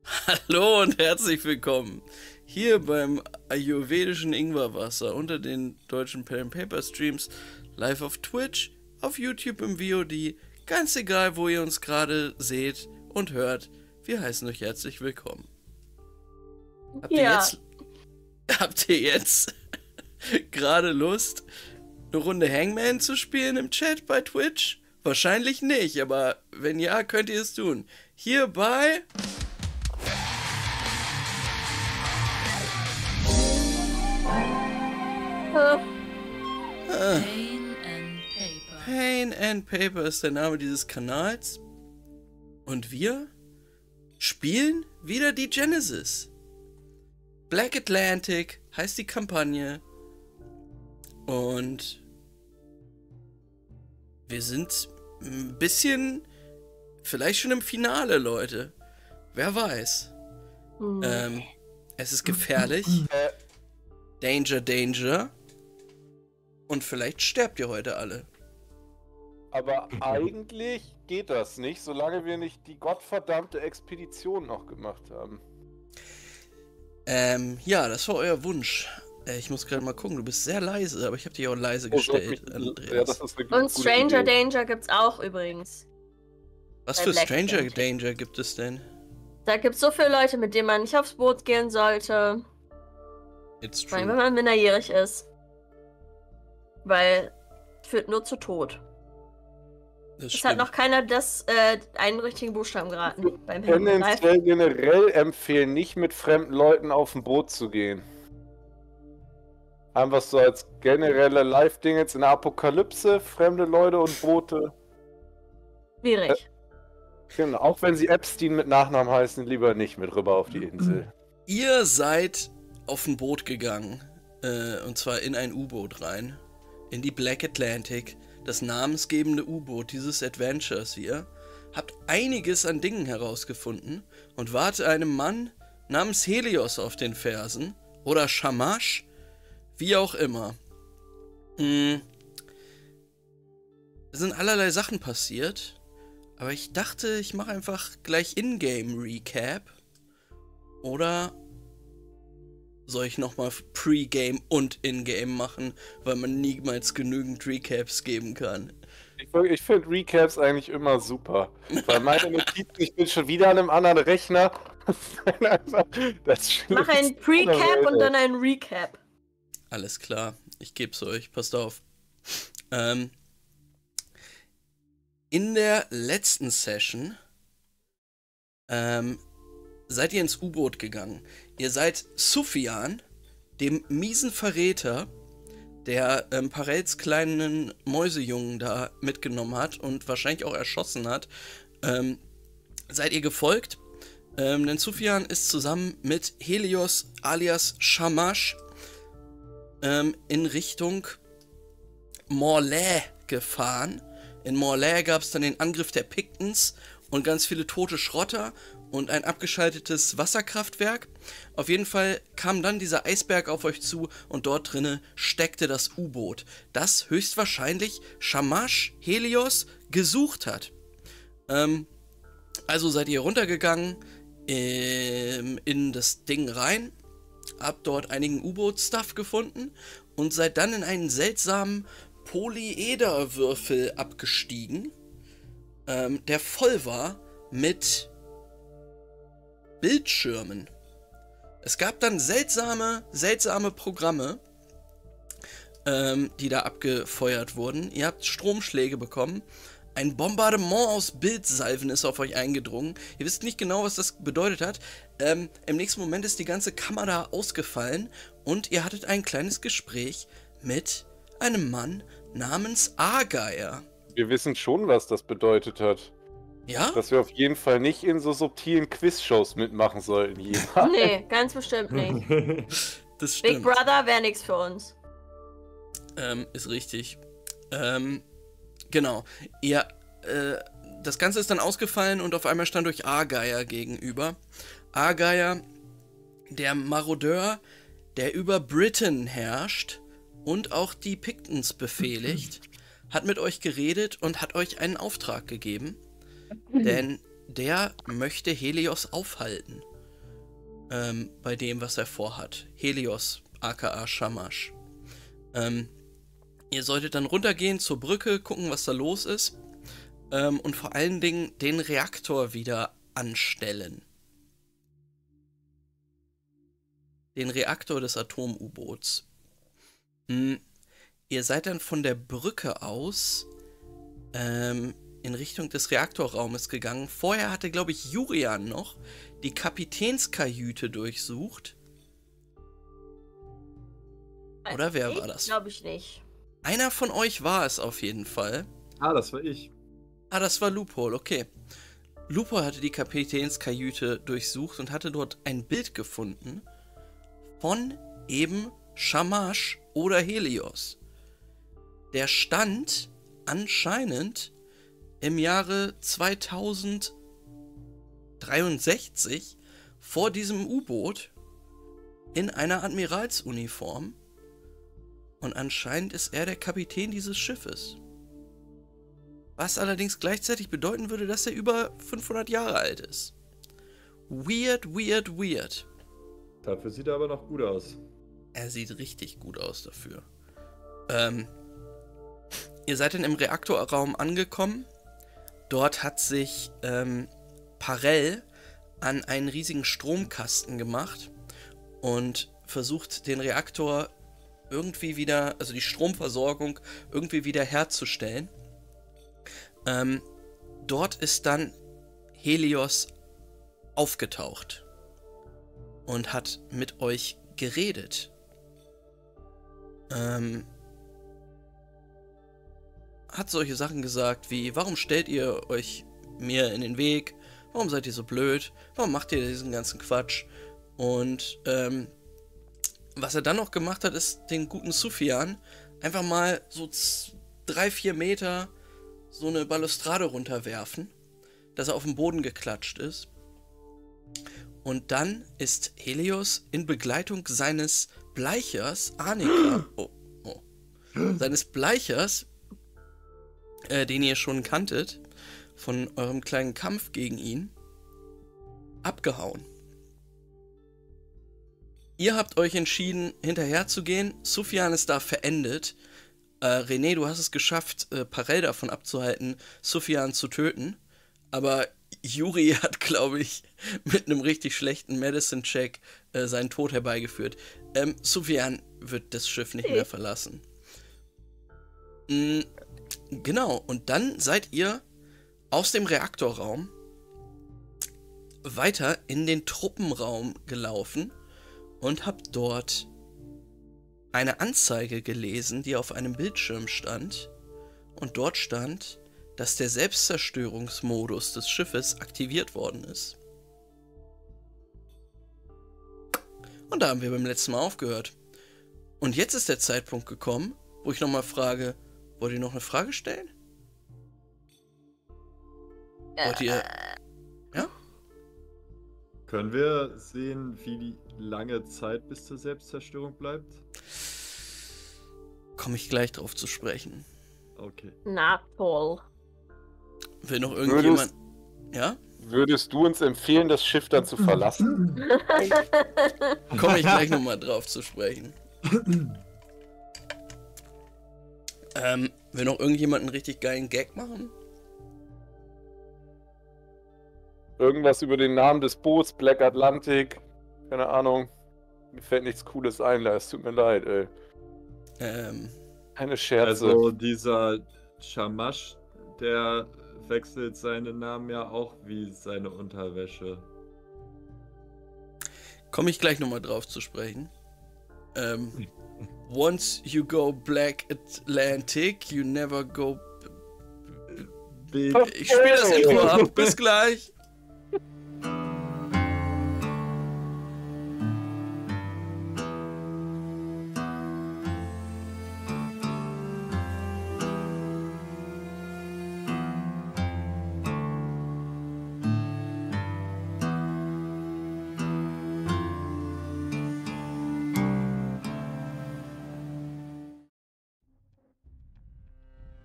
Hallo und herzlich willkommen hier beim ayurvedischen Ingwerwasser unter den deutschen Pen Paper Streams, live auf Twitch, auf YouTube im VOD, ganz egal, wo ihr uns gerade seht und hört. Wir heißen euch herzlich willkommen. Ja. Habt ihr jetzt gerade Lust, eine Runde Hangman zu spielen im Chat bei Twitch? Wahrscheinlich nicht, aber wenn ja, könnt ihr es tun. Hier bei Pain and Paper ist der Name dieses Kanals. Und wir spielen wieder die Genesis. Black Atlantic heißt die Kampagne. Und wir sind ein bisschen, vielleicht schon im Finale, Leute. Wer weiß. Es ist gefährlich. Danger, Danger. Und vielleicht sterbt ihr heute alle. Aber eigentlich geht das nicht, solange wir nicht die gottverdammte Expedition noch gemacht haben. Ja, das war euer Wunsch. Ich muss gerade mal gucken, du bist sehr leise, aber ich habe dich auch leise gestellt, Andreas. Ja, das ist eine Und gute Stranger Idee. Danger gibt's auch übrigens. Was bei für Black Stranger Atlantic. Danger gibt es denn? Da gibt's so viele Leute, mit denen man nicht aufs Boot gehen sollte. It's Vor allem, wenn true. man minderjährig ist. Weil führt nur zu Tod. Das Es hat stimmt. noch keiner einen richtigen Buchstaben geraten beim Ich kann Hängen. generell empfehlen, nicht mit fremden Leuten auf ein Boot zu gehen. Einfach so als generelle Live-Ding jetzt in der Apokalypse, fremde Leute und Boote. Schwierig. Genau, auch wenn sie Epstein mit Nachnamen heißen, lieber nicht mit rüber auf die Insel. Ihr seid auf ein Boot gegangen, und zwar in ein U-Boot rein, in die Black Atlantic, das namensgebende U-Boot dieses Adventures hier, habt einiges an Dingen herausgefunden und wart einem Mann namens Helios auf den Fersen, oder Shamash, wie auch immer. Es sind allerlei Sachen passiert, aber ich dachte, ich mache einfach gleich In-Game-Recap. Oder soll ich nochmal Pre-Game und In-Game machen, weil man niemals genügend Recaps geben kann? Ich finde Recaps eigentlich immer super. Weil meine Notizen, ich bin schon wieder an einem anderen Rechner. Das Mach ein Pre-Cap und dann ein Recap. Alles klar, ich geb's euch, passt auf. In der letzten Session seid ihr ins U-Boot gegangen. Ihr seid Sufjan, dem miesen Verräter, der Parels kleinen Mäusejungen da mitgenommen hat und wahrscheinlich auch erschossen hat, seid ihr gefolgt. Denn Sufjan ist zusammen mit Helios alias Shamash in Richtung Morlaix gefahren. In Morlaix gab es dann den Angriff der Pictons und ganz viele tote Schrotter und ein abgeschaltetes Wasserkraftwerk. Auf jeden Fall kam dann dieser Eisberg auf euch zu und dort drinne steckte das U-Boot, das höchstwahrscheinlich Shamash Helios gesucht hat. Also seid ihr runtergegangen in das Ding rein, habt dort einigen U-Boot-Stuff gefunden und seid dann in einen seltsamen Polyederwürfel abgestiegen, der voll war mit Bildschirmen. Es gab dann seltsame Programme, die da abgefeuert wurden. Ihr habt Stromschläge bekommen. Ein Bombardement aus Bildsalven ist auf euch eingedrungen. Ihr wisst nicht genau, was das bedeutet hat. Im nächsten Moment ist die ganze Kamera ausgefallen und ihr hattet ein kleines Gespräch mit einem Mann namens Argeier. Wir wissen schon, was das bedeutet hat. Ja? Dass wir auf jeden Fall nicht in so subtilen Quizshows mitmachen sollten hier. Nee, ganz bestimmt nicht. Das Big stimmt. Brother wäre nichts für uns. Ist richtig. Genau. Ihr, das Ganze ist dann ausgefallen und auf einmal stand euch Argeier gegenüber. Argeier, der Marodeur, der über Britain herrscht und auch die Pictons befehligt, hat mit euch geredet und hat euch einen Auftrag gegeben, denn der möchte Helios aufhalten. bei dem, was er vorhat. Helios, aka Shamash. Ihr solltet dann runtergehen zur Brücke, gucken, was da los ist. Und vor allen Dingen den Reaktor wieder anstellen. Den Reaktor des Atom-U-Boots. Ihr seid dann von der Brücke aus in Richtung des Reaktorraumes gegangen. Vorher hatte, glaube ich, Jurian noch die Kapitänskajüte durchsucht. Oder wer war das? Glaube ich nicht. Einer von euch war es auf jeden Fall. Ah, das war ich. Ah, das war Loophole, okay. Loophole hatte die Kapitänskajüte durchsucht und hatte dort ein Bild gefunden von eben Shamash oder Helios. Der stand anscheinend im Jahre 2063 vor diesem U-Boot in einer Admiralsuniform. Und anscheinend ist er der Kapitän dieses Schiffes. Was allerdings gleichzeitig bedeuten würde, dass er über 500 Jahre alt ist. Weird, weird, weird. Dafür sieht er aber noch gut aus. Er sieht richtig gut aus dafür. Ihr seid dann im Reaktorraum angekommen. Dort hat sich Parell an einen riesigen Stromkasten gemacht und versucht, den Reaktor irgendwie wieder, also die Stromversorgung irgendwie wieder herzustellen. Dort ist dann Helios aufgetaucht und hat mit euch geredet. Hat solche Sachen gesagt wie, warum stellt ihr euch mir in den Weg? Warum seid ihr so blöd? Warum macht ihr diesen ganzen Quatsch? Und was er dann noch gemacht hat, ist den guten Sufjan einfach mal so 3-4 Meter so eine Balustrade runterwerfen, dass er auf den Boden geklatscht ist. Und dann ist Helios in Begleitung seines Bleichers, seines Bleichers, den ihr schon kanntet, von eurem kleinen Kampf gegen ihn, abgehauen. Ihr habt euch entschieden, hinterherzugehen. Sufjan ist da verendet. René, du hast es geschafft, Parell davon abzuhalten, Sufjan zu töten. Aber Juri hat, glaube ich, mit einem richtig schlechten Medicine-Check seinen Tod herbeigeführt. Sufjan wird das Schiff nicht mehr verlassen. Genau, und dann seid ihr aus dem Reaktorraum weiter in den Truppenraum gelaufen und habt dort eine Anzeige gelesen, die auf einem Bildschirm stand. Und dort stand, dass der Selbstzerstörungsmodus des Schiffes aktiviert worden ist. Und da haben wir beim letzten Mal aufgehört. Und jetzt ist der Zeitpunkt gekommen, wo ich nochmal frage, wollt ihr noch eine Frage stellen? Wollt ihr... Ja? Können wir sehen, wie lange Zeit bis zur Selbstzerstörung bleibt? Komme ich gleich drauf zu sprechen. Okay. Na toll. Will noch irgendjemand... Ja? Würdest du uns empfehlen, das Schiff dann zu verlassen? Komme ich gleich nochmal drauf zu sprechen. Will noch irgendjemand einen richtig geilen Gag machen? Irgendwas über den Namen des Boots, Black Atlantic. Keine Ahnung. Mir fällt nichts Cooles ein, da. Es tut mir leid, ey. Keine Scherze. Also dieser Shamash, der wechselt seinen Namen ja auch wie seine Unterwäsche. Komme ich gleich nochmal drauf zu sprechen. Once you go Black Atlantic, you never go... Ich spiele das Intro ab. Bis gleich.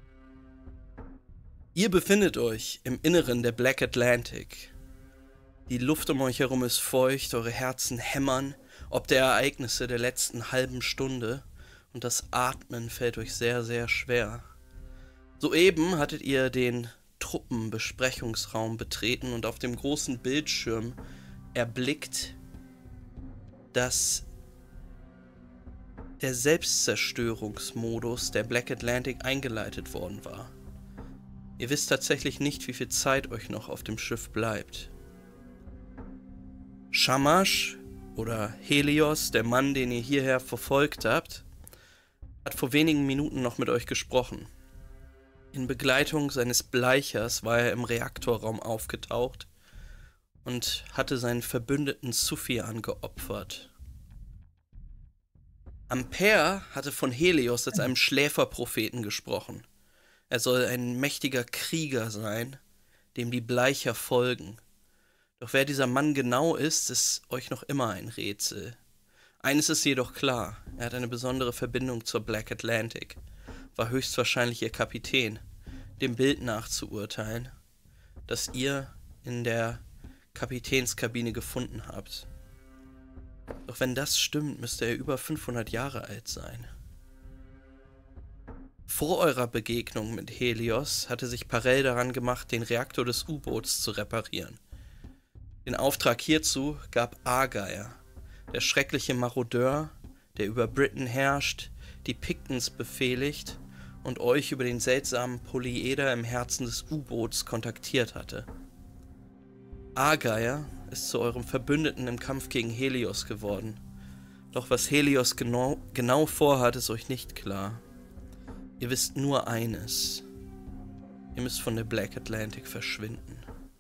Ihr befindet euch im Inneren der Black Atlantic. Die Luft um euch herum ist feucht, eure Herzen hämmern, ob der Ereignisse der letzten halben Stunde, und das Atmen fällt euch sehr, sehr schwer. Soeben hattet ihr den Truppenbesprechungsraum betreten und auf dem großen Bildschirm erblickt, dass der Selbstzerstörungsmodus der Black Atlantic eingeleitet worden war. Ihr wisst tatsächlich nicht, wie viel Zeit euch noch auf dem Schiff bleibt. Shamash oder Helios, der Mann, den ihr hierher verfolgt habt, hat vor wenigen Minuten noch mit euch gesprochen. In Begleitung seines Bleichers war er im Reaktorraum aufgetaucht und hatte seinen Verbündeten Sufjan geopfert. Ampere hatte von Helios als einem Schläferpropheten gesprochen. Er soll ein mächtiger Krieger sein, dem die Bleicher folgen. Doch wer dieser Mann genau ist euch noch immer ein Rätsel. Eines ist jedoch klar, er hat eine besondere Verbindung zur Black Atlantic, war höchstwahrscheinlich ihr Kapitän, dem Bild nach zu urteilen, das ihr in der Kapitänskabine gefunden habt. Doch wenn das stimmt, müsste er über 500 Jahre alt sein. Vor eurer Begegnung mit Helios hatte sich Parell daran gemacht, den Reaktor des U-Boots zu reparieren. Den Auftrag hierzu gab Argyle, der schreckliche Marodeur, der über Britain herrscht, die Pictons befehligt und euch über den seltsamen Polyeder im Herzen des U-Boots kontaktiert hatte. Argyle ist zu eurem Verbündeten im Kampf gegen Helios geworden. Doch was Helios genau vorhat, ist euch nicht klar. Ihr wisst nur eines. Ihr müsst von der Black Atlantic verschwinden.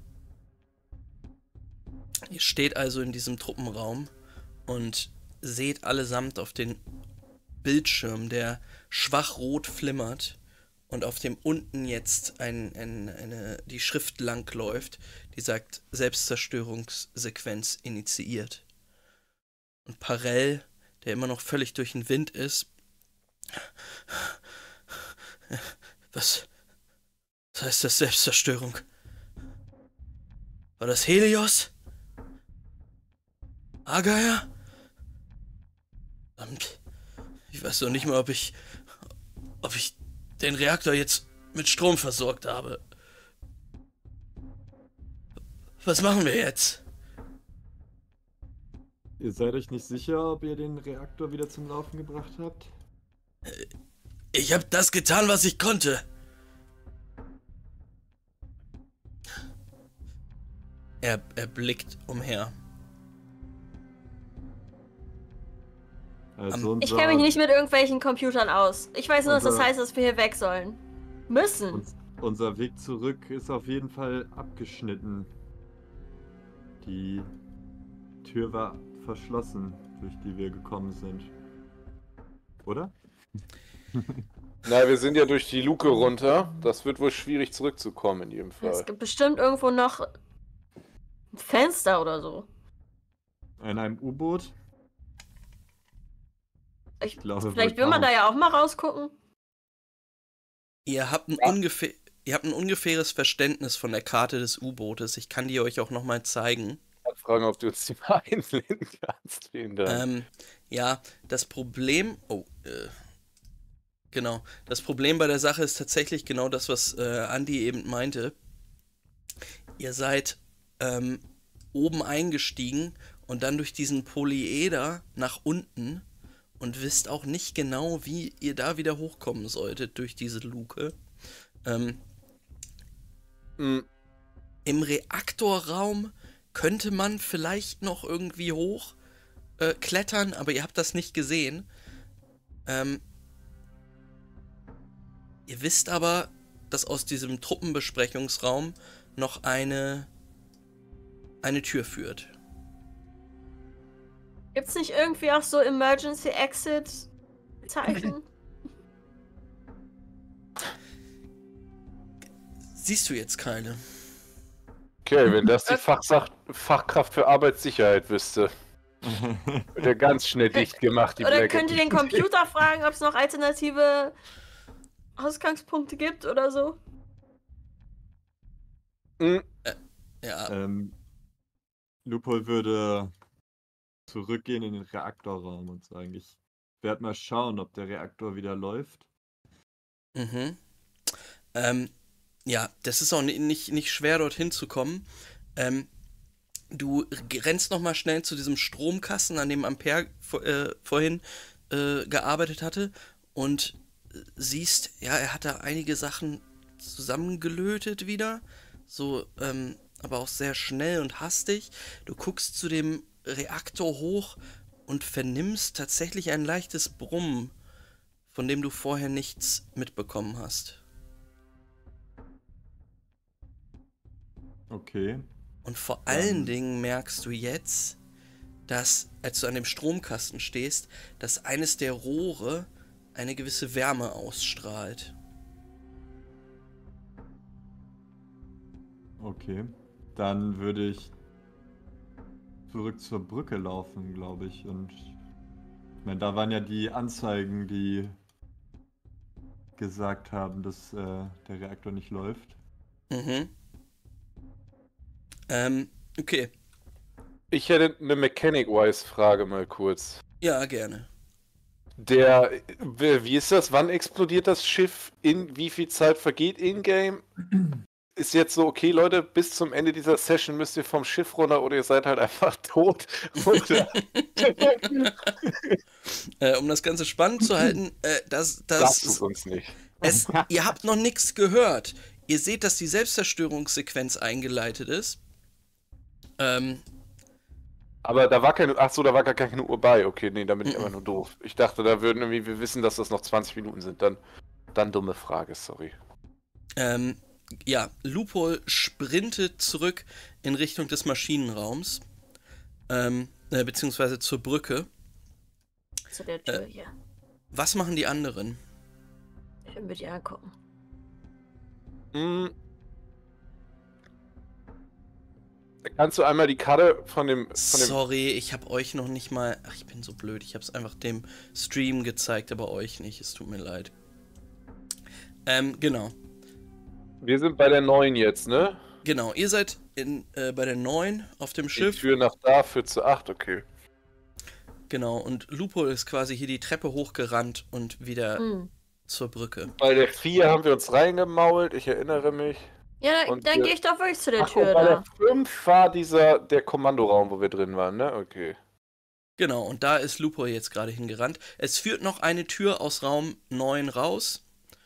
Ihr steht also in diesem Truppenraum und seht allesamt auf den Bildschirm, der schwach rot flimmert und auf dem unten jetzt die Schrift lang läuft, die sagt Selbstzerstörungssequenz initiiert. Und Parell, der immer noch völlig durch den Wind ist, was heißt das Selbstzerstörung? War das Helios? Argyle? Verdammt. Ich weiß doch nicht mal, ob ich den Reaktor jetzt mit Strom versorgt habe. Was machen wir jetzt? Ihr seid euch nicht sicher, ob ihr den Reaktor wieder zum Laufen gebracht habt? Ich habe das getan, was ich konnte. Er blickt umher. Also Ich kenne mich nicht mit irgendwelchen Computern aus. Ich weiß nur, dass das heißt, dass wir hier weg sollen. Müssen. Unser Weg zurück ist auf jeden Fall abgeschnitten. Die Tür war verschlossen, durch die wir gekommen sind. Oder? Na, wir sind ja durch die Luke runter. Das wird wohl schwierig zurückzukommen in jedem Fall. Es gibt bestimmt irgendwo noch ein Fenster oder so. In einem U-Boot? Ich glaube, vielleicht will man da ja auch mal rausgucken. Ihr habt ein ungefähres Verständnis von der Karte des U-Bootes. Ich kann die euch auch nochmal zeigen. Ich kann fragen, ob du uns die mal einblenden kannst. Vielen Dank. Ja, das Problem... Genau. Das Problem bei der Sache ist tatsächlich genau das, was Andi eben meinte. Ihr seid oben eingestiegen und dann durch diesen Polyeder nach unten und wisst auch nicht genau, wie ihr da wieder hochkommen solltet durch diese Luke. Im Reaktorraum könnte man vielleicht noch irgendwie hoch klettern, aber ihr habt das nicht gesehen. Ihr wisst aber, dass aus diesem Truppenbesprechungsraum noch eine Tür führt. Gibt's nicht irgendwie auch so Emergency Exit Zeichen? Siehst du jetzt keine? Okay, wenn das die Fachkraft für Arbeitssicherheit wüsste. Wird ja ganz schnell dicht gemacht, die Oder Black könnt ihr den Computer fragen, ob es noch alternative Ausgangspunkte gibt oder so? Ja. Lupol würde zurückgehen in den Reaktorraum und sagen, ich werde mal schauen, ob der Reaktor wieder läuft. Mhm. Ja, das ist auch nicht schwer, dorthin zu kommen. Du rennst nochmal schnell zu diesem Stromkasten, an dem Ampere vorhin gearbeitet hatte, und siehst, ja, er hat da einige Sachen zusammengelötet wieder. So, aber auch sehr schnell und hastig. Du guckst zu dem Reaktor hoch und vernimmst tatsächlich ein leichtes Brummen, von dem du vorher nichts mitbekommen hast. Okay. Und vor allen Dingen merkst du jetzt, dass, als du an dem Stromkasten stehst, dass eines der Rohre eine gewisse Wärme ausstrahlt. Okay. Dann würde ich zurück zur Brücke laufen, glaube ich. Und ich meine, da waren ja die Anzeigen, die gesagt haben, dass der Reaktor nicht läuft. Mhm. Okay. Ich hätte eine Mechanic-wise-Frage mal kurz. Ja, gerne. Wie ist das? Wann explodiert das Schiff? In wie viel Zeit vergeht in-game? Ist jetzt so, okay, Leute, bis zum Ende dieser Session müsst ihr vom Schiff runter oder ihr seid halt einfach tot. Oder Um das Ganze spannend zu halten, sagst du es uns nicht. ihr habt noch nichts gehört. Ihr seht, dass die Selbstzerstörungssequenz eingeleitet ist. Aber da war keine, ach so, da war gar keine Uhr bei. Okay, nee, da bin ich einfach nur doof. Ich dachte, da würden irgendwie, wir wissen, dass das noch 20 Minuten sind. Dann dumme Frage, sorry. Ja, Lupol sprintet zurück in Richtung des Maschinenraums. Beziehungsweise zur Brücke. Zu der Tür hier. Was machen die anderen? Ich will mir die angucken. Kannst du einmal die Karte von dem Sorry, ich habe euch noch nicht mal... Ach, ich bin so blöd. Ich habe es einfach dem Stream gezeigt, aber euch nicht. Es tut mir leid. Genau. Wir sind bei der 9 jetzt, ne? Genau, ihr seid bei der 9 auf dem Die Schiff. Tür nach da führt zu 8, okay. Genau, und Lupo ist quasi hier die Treppe hochgerannt und wieder zur Brücke. Bei der 4 haben wir uns reingemault, ich erinnere mich. Ja, Und dann wir- gehe ich doch wirklich zu der Ach, Tür und bei da. der 5 war der Kommandoraum, wo wir drin waren, ne? Okay. Genau, und da ist Lupo jetzt gerade hingerannt. Es führt noch eine Tür aus Raum 9 raus.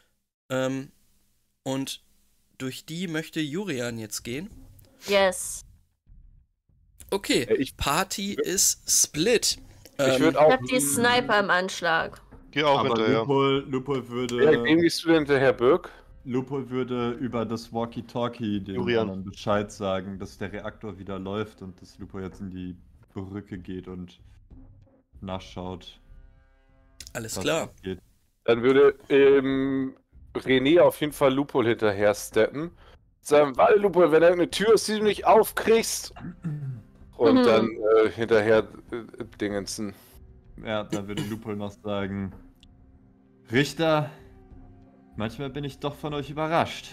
Und durch die möchte Jurian jetzt gehen. Yes. Okay, Ich Party ist split. würde Ich auch. hab die Sniper im Anschlag. Geh auch Aber hinterher. Lupol Wem gehst du denn hinterher, Birk? Lupol würde über das Walkie-Talkie den Jurian. anderen Bescheid sagen, dass der Reaktor wieder läuft und dass Lupol jetzt in die Brücke geht und nachschaut, Alles was klar. abgeht. Dann würde René auf jeden Fall Lupol hinterher steppen. Sagen, warte Lupol, wenn da eine Tür ist, die du nicht aufkriegst. Und dann hinterher Dingensen. Ja, da würde Lupol noch sagen, Richter, manchmal bin ich doch von euch überrascht.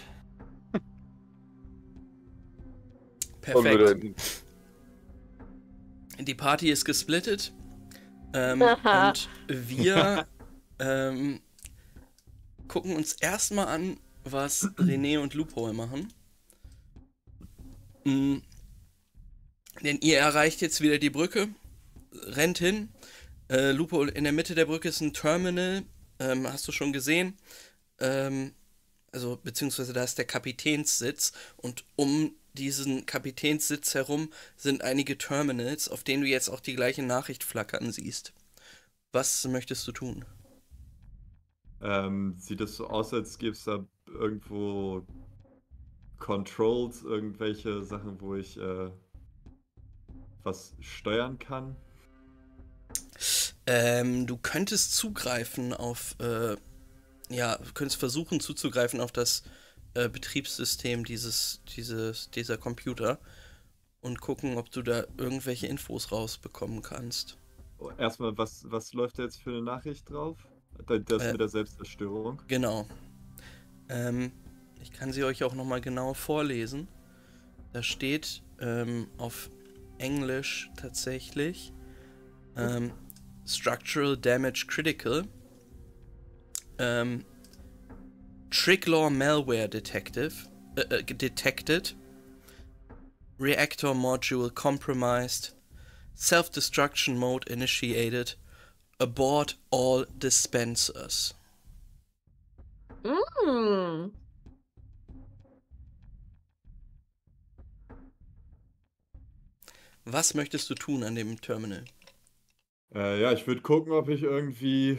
Und Perfekt. würde Die Party ist gesplittet. Aha. Und wir gucken uns erstmal an, was René und Lupo machen. Denn ihr erreicht jetzt wieder die Brücke, rennt hin. Lupo, in der Mitte der Brücke ist ein Terminal, hast du schon gesehen. Also, beziehungsweise da ist der Kapitänssitz und um diesen Kapitänssitz herum sind einige Terminals, auf denen du jetzt auch die gleiche Nachricht flackern siehst. Was möchtest du tun? Sieht es so aus, als gäbe es da irgendwo Controls, irgendwelche Sachen, wo ich was steuern kann? Du könntest zugreifen auf, ja, du könntest versuchen zuzugreifen auf das Betriebssystem dieser Computer und gucken, ob du da irgendwelche Infos rausbekommen kannst. Oh, erstmal, was läuft da jetzt für eine Nachricht drauf? Das mit der Selbstzerstörung. Genau. Ich kann sie euch auch nochmal genau vorlesen. Da steht auf Englisch tatsächlich. Structural Damage Critical. Tricklaw Malware detected. Reactor Module compromised. Self-destruction mode initiated. Abort all dispensers. Was möchtest du tun an dem Terminal? Ja, ich würde gucken, ob ich irgendwie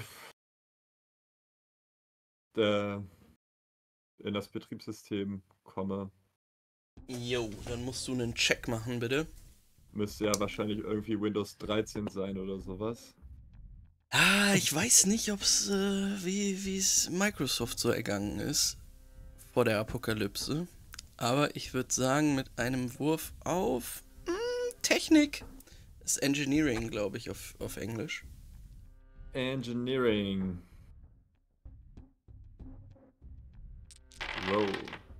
in das Betriebssystem komme. Jo, dann musst du einen Check machen, bitte. Müsste ja wahrscheinlich irgendwie Windows 13 sein oder sowas. Ich weiß nicht, ob's wie es Microsoft so ergangen ist vor der Apokalypse. Aber ich würde sagen, mit einem Wurf auf Technik. Ist Engineering, glaube ich, auf Englisch. Engineering. Roll.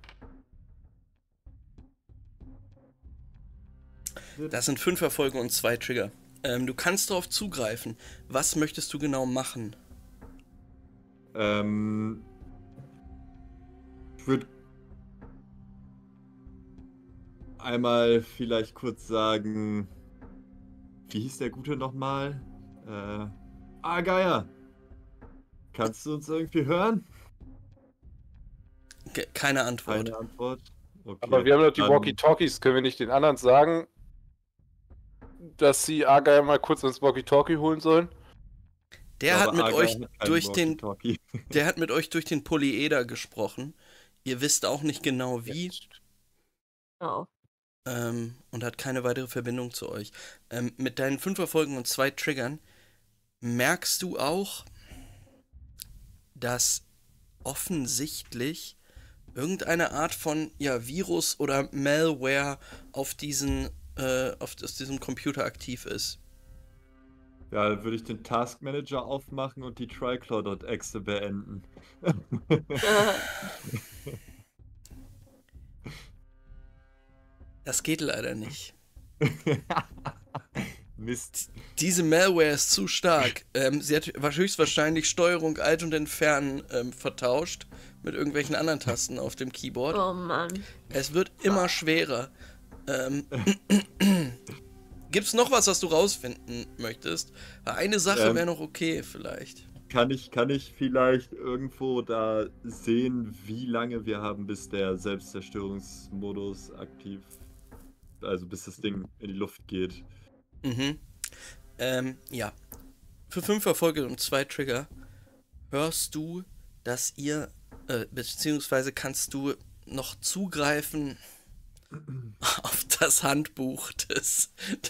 Das sind 5 Erfolge und 2 Trigger. Du kannst darauf zugreifen. Was möchtest du genau machen? Ich würde einmal vielleicht kurz sagen, wie hieß der Gute nochmal? Geier. Kannst du uns irgendwie hören? Keine Antwort. Keine Antwort. Okay. Aber wir haben doch die Walkie-Talkies. Können wir nicht den anderen sagen, dass sie Argyle mal kurz ins Walkie-Talkie holen sollen? Der hat mit euch durch Walkie-Talkie. der hat mit euch durch den Polyeder gesprochen. Ihr wisst auch nicht genau wie. Oh. Und hat keine weitere Verbindung zu euch. Mit deinen 5 Erfolgen und 2 Triggern merkst du auch, dass offensichtlich irgendeine Art von Virus oder Malware auf diesem Computer aktiv ist. Ja, dann würde ich den Task Manager aufmachen und die Triclaw.exe beenden. Das geht leider nicht. Mist. Diese Malware ist zu stark. Sie hat höchstwahrscheinlich Steuerung Alt und Entfernen vertauscht mit irgendwelchen anderen Tasten auf dem Keyboard. Oh Mann. Es wird immer schwerer. Gibt's noch was du rausfinden möchtest? Eine Sache wäre noch okay, vielleicht. Kann ich vielleicht irgendwo da sehen, wie lange wir haben, bis der Selbstzerstörungsmodus aktiv, also bis das Ding in die Luft geht? Mhm. Ja. Für 5 Erfolge und 2 Trigger hörst du, dass ihr, beziehungsweise kannst du noch zugreifen auf das Handbuch des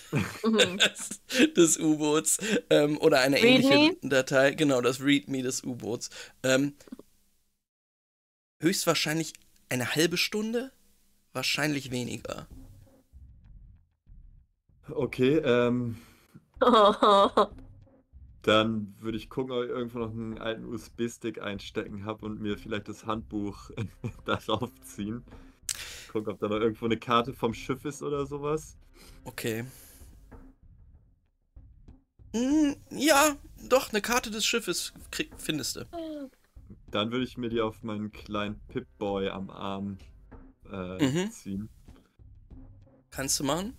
U-Boots oder eine ähnliche Datei. Genau, das README des U-Boots. Höchstwahrscheinlich eine halbe Stunde, wahrscheinlich weniger. Okay, dann würde ich gucken, ob ich irgendwo noch einen alten USB-Stick einstecken habe und mir vielleicht das Handbuch darauf ziehen. Gucken, ob da noch irgendwo eine Karte vom Schiff ist oder sowas. Okay. Ja, doch, eine Karte des Schiffes findest du. Dann würde ich mir die auf meinen kleinen Pip-Boy am Arm ziehen. Kannst du machen?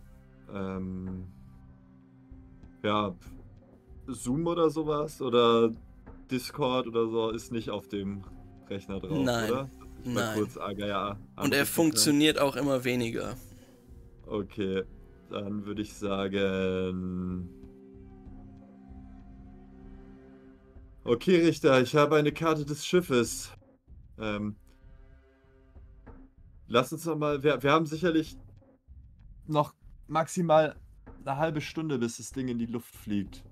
Ja, Zoom oder sowas oder Discord oder so ist nicht auf dem Rechner drauf, Nein. oder? Ich mal Nein. kurz Agaya Und er funktioniert auch immer weniger. Okay, dann würde ich sagen... Okay, Richter, ich habe eine Karte des Schiffes. Lass uns noch mal... Wir haben sicherlich noch maximal eine halbe Stunde, bis das Ding in die Luft fliegt.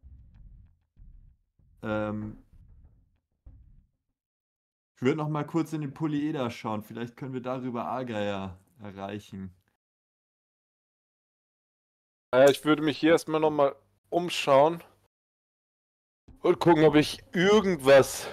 Ich würde noch mal kurz in den Polyeder schauen. Vielleicht können wir darüber Agaya erreichen. Naja, ich würde mich hier erstmal nochmal umschauen und gucken, ob ich irgendwas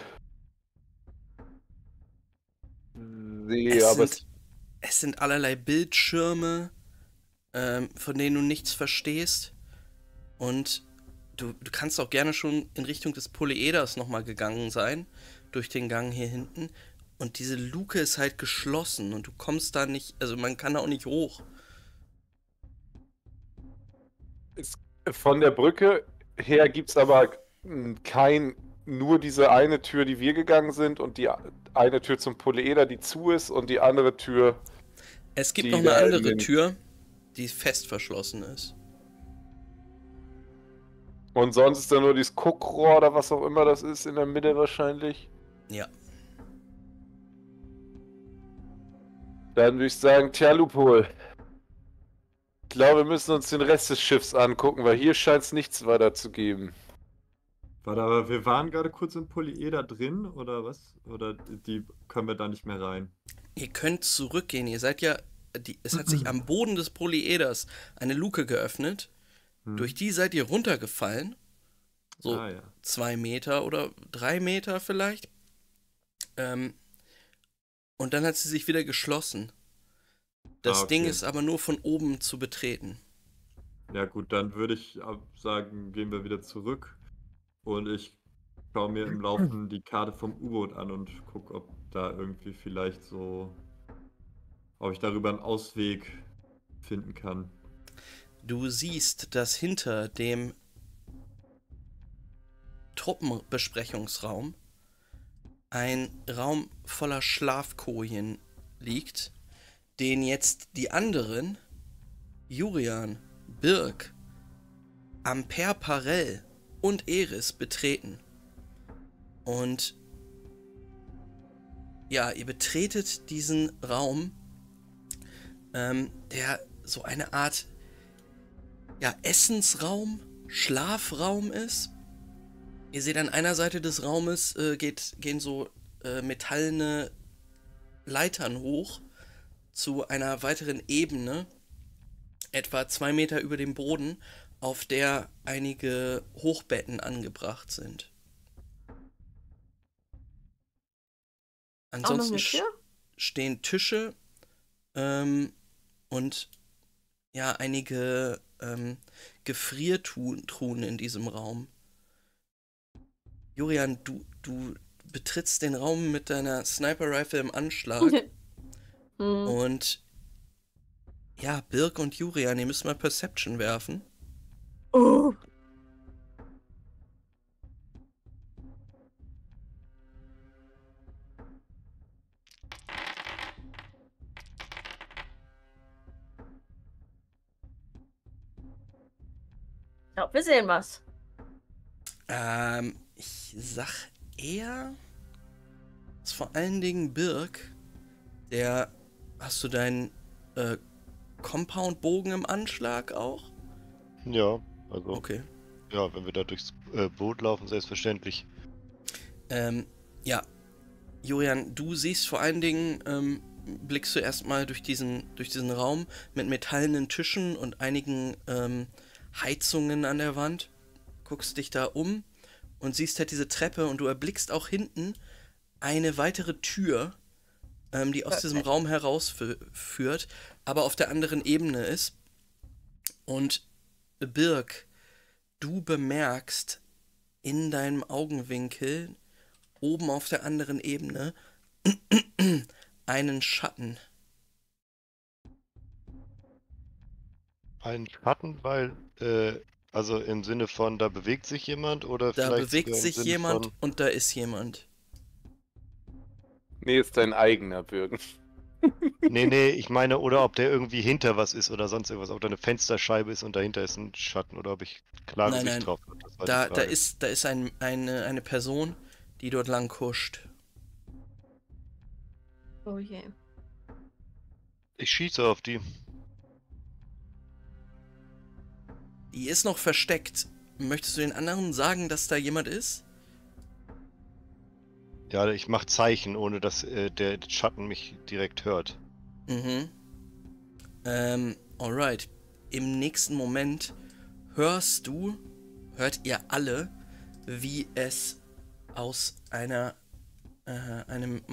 sehe. Es sind allerlei Bildschirme, von denen du nichts verstehst. Und du kannst auch gerne schon in Richtung des Polyeders nochmal gegangen sein, durch den Gang hier hinten. Und diese Luke ist halt geschlossen und du kommst da nicht, also man kann da auch nicht hoch. Von der Brücke her gibt es aber nur diese eine Tür, die wir gegangen sind und die eine Tür zum Polyeder, die zu ist und die andere Tür. Es gibt Die noch eine da in andere den- Tür, die fest verschlossen ist. Und sonst ist da nur dieses Guckrohr oder was auch immer das ist in der Mitte wahrscheinlich. Ja. Dann würde ich sagen, tja, Lupol. Ich glaube, wir müssen uns den Rest des Schiffs angucken, weil hier scheint es nichts weiter zu geben. Warte, aber wir waren gerade kurz im Polyeder drin, oder was? Oder die können wir da nicht mehr rein? Ihr könnt zurückgehen. Ihr seid ja. Es hat sich am Boden des Polyeders eine Luke geöffnet. Durch die seid ihr runtergefallen. So Ah, ja. 2 Meter oder 3 Meter vielleicht. Und dann hat sie sich wieder geschlossen. Das okay. Ding ist aber nur von oben zu betreten. Ja gut, dann würde ich sagen, gehen wir wieder zurück und ich schaue mir im Laufen die Karte vom U-Boot an und gucke, ob da irgendwie vielleicht so, ob ich darüber einen Ausweg finden kann. Du siehst, dass hinter dem Truppenbesprechungsraum ein Raum voller Schlafkojen liegt, den jetzt die anderen, Jurian, Birk, Ampere Parell und Eris betreten. Und ja, ihr betretet diesen Raum, der so eine Art Essensraum, Schlafraum ist. Ihr seht, an einer Seite des Raumes gehen so metallene Leitern hoch zu einer weiteren Ebene, etwa 2 Meter über dem Boden, auf der einige Hochbetten angebracht sind. Ansonsten eine Tür? stehen Tische und ja, einige Gefriertruhen in diesem Raum. Jurian, du betrittst den Raum mit deiner Sniper-Rifle im Anschlag. Und ja, Birk und Jurian, ihr müsst mal Perception werfen. Oh. Ja, wir sehen was. Ich sag eher, ist vor allen Dingen Birk, hast du deinen Compound-Bogen im Anschlag auch? Ja, also, Okay. ja, wenn wir da durchs Boot laufen, selbstverständlich. Ja, Jurian, du siehst vor allen Dingen, blickst du erstmal durch diesen Raum mit metallenen Tischen und einigen Heizungen an der Wand, guckst dich da um und siehst halt diese Treppe und du erblickst auch hinten eine weitere Tür, die aus diesem Raum herausführt, aber auf der anderen Ebene ist. Und Birk, du bemerkst in deinem Augenwinkel oben auf der anderen Ebene einen Schatten. Ein Schatten, weil, also im Sinne von, da bewegt sich jemand oder Da vielleicht bewegt sogar im sich Sinne jemand von, und da ist jemand. Nee, ist dein eigener Bürgen. nee, ich meine, oder ob der irgendwie hinter was ist oder sonst irgendwas, ob da eine Fensterscheibe ist und dahinter ist ein Schatten oder ob ich klare Nein, Sicht nein. drauf habe. Das war Da die Frage. ist eine Person, die dort lang huscht. Oh je. Ich schieße auf die. Die ist noch versteckt. Möchtest du den anderen sagen, dass da jemand ist? Ja, ich mache Zeichen, ohne dass der Schatten mich direkt hört. Mhm. Alright. Im nächsten Moment hört ihr alle, wie es aus einem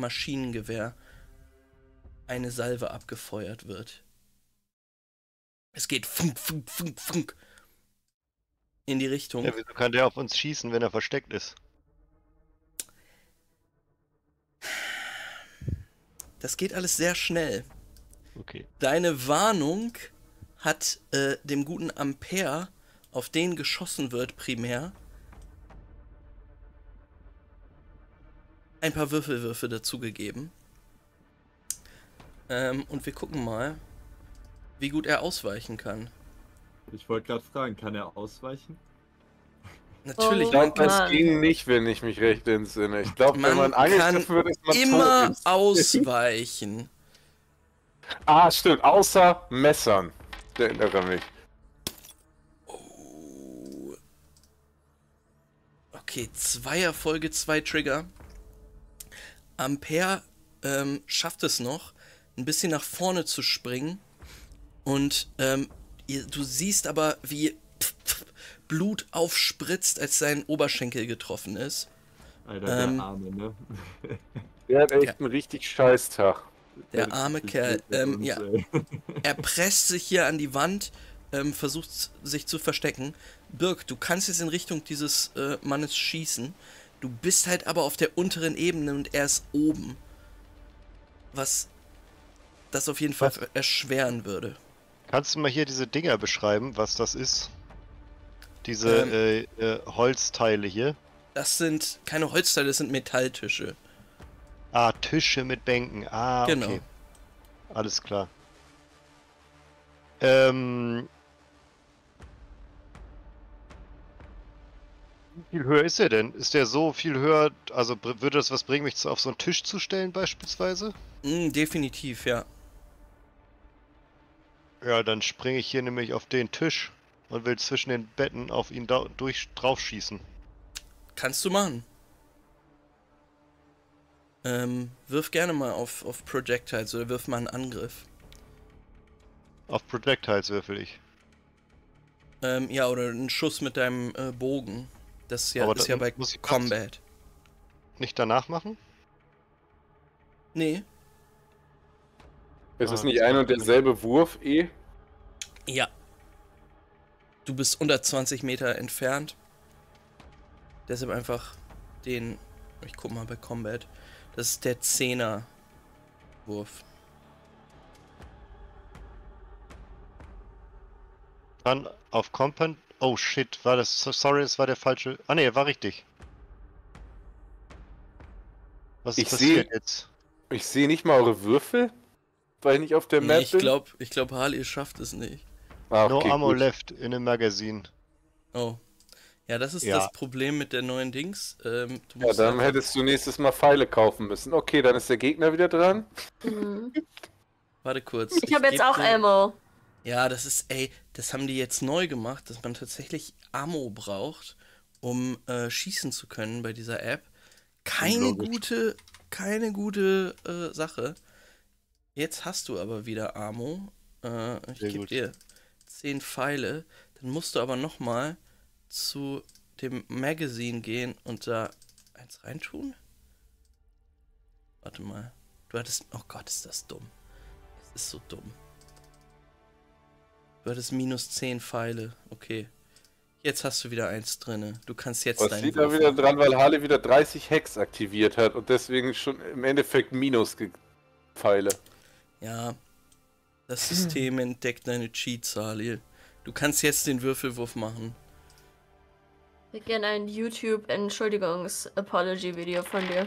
Maschinengewehr eine Salve abgefeuert wird. Es geht funk, funk, funk, funk in die Richtung. Ja, wieso kann der auf uns schießen, wenn er versteckt ist? Das geht alles sehr schnell. Okay. Deine Warnung hat dem guten Ampere, auf den geschossen wird primär, ein paar Würfelwürfe dazugegeben. Und wir gucken mal, wie gut er ausweichen kann. Ich wollte gerade fragen, kann er ausweichen? Natürlich, Ich glaube, das Mann. ging nicht, wenn ich mich recht entsinne. Ich glaube, wenn man man kann angegriffen wird, ist man immer tot. ausweichen. Ah, stimmt. Außer Messern. Ich erinnere mich. Oh. Okay, 2 Erfolge, 2 Trigger. Ampere schafft es noch, ein bisschen nach vorne zu springen. Und du siehst aber, wie Blut aufspritzt, als sein Oberschenkel getroffen ist. Alter, der Arme, ne? Der hat echt Ja. einen richtig scheiß Tag. Der arme Kerl. Ja, er presst sich hier an die Wand, versucht sich zu verstecken. Birk, du kannst jetzt in Richtung dieses Mannes schießen. Du bist halt aber auf der unteren Ebene und er ist oben. Was das auf jeden Fall erschweren würde. Kannst du mal hier diese Dinger beschreiben, was das ist? Diese Holzteile hier. Das sind keine Holzteile, das sind Metalltische. Ah, Tische mit Bänken. Ah, Genau. okay. Alles klar. Wie viel höher ist er denn? Ist der so viel höher? Also würde das was bringen, mich auf so einen Tisch zu stellen beispielsweise? Definitiv, ja. Ja, dann springe ich hier nämlich auf den Tisch und will zwischen den Betten auf ihn drauf schießen. Kannst du machen. Wirf gerne mal auf Projectiles oder wirf mal einen Angriff. Auf Projectiles würfel ich. Ja, oder einen Schuss mit deinem Bogen. Das ist ja, Aber ist ja dann bei muss ich das- Combat. Nicht danach machen? Nee. Ist es Ah, nicht das ein macht und derselbe Wurf eh? Ja. Du bist unter 20 Meter entfernt. Deshalb einfach den. Ich guck mal bei Combat. Das ist der 10er Wurf. Dann auf Compound. Oh shit, war das. Sorry, das war der falsche. Ah ne, war richtig. Was ist Ich passiert seh- jetzt? Ich sehe nicht mal eure Würfel, weil ich nicht auf der Nee, Map ich bin. glaub, Harley schafft es nicht. Ah, No okay, ammo gut. left in a magazine. Oh. Ja, das ist Ja. das Problem mit der neuen Dings. Du Ja, musst dann einfach- hättest du nächstes Mal Pfeile kaufen müssen. Okay, dann ist der Gegner wieder dran. Mhm. Warte kurz. Ich habe jetzt geb auch dir- Ammo. Ja, das haben die jetzt neu gemacht, dass man tatsächlich Ammo braucht, um schießen zu können bei dieser App. Keine gute Sache. Jetzt hast du aber wieder Ammo. Ich Sehr gebe gut. dir 10 Pfeile. Dann musst du aber nochmal zu dem Magazine gehen und da eins reintun. Warte mal. Du hattest. Oh Gott, ist das dumm. Es ist so dumm. Du hattest minus 10 Pfeile. Okay. Jetzt hast du wieder eins drinne. Du kannst jetzt Was deinen liegt da Wurf wieder machen. dran, weil Harley wieder 30 Hex aktiviert hat und deswegen schon im Endeffekt Minus Pfeile. Ja. Das System entdeckt deine Cheats, Harley. Du kannst jetzt den Würfelwurf machen. Ich hätte gerne ein YouTube-Entschuldigungs-Apology-Video von dir.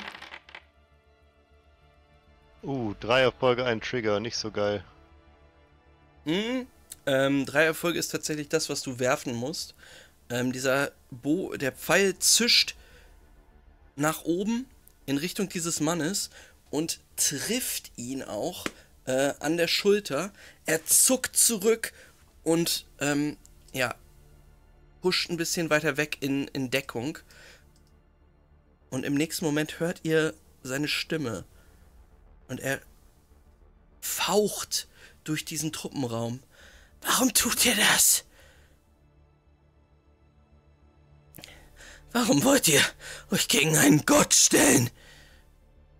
3 Erfolge, ein Trigger, nicht so geil. 3 Erfolge ist tatsächlich das, was du werfen musst. Der Pfeil zischt nach oben in Richtung dieses Mannes und trifft ihn auch an der Schulter. Er zuckt zurück und huscht ein bisschen weiter weg in Deckung. Und im nächsten Moment hört ihr seine Stimme. Und er faucht durch diesen Truppenraum. Warum tut ihr das? Warum wollt ihr euch gegen einen Gott stellen?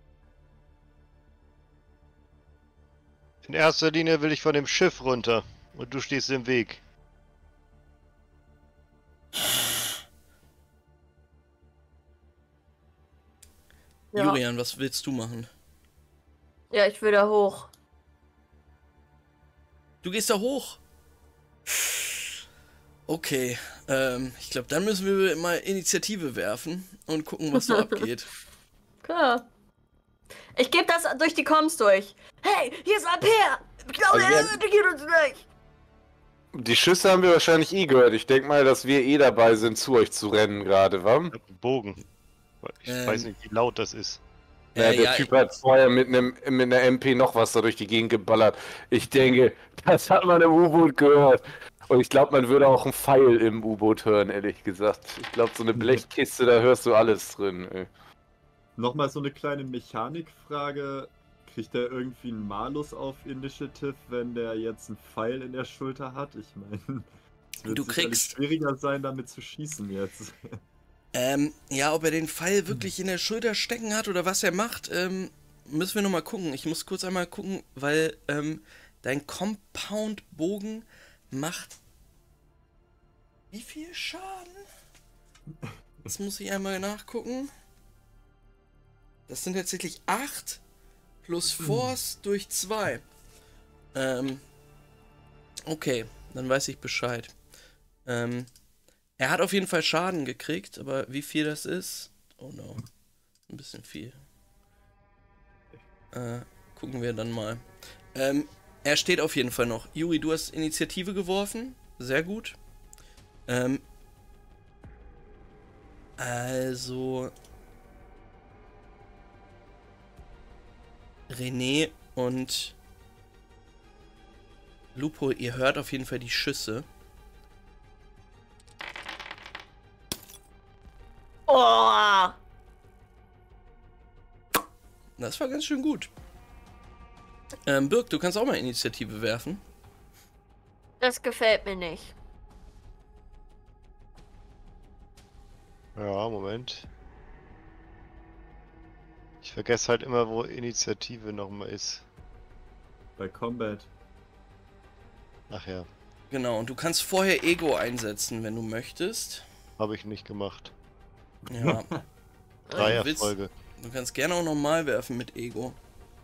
In erster Linie will ich von dem Schiff runter. Und du stehst im Weg. Ja. Julian, was willst du machen? Ja, ich will da hoch. Du gehst da hoch. Okay, ich glaube, dann müssen wir mal Initiative werfen und gucken, was so abgeht. Klar. Ich gebe das durch die Comms durch. Hey, hier ist Ampere! Ich glaube, Also wir- er attackiert uns gleich. Die Schüsse haben wir wahrscheinlich gehört. Ich denke mal, dass wir dabei sind, zu euch zu rennen gerade, wa? Ich hab einen Bogen. Ich weiß nicht, wie laut das ist. Ja, der ja, Typ hat vorher mit einer MP noch was da durch die Gegend geballert. Ich denke, das hat man im U-Boot gehört. Und ich glaube, man würde auch einen Pfeil im U-Boot hören, ehrlich gesagt. Ich glaube, so eine Blechkiste, da hörst du alles drin. Ey. Nochmal so eine kleine Mechanikfrage. Kriegt er irgendwie einen Malus auf Initiative, wenn der jetzt einen Pfeil in der Schulter hat? Ich meine, es wird Du sicherlich kriegst- schwieriger sein, damit zu schießen jetzt. Ja, ob er den Pfeil wirklich in der Schulter stecken hat oder was er macht, müssen wir nochmal gucken. Ich muss kurz einmal gucken, weil dein Compound-Bogen macht wie viel Schaden? Das muss ich einmal nachgucken. Das sind tatsächlich 8 plus Force durch 2. Okay, dann weiß ich Bescheid. Er hat auf jeden Fall Schaden gekriegt, aber wie viel das ist? Oh no. Ein bisschen viel. Gucken wir dann mal. Er steht auf jeden Fall noch. Juri, du hast Initiative geworfen. Sehr gut. Also. René und Lupo, ihr hört auf jeden Fall die Schüsse. Oh! Das war ganz schön gut. Birk, du kannst auch mal Initiative werfen. Das gefällt mir nicht. Ja, Moment. Ich vergesse halt immer, wo Initiative nochmal ist. Bei Combat. Ach ja, Genau, und du kannst vorher Ego einsetzen, wenn du möchtest. habe ich nicht gemacht. Ja. 3 willst- Erfolge. Du kannst gerne auch nochmal werfen mit Ego.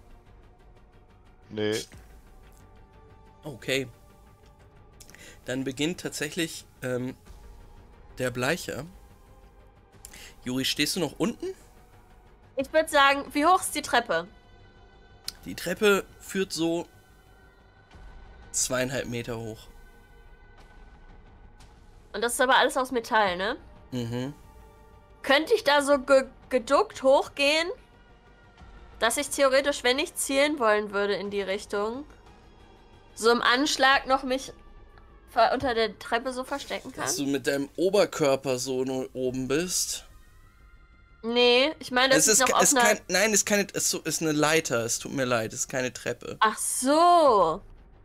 Nee, Okay. Dann beginnt tatsächlich der Bleicher. Juri, stehst du noch unten? Ich würde sagen, wie hoch ist die Treppe? Die Treppe führt so 2,5 Meter hoch. Und das ist aber alles aus Metall, ne? Mhm. Könnte ich da so geduckt hochgehen, dass ich theoretisch, wenn ich zielen wollen würde in die Richtung, so im Anschlag noch mich unter der Treppe so verstecken kann? Dass du mit deinem Oberkörper so nur oben bist. Nee, ich meine, das ist noch auf einer... Nein, es ist eine Leiter. Es tut mir leid, es ist keine Treppe. Ach so.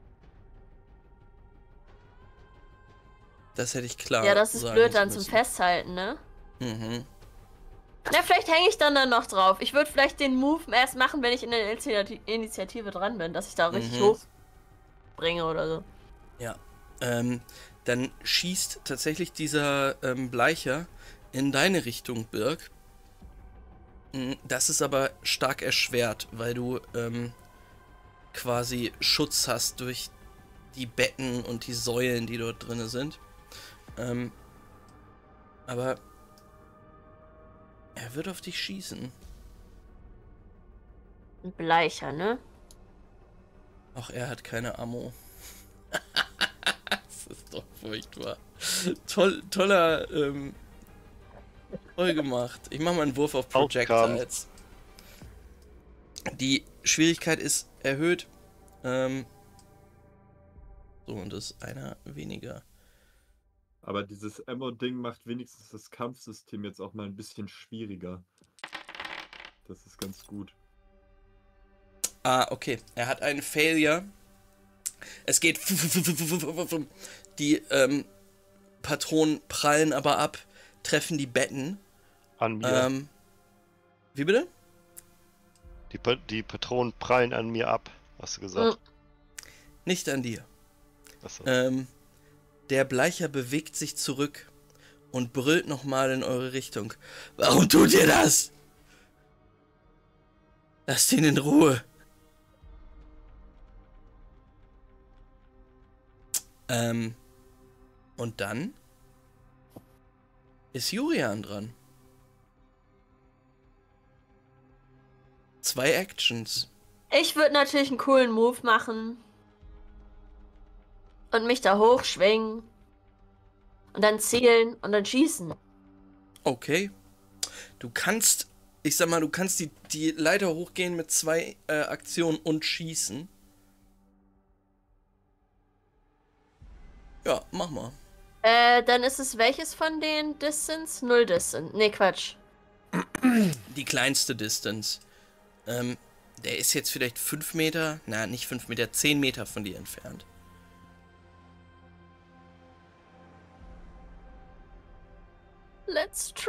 Das hätte ich klar Ja, das ist sagen blöd dann zum müssen. Festhalten, ne? Mhm. Na, vielleicht hänge ich dann noch drauf. Ich würde vielleicht den Move erst machen, wenn ich in der Initiative dran bin, dass ich da richtig hoch bringe oder so. Ja. Dann schießt tatsächlich dieser Bleicher in deine Richtung, Birk. Das ist aber stark erschwert, weil du quasi Schutz hast durch die Betten und die Säulen, die dort drin sind. Aber er wird auf dich schießen. Ein Bleicher, ne? Ach, er hat keine Ammo. Das ist doch furchtbar. Toller, toll gemacht. Ich mache mal einen Wurf auf Projectiles. Die Schwierigkeit ist erhöht. So, und das ist einer weniger. Aber dieses Ammo-Ding macht wenigstens das Kampfsystem jetzt auch mal ein bisschen schwieriger. Das ist ganz gut. Ah, okay. Er hat einen Failure. Es geht. Die Patronen prallen aber ab, treffen die Betten. an mir. Wie bitte? Die Patronen prallen an mir ab, hast du gesagt. Nicht an dir. Achso. Der Bleicher bewegt sich zurück und brüllt nochmal in eure Richtung. Warum tut ihr das? Lasst ihn in Ruhe. Und dann ist Jurian dran. 2 Actions. Ich würde natürlich einen coolen Move machen. Und mich da hochschwingen. Und dann zielen und dann schießen. Okay. Du kannst, ich sag mal, du kannst die Leiter hochgehen mit 2 Aktionen und schießen. Ja, mach mal. Dann ist es welches von den Distance? 0 Distance. Nee, Quatsch. Die kleinste Distance. Der ist jetzt vielleicht 5 Meter, na, nicht 5 Meter, 10 Meter von dir entfernt. Let's try.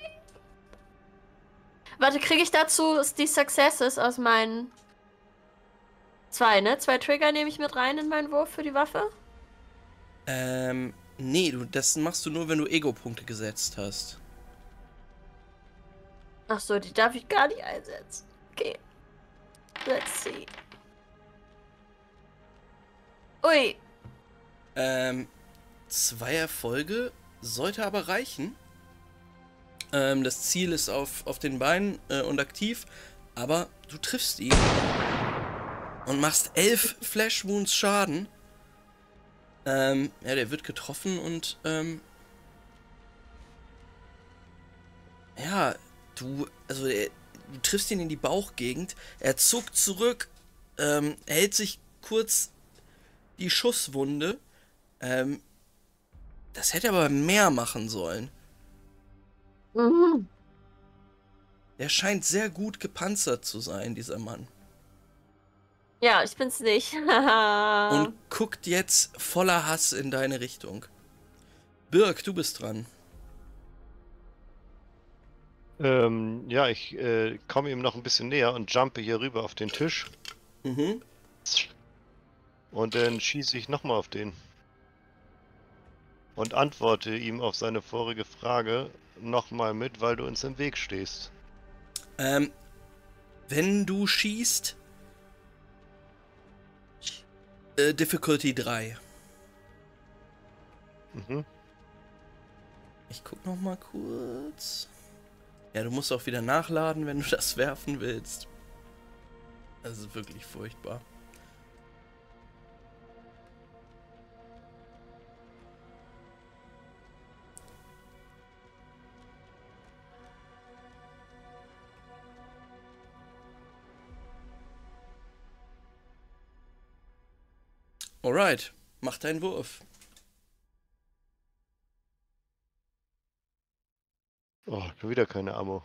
Warte, kriege ich dazu die Successes aus meinen 2, ne? 2 Trigger nehme ich mit rein in meinen Wurf für die Waffe? Nee, das machst du nur, wenn du Ego-Punkte gesetzt hast. Ach so, die darf ich gar nicht einsetzen. Okay. Let's see. Ui. 2 Erfolge sollte aber reichen. Das Ziel ist auf den Beinen und aktiv, aber du triffst ihn und machst 11 Flash Wounds Schaden. Ja, der wird getroffen und ja, du triffst ihn in die Bauchgegend. Er zuckt zurück, hält sich kurz die Schusswunde. Das hätte aber mehr machen sollen. Mhm. Der scheint sehr gut gepanzert zu sein, dieser Mann. Ja, ich bin's nicht. Und guckt jetzt voller Hass in deine Richtung. Birk, du bist dran. Ja, ich komme ihm noch ein bisschen näher und jumpe hier rüber auf den Tisch. Mhm. Und dann schieße ich nochmal auf den. Und antworte ihm auf seine vorige Frage nochmal mit, weil du uns im Weg stehst. Wenn du schießt, Difficulty 3. Mhm. Ich guck noch mal kurz. Ja, du musst auch wieder nachladen, wenn du das werfen willst. Das ist wirklich furchtbar. Alright, mach deinen Wurf. Oh, schon wieder keine Ammo.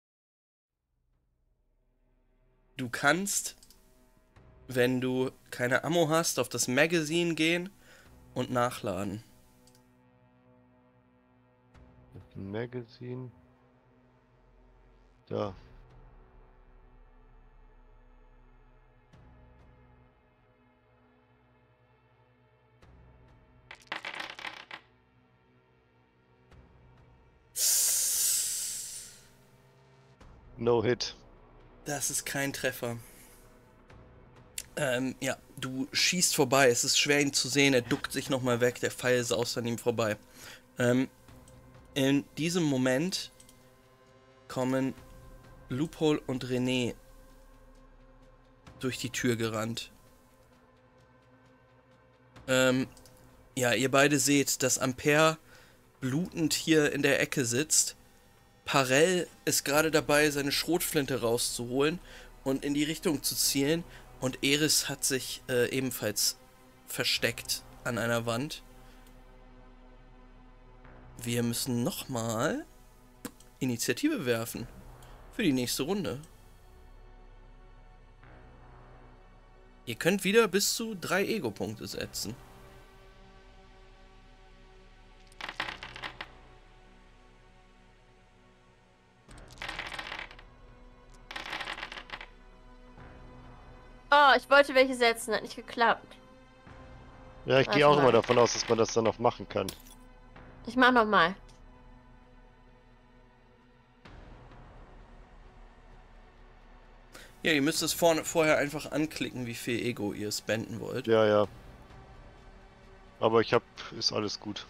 Du kannst, wenn du keine Ammo hast, auf das Magazine gehen und nachladen. Magazine. Da. No hit. Das ist kein Treffer. Ja, du schießt vorbei. Es ist schwer, ihn zu sehen. Er duckt sich nochmal weg. Der Pfeil saust an ihm vorbei. In diesem Moment kommen Loophole und René durch die Tür gerannt. Ja, ihr beide seht, dass Ampere blutend hier in der Ecke sitzt. Parell ist gerade dabei, seine Schrotflinte rauszuholen und in die Richtung zu zielen. Und Eris hat sich ebenfalls versteckt an einer Wand. Wir müssen nochmal Initiative werfen für die nächste Runde. Ihr könnt wieder bis zu 3 Ego-Punkte setzen. Oh, ich wollte welche setzen, hat nicht geklappt. Ja, ich gehe Warte auch immer mal. davon aus, dass man das dann noch machen kann. Ich mach nochmal. Ja, ihr müsst es vorher einfach anklicken, wie viel Ego ihr spenden wollt. Ja, ja. Aber ist alles gut.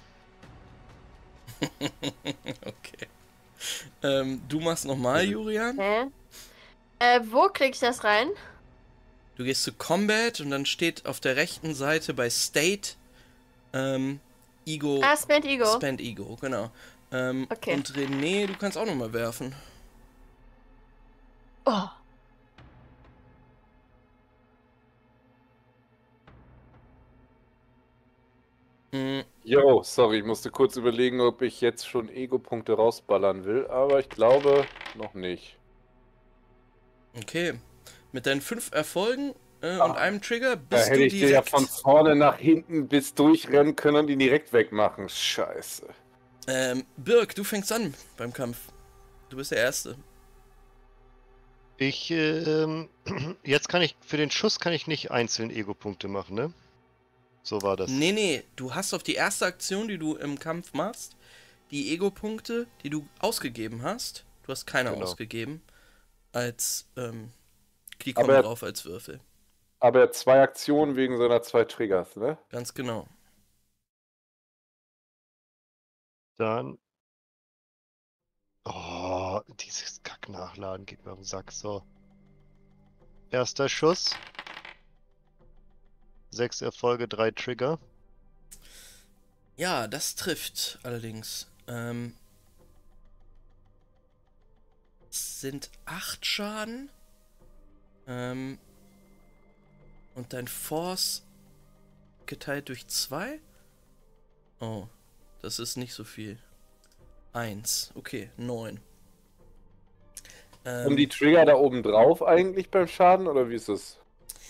Okay. Du machst nochmal, Julian. Okay. Wo klicke ich das rein? Du gehst zu Combat und dann steht auf der rechten Seite bei State Ego. Spend Ego. Spend Ego, genau. Okay. Und René, du kannst auch nochmal werfen. Oh. Mhm. Jo, sorry, ich musste kurz überlegen, ob ich jetzt schon Ego-Punkte rausballern will, aber ich glaube noch nicht. Okay. Mit deinen 5 Erfolgen und einem Trigger Da bist hätte du ich dir ja direkt. von vorne nach hinten bis durchrennen können und ihn direkt wegmachen. Scheiße. Birk, du fängst an beim Kampf. Du bist der Erste. Jetzt kann ich, für den Schuss kann ich nicht einzeln Ego-Punkte machen, ne? So war das. Nee, du hast auf die erste Aktion, die du im Kampf machst, die Ego-Punkte, die du ausgegeben hast. Du hast keine Genau. ausgegeben. Die kommen Aber- drauf als Würfel. Aber er hat 2 Aktionen wegen seiner 2 Triggers, ne? Ganz genau. Dann. Oh, dieses Kack-Nachladen geht mir auf den Sack. So. Erster Schuss. 6 Erfolge, 3 Trigger. Ja, das trifft allerdings. Es sind 8 Schaden. Und dein Force geteilt durch 2? Oh, das ist nicht so viel. 1, okay, 9. Und die Trigger da oben drauf eigentlich beim Schaden, oder wie ist es?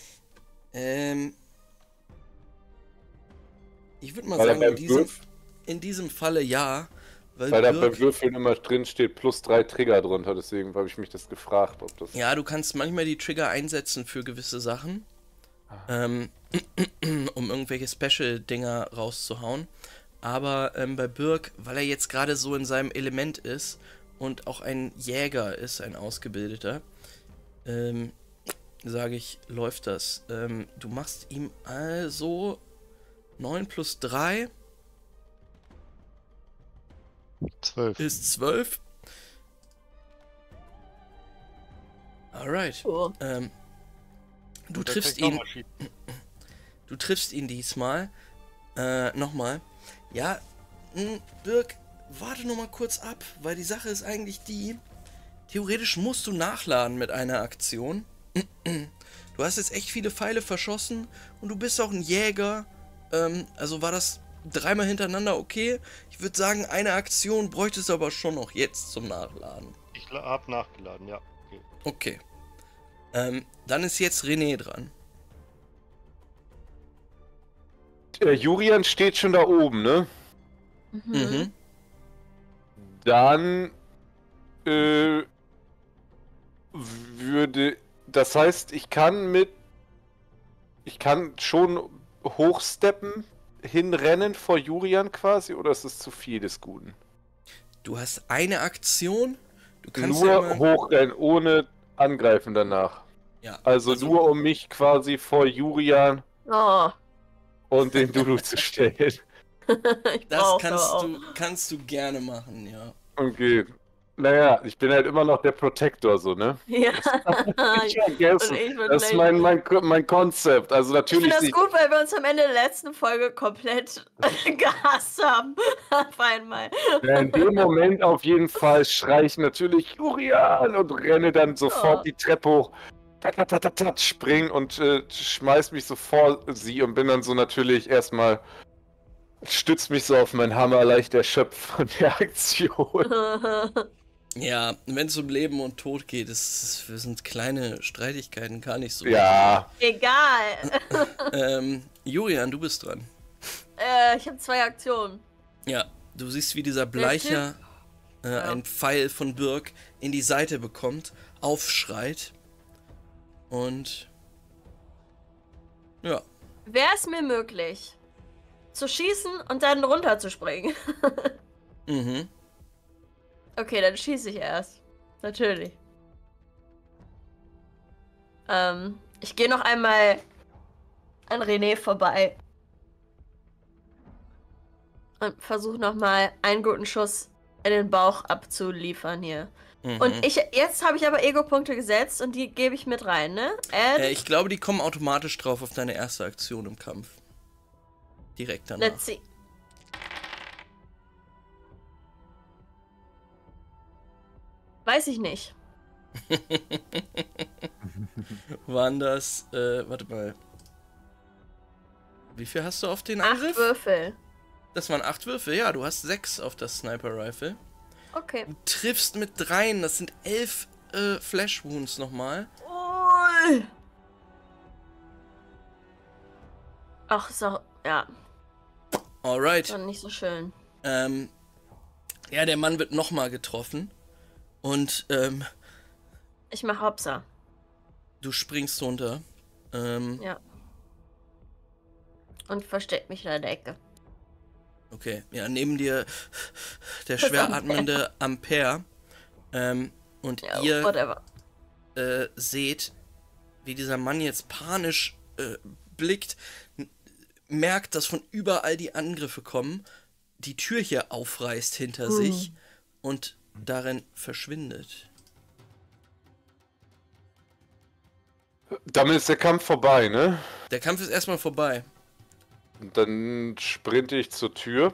Ich würde mal Weil sagen, da beim in diesem Falle ja, weil Weil da Birk, beim Würfeln immer drin steht plus 3 Trigger drunter, deswegen habe ich mich das gefragt, ob das... ja, du kannst manchmal die Trigger einsetzen für gewisse Sachen, um irgendwelche Special-Dinger rauszuhauen. Aber bei Birk, weil er jetzt gerade so in seinem Element ist und auch ein Jäger ist, ein Ausgebildeter, sage ich, läuft das. Du machst ihm also 9 plus 3 12. ist 12. Alright. Oh. Du triffst ihn. Du triffst ihn diesmal. Nochmal. Ja, Birk, warte noch mal kurz ab, weil die Sache ist eigentlich die, theoretisch musst du nachladen mit einer Aktion. Du hast jetzt echt viele Pfeile verschossen und du bist auch ein Jäger. Also war das 3-mal hintereinander okay. Ich würde sagen, eine Aktion bräuchtest du aber schon noch jetzt zum Nachladen. Ich hab nachgeladen, ja. Okay. Okay. Dann ist jetzt René dran. Julian steht schon da oben, ne? Mhm. Dann würde... Das heißt, ich kann schon hochsteppen, hinrennen vor Julian quasi, oder ist es zu viel des Guten? Du hast eine Aktion. Du kannst Nur ja immer, hochrennen, ohne angreifen danach. ja, Also nur um mich quasi vor Julian Oh. und den Dudu zu stellen. Ich das brauch's aber auch. kannst du gerne machen, ja. Okay. Naja, ich bin halt immer noch der Protector, so, ne? Ja. Ich vergessen. Und ich bin Das ist gleich- mein Konzept. Also Ich natürlich finde das nicht. gut, weil wir uns am Ende der letzten Folge komplett gehasst haben. Auf einmal. Ja, in dem Moment auf jeden Fall schreie ich natürlich Julian und renne dann sofort Oh. die Treppe hoch. Tat, spring und schmeiß mich so vor sie und bin dann so natürlich erstmal, stützt mich so auf meinen Hammer, leicht erschöpft von der Aktion. Ja, wenn es um Leben und Tod geht, sind kleine Streitigkeiten gar nicht so. Ja, Egal. Julian, du bist dran. Ich habe 2 Aktionen. Ja, du siehst, wie dieser Bleicher einen Pfeil von Birk in die Seite bekommt, aufschreit und ja, Wäre es mir möglich, zu schießen und dann runterzuspringen. Mhm. Okay, dann schieße ich erst. Natürlich. Ich gehe noch einmal an René vorbei. Und versuche nochmal einen guten Schuss in den Bauch abzuliefern hier. Mhm. Und jetzt habe ich aber Ego-Punkte gesetzt und die gebe ich mit rein, ne? Ich glaube, die kommen automatisch drauf auf deine erste Aktion im Kampf. Direkt danach. Let's see. Weiß ich nicht. Waren das, warte mal. Wie viel hast du auf den 8 Angriff? Würfel. Das waren 8 Würfel, ja, du hast 6 auf das Sniper Rifle. Okay. Du triffst mit 3, das sind 11 Flash Wounds nochmal. Oh. Ach, so, ja. Alright. Dann nicht so schön. Ja, der Mann wird nochmal getroffen. Und, Ich mach Hopsa. du springst runter. Ja. Und versteck mich in der Ecke. Okay, ja, neben dir der schwer atmende Ampere. Und Ja, ihr whatever. seht, wie dieser Mann jetzt panisch blickt, merkt, dass von überall die Angriffe kommen, die Tür hier aufreißt hinter sich und darin verschwindet. Damit ist der Kampf vorbei, ne? Der Kampf ist erstmal vorbei. Und dann sprinte ich zur Tür.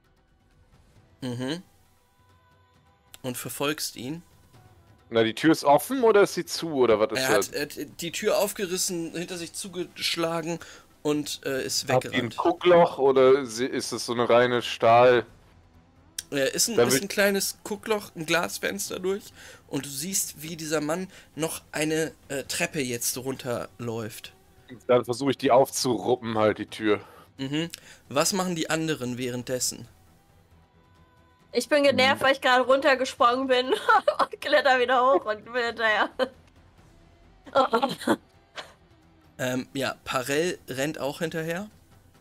Mhm. Und verfolgst ihn. Na, die Tür ist offen oder ist sie zu oder was ist Er das? hat die Tür aufgerissen, hinter sich zugeschlagen und ist Habt ihr ein weggerannt. Guckloch oder ist es so eine reine Stahl? Ist ein kleines Guckloch, ein Glasfenster durch und du siehst, wie dieser Mann noch eine Treppe jetzt runterläuft. Dann versuche ich die aufzuruppen, halt die Tür. Mhm. Was machen die anderen währenddessen? Ich bin genervt, weil ich gerade runtergesprungen bin und kletter wieder hoch und bin hinterher. Ja, Parell rennt auch hinterher.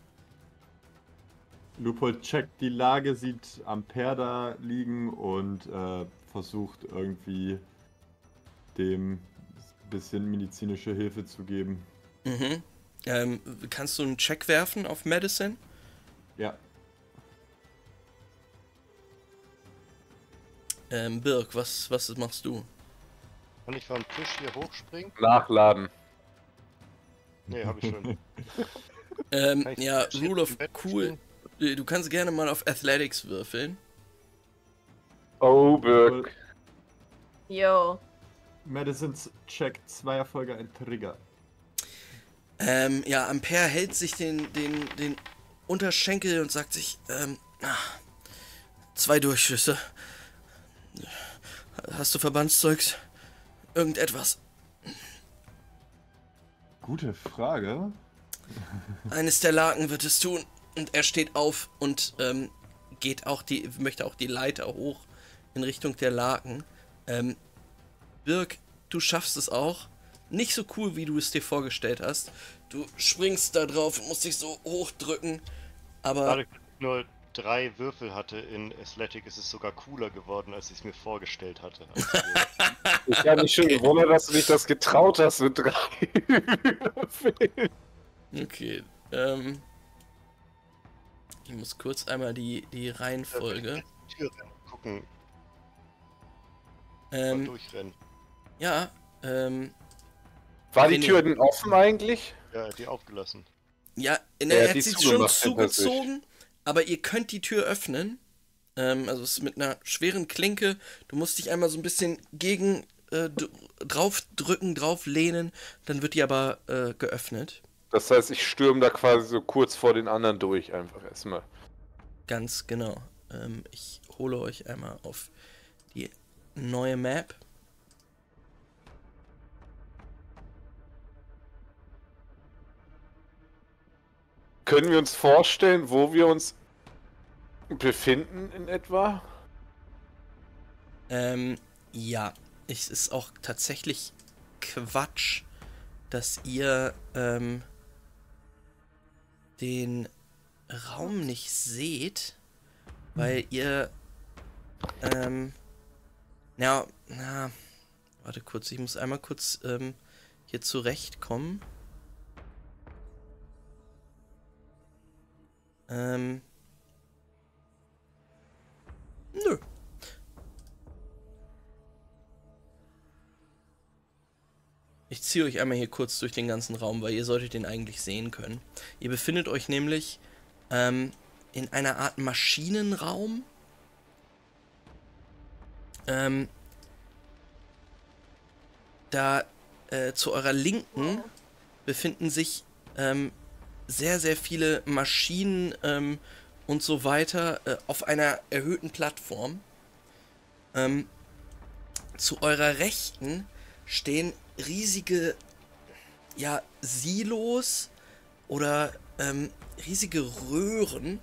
Lupold checkt die Lage, sieht Ampere da liegen und versucht irgendwie dem ein bisschen medizinische Hilfe zu geben. Mhm. Kannst du einen Check werfen auf Medicine? Ja. Birk, was machst du? Kann ich vom Tisch hier hochspringen? Nachladen. Nee, hab ich schon. Kann ich Ja, vom Tisch Rule of im Bett Cool. springen? Du kannst gerne mal auf Athletics würfeln. Oh, Birk. Yo. Medicines checkt 2 Erfolge, ein Trigger. Ja, Ampere hält sich den Unterschenkel und sagt sich, 2 Durchschüsse. Hast du Verbandszeugs? Irgendetwas? Gute Frage. Eines der Laken wird es tun. Und er steht auf und möchte auch die Leiter hoch in Richtung der Laken. Birk, du schaffst es auch. Nicht so cool, wie du es dir vorgestellt hast. Du springst da drauf und musst dich so hochdrücken. Aber Dadurch, dass ich nur 3 Würfel hatte in Athletic, ist es sogar cooler geworden, als ich es mir vorgestellt hatte. Ich habe mich schon gewundert, dass du dich das getraut hast mit 3 Würfeln. okay, ich muss kurz einmal die Reihenfolge. Tür rennen, gucken, mal Ähm, durchrennen. ja, War die Nee, Tür denn offen eigentlich? Ja, die aufgelassen. ja, Er er hat die hat sie schon zugemacht hinter sich. zugezogen, aber ihr könnt die Tür öffnen. Also es ist mit einer schweren Klinke. Du musst dich einmal so ein bisschen gegen drauf drücken, drauf lehnen, dann wird die aber geöffnet. Das heißt, ich stürme da quasi so kurz vor den anderen durch, einfach erstmal. Ganz genau. Ich hole euch einmal auf die neue Map. Können wir uns vorstellen, wo wir uns befinden in etwa? Ja, es ist auch tatsächlich Quatsch, dass ihr den Raum nicht seht, weil ihr, na, warte kurz, ich muss einmal kurz, hier zurechtkommen. Nö. Ich ziehe euch einmal hier kurz durch den ganzen Raum, weil ihr solltet den eigentlich sehen können. Ihr befindet euch nämlich in einer Art Maschinenraum. Da zu eurer Linken befinden sich sehr, sehr viele Maschinen und so weiter auf einer erhöhten Plattform. Zu eurer Rechten stehen riesige, ja, Silos oder riesige Röhren.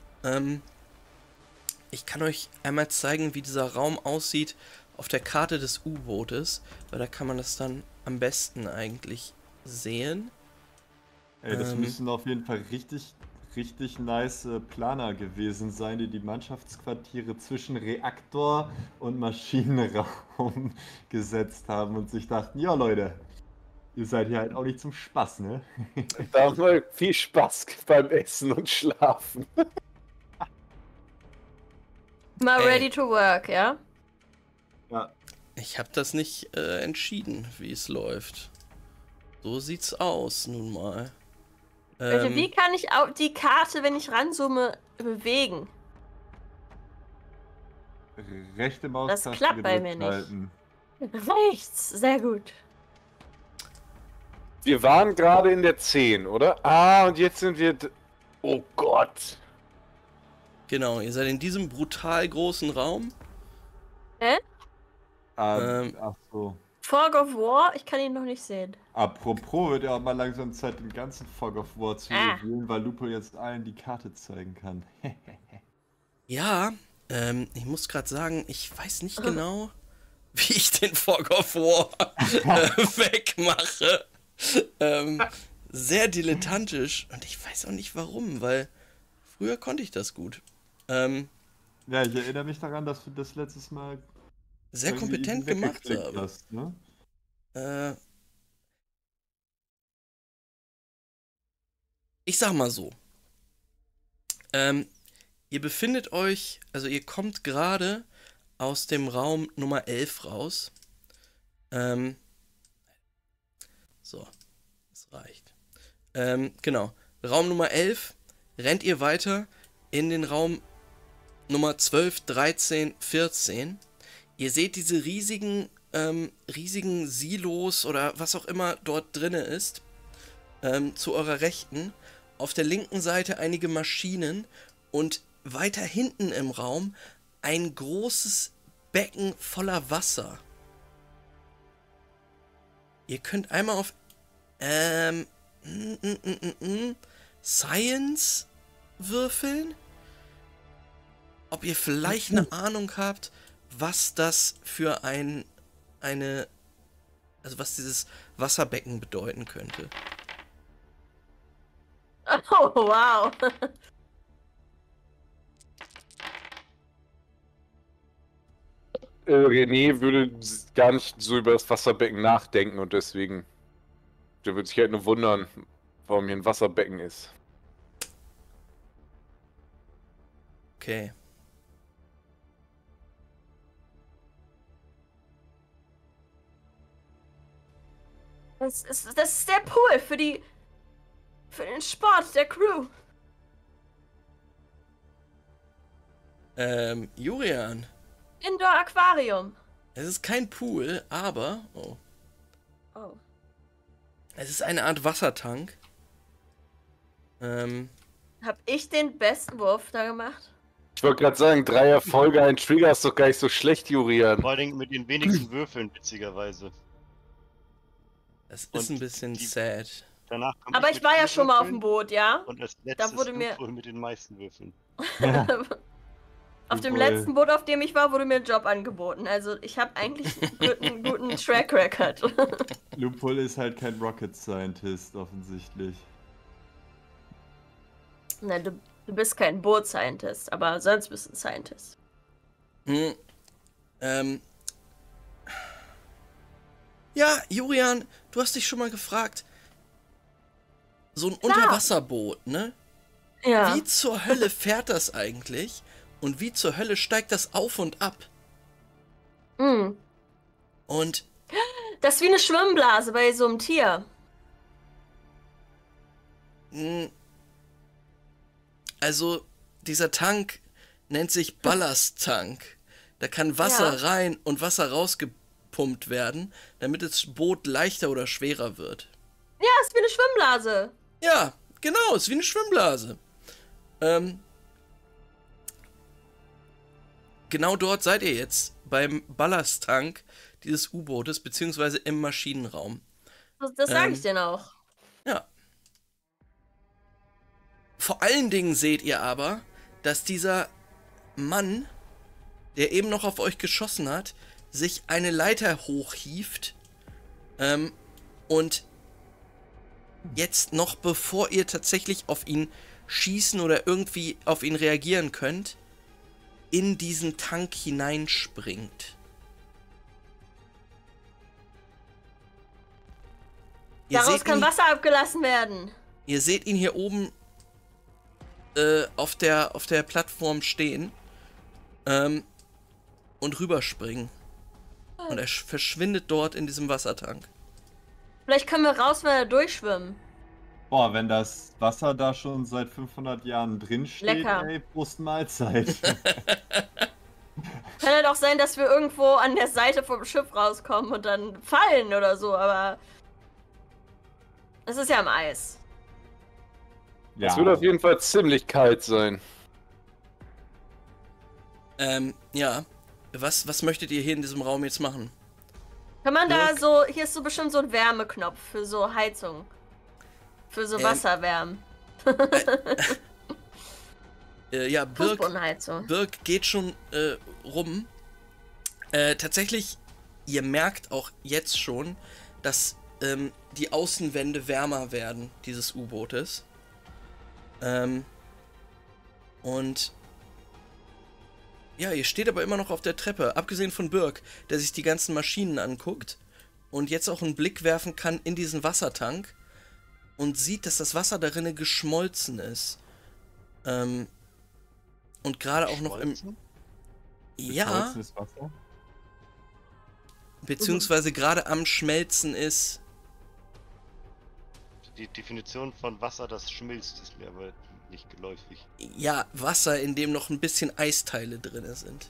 Ich kann euch einmal zeigen, wie dieser Raum aussieht auf der Karte des U-Bootes, weil da kann man das dann am besten eigentlich sehen. Ey, das müssen auf jeden Fall richtig nice Planer gewesen sein, die Mannschaftsquartiere zwischen Reaktor und Maschinenraum gesetzt haben und sich dachten, ja Leute, ihr seid hier halt auch nicht zum Spaß, ne? Da haben wir viel Spaß beim Essen und Schlafen. Mal Ey. ready to work, ja? Ja. Ich habe das nicht entschieden, wie es läuft. So sieht's aus, nun mal. Leute, wie kann ich auch die Karte, wenn ich ranzoome, bewegen? Rechte Maustaste Das klappt bei mir gedrückt halten. Rechts, sehr gut. Wir waren gerade in der 10, oder? Ah, und jetzt sind wir... Oh Gott. Genau, ihr seid in diesem brutal großen Raum. Ach so. Fog of War, ich kann ihn noch nicht sehen. Apropos, wird ja auch mal langsam Zeit, den ganzen Fog of War zu revealen, weil Lupo jetzt allen die Karte zeigen kann. Ja, ich muss gerade sagen, ich weiß nicht genau, wie ich den Fog of War wegmache. Sehr dilettantisch und ich weiß auch nicht warum, weil früher konnte ich das gut. Ja, ich erinnere mich daran, dass du das letztes Mal Sehr irgendwie kompetent gemacht weggeklickt habe. hast, ne? Ich sag mal so. Ihr befindet euch, also ihr kommt gerade aus dem Raum Nummer 11 raus. So, das reicht. Genau, Raum Nummer 11, rennt ihr weiter in den Raum Nummer 12, 13, 14. Ihr seht diese riesigen Silos oder was auch immer dort drinne ist. Zu eurer Rechten. Auf der linken Seite einige Maschinen und weiter hinten im Raum ein großes Becken voller Wasser. Ihr könnt einmal auf Science würfeln, ob ihr vielleicht eine Ahnung habt, was das für also was dieses Wasserbecken bedeuten könnte. Oh, wow. René würde gar nicht so über das Wasserbecken nachdenken und deswegen... Der wird sich halt nur wundern, warum hier ein Wasserbecken ist. Okay. Das ist der Pool für den Sport der Crew. Jurian, Indoor Aquarium. es ist kein Pool, aber... Oh. Oh. Es ist eine Art Wassertank. Hab ich den besten Wurf da gemacht? Ich wollte gerade sagen, 3 Erfolge, ein Trigger ist doch gar nicht so schlecht, Jurian. Vor allen Dingen mit den wenigsten Würfeln, witzigerweise. Das ist Und ein bisschen die- sad. Danach kommt Aber ich war ja schon mal auf dem Boot, ja? Und als letztes wurde mir- Lupo mit den meisten Würfeln. Auf dem Jawohl. letzten Boot, auf dem ich war, wurde mir ein Job angeboten. Also ich habe eigentlich einen guten Track Record. Lupol ist halt kein Rocket Scientist, offensichtlich. Na, du Du bist kein Boot-Scientist, aber sonst bist du ein Scientist. Hm, ja, Jurian, du hast dich schon mal gefragt, so ein Unterwasserboot, ne? Ja. Wie zur Hölle fährt das eigentlich? Und wie zur Hölle steigt das auf und ab? Mhm. Und Das ist wie eine Schwimmblase bei so einem Tier. also dieser Tank nennt sich Ballasttank. Da kann Wasser rein und Wasser rausgepumpt werden, damit das Boot leichter oder schwerer wird. Ja, ist wie eine Schwimmblase. Ja, genau, ist wie eine Schwimmblase. Genau dort seid ihr jetzt, beim Ballasttank dieses U-Bootes, beziehungsweise im Maschinenraum. Das sage ich dir auch. Ja. Vor allen Dingen seht ihr aber, dass dieser Mann, der eben noch auf euch geschossen hat, sich eine Leiter hochhieft und jetzt noch bevor ihr tatsächlich auf ihn schießen oder irgendwie auf ihn reagieren könnt, in diesen Tank hineinspringt. Daraus kann Wasser abgelassen werden. Ihr seht ihn hier oben auf der Plattform stehen und rüberspringen. Und er verschwindet dort in diesem Wassertank. Vielleicht können wir raus, wenn wir durchschwimmen. Boah, wenn das Wasser da schon seit 500 Jahren drin steht, Lecker. ey, Prost Mahlzeit. Kann ja doch sein, dass wir irgendwo an der Seite vom Schiff rauskommen und dann fallen oder so, aber es ist ja im Eis. Es wird auf jeden Fall ziemlich kalt sein. Ja. Was möchtet ihr hier in diesem Raum jetzt machen? Kann man da so, hier ist so bestimmt so ein Wärmeknopf für so Heizung. Für so Wasserwärmen. Ja, Fußbodenheizung. Birk geht schon rum. Tatsächlich, ihr merkt auch jetzt schon, dass die Außenwände wärmer werden, dieses U-Bootes. Und ja, ihr steht aber immer noch auf der Treppe, abgesehen von Birk, der sich die ganzen Maschinen anguckt und jetzt auch einen Blick werfen kann in diesen Wassertank und sieht, dass das Wasser darinne geschmolzen ist. Und gerade auch noch im... Ja, Geschmolzenes Wasser? beziehungsweise gerade am Schmelzen ist. Die Definition von Wasser, das schmilzt, ist mir aber nicht geläufig. Ja, Wasser, in dem noch ein bisschen Eisteile drin sind.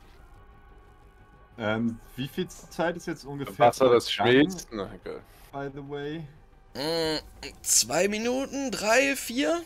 Wie viel Zeit ist jetzt ungefähr? Wasser, das vergangen, schmilzt? Na, egal. by the way. 2 Minuten, 3, 4?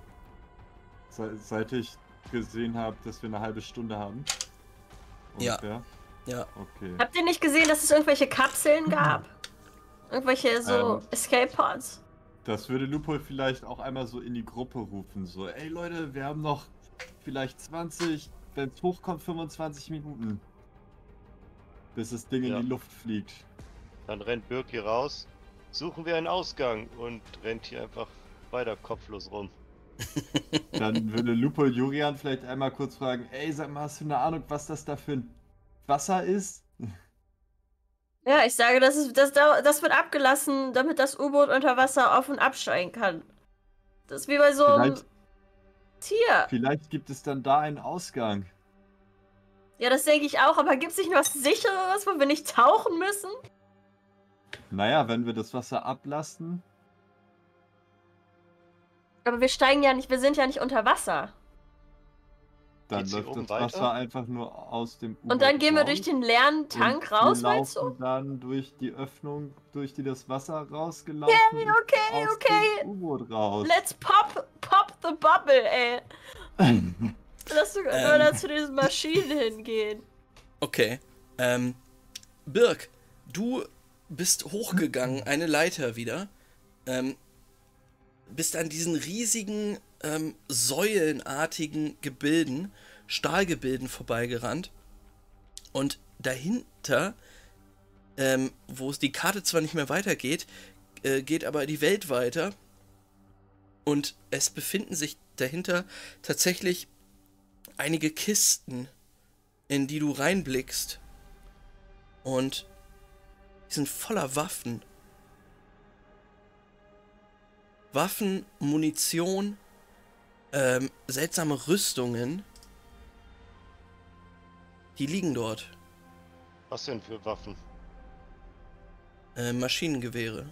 Seit ich gesehen habe, dass wir eine halbe Stunde haben. Ungefähr. Ja. Okay. Habt ihr nicht gesehen, dass es irgendwelche Kapseln gab? Irgendwelche so Escape Pods? Das würde Lupol vielleicht auch einmal so in die Gruppe rufen. So, ey Leute, wir haben noch vielleicht 20, wenn es hochkommt, 25 Minuten. Bis das Ding in die Luft fliegt. Dann rennt Birk hier raus, suchen wir einen Ausgang und rennt hier einfach weiter kopflos rum. Dann würde Lupol Jurian vielleicht einmal kurz fragen, ey, sag mal, hast du eine Ahnung, was das da für ein Wasser ist? Ja, ich sage, das wird abgelassen, damit das U-Boot unter Wasser auf- und absteigen kann. Das ist wie bei so einem Tier. Vielleicht gibt es dann da einen Ausgang. Ja, das denke ich auch, aber gibt es nicht was Sicheres, wo wir nicht tauchen müssen? Naja, wenn wir das Wasser ablassen. Aber wir steigen ja nicht, wir sind ja nicht unter Wasser. Dann Geht's hier läuft oben das Wasser weiter? einfach nur aus dem U-Boot Und dann gehen wir raus. durch den leeren Tank Und raus, wir meinst laufen du? dann durch die Öffnung, durch die das Wasser rausgelaufen Yay, ist, okay, aus okay. dem U-Boot raus. Let's pop the bubble, ey. Lass sogar nur da zu diesen Maschinen hingehen. Okay. Birk, du bist hochgegangen, eine Leiter wieder. Bist an diesen riesigen, säulenartigen Gebilden, Stahlgebilden vorbeigerannt. Und dahinter, wo es die Karte zwar nicht mehr weitergeht, geht aber die Welt weiter. Und es befinden sich dahinter tatsächlich einige Kisten, in die du reinblickst. Und die sind voller Waffen. Waffen, Munition, seltsame Rüstungen. Die liegen dort. Was denn für Waffen? Maschinengewehre.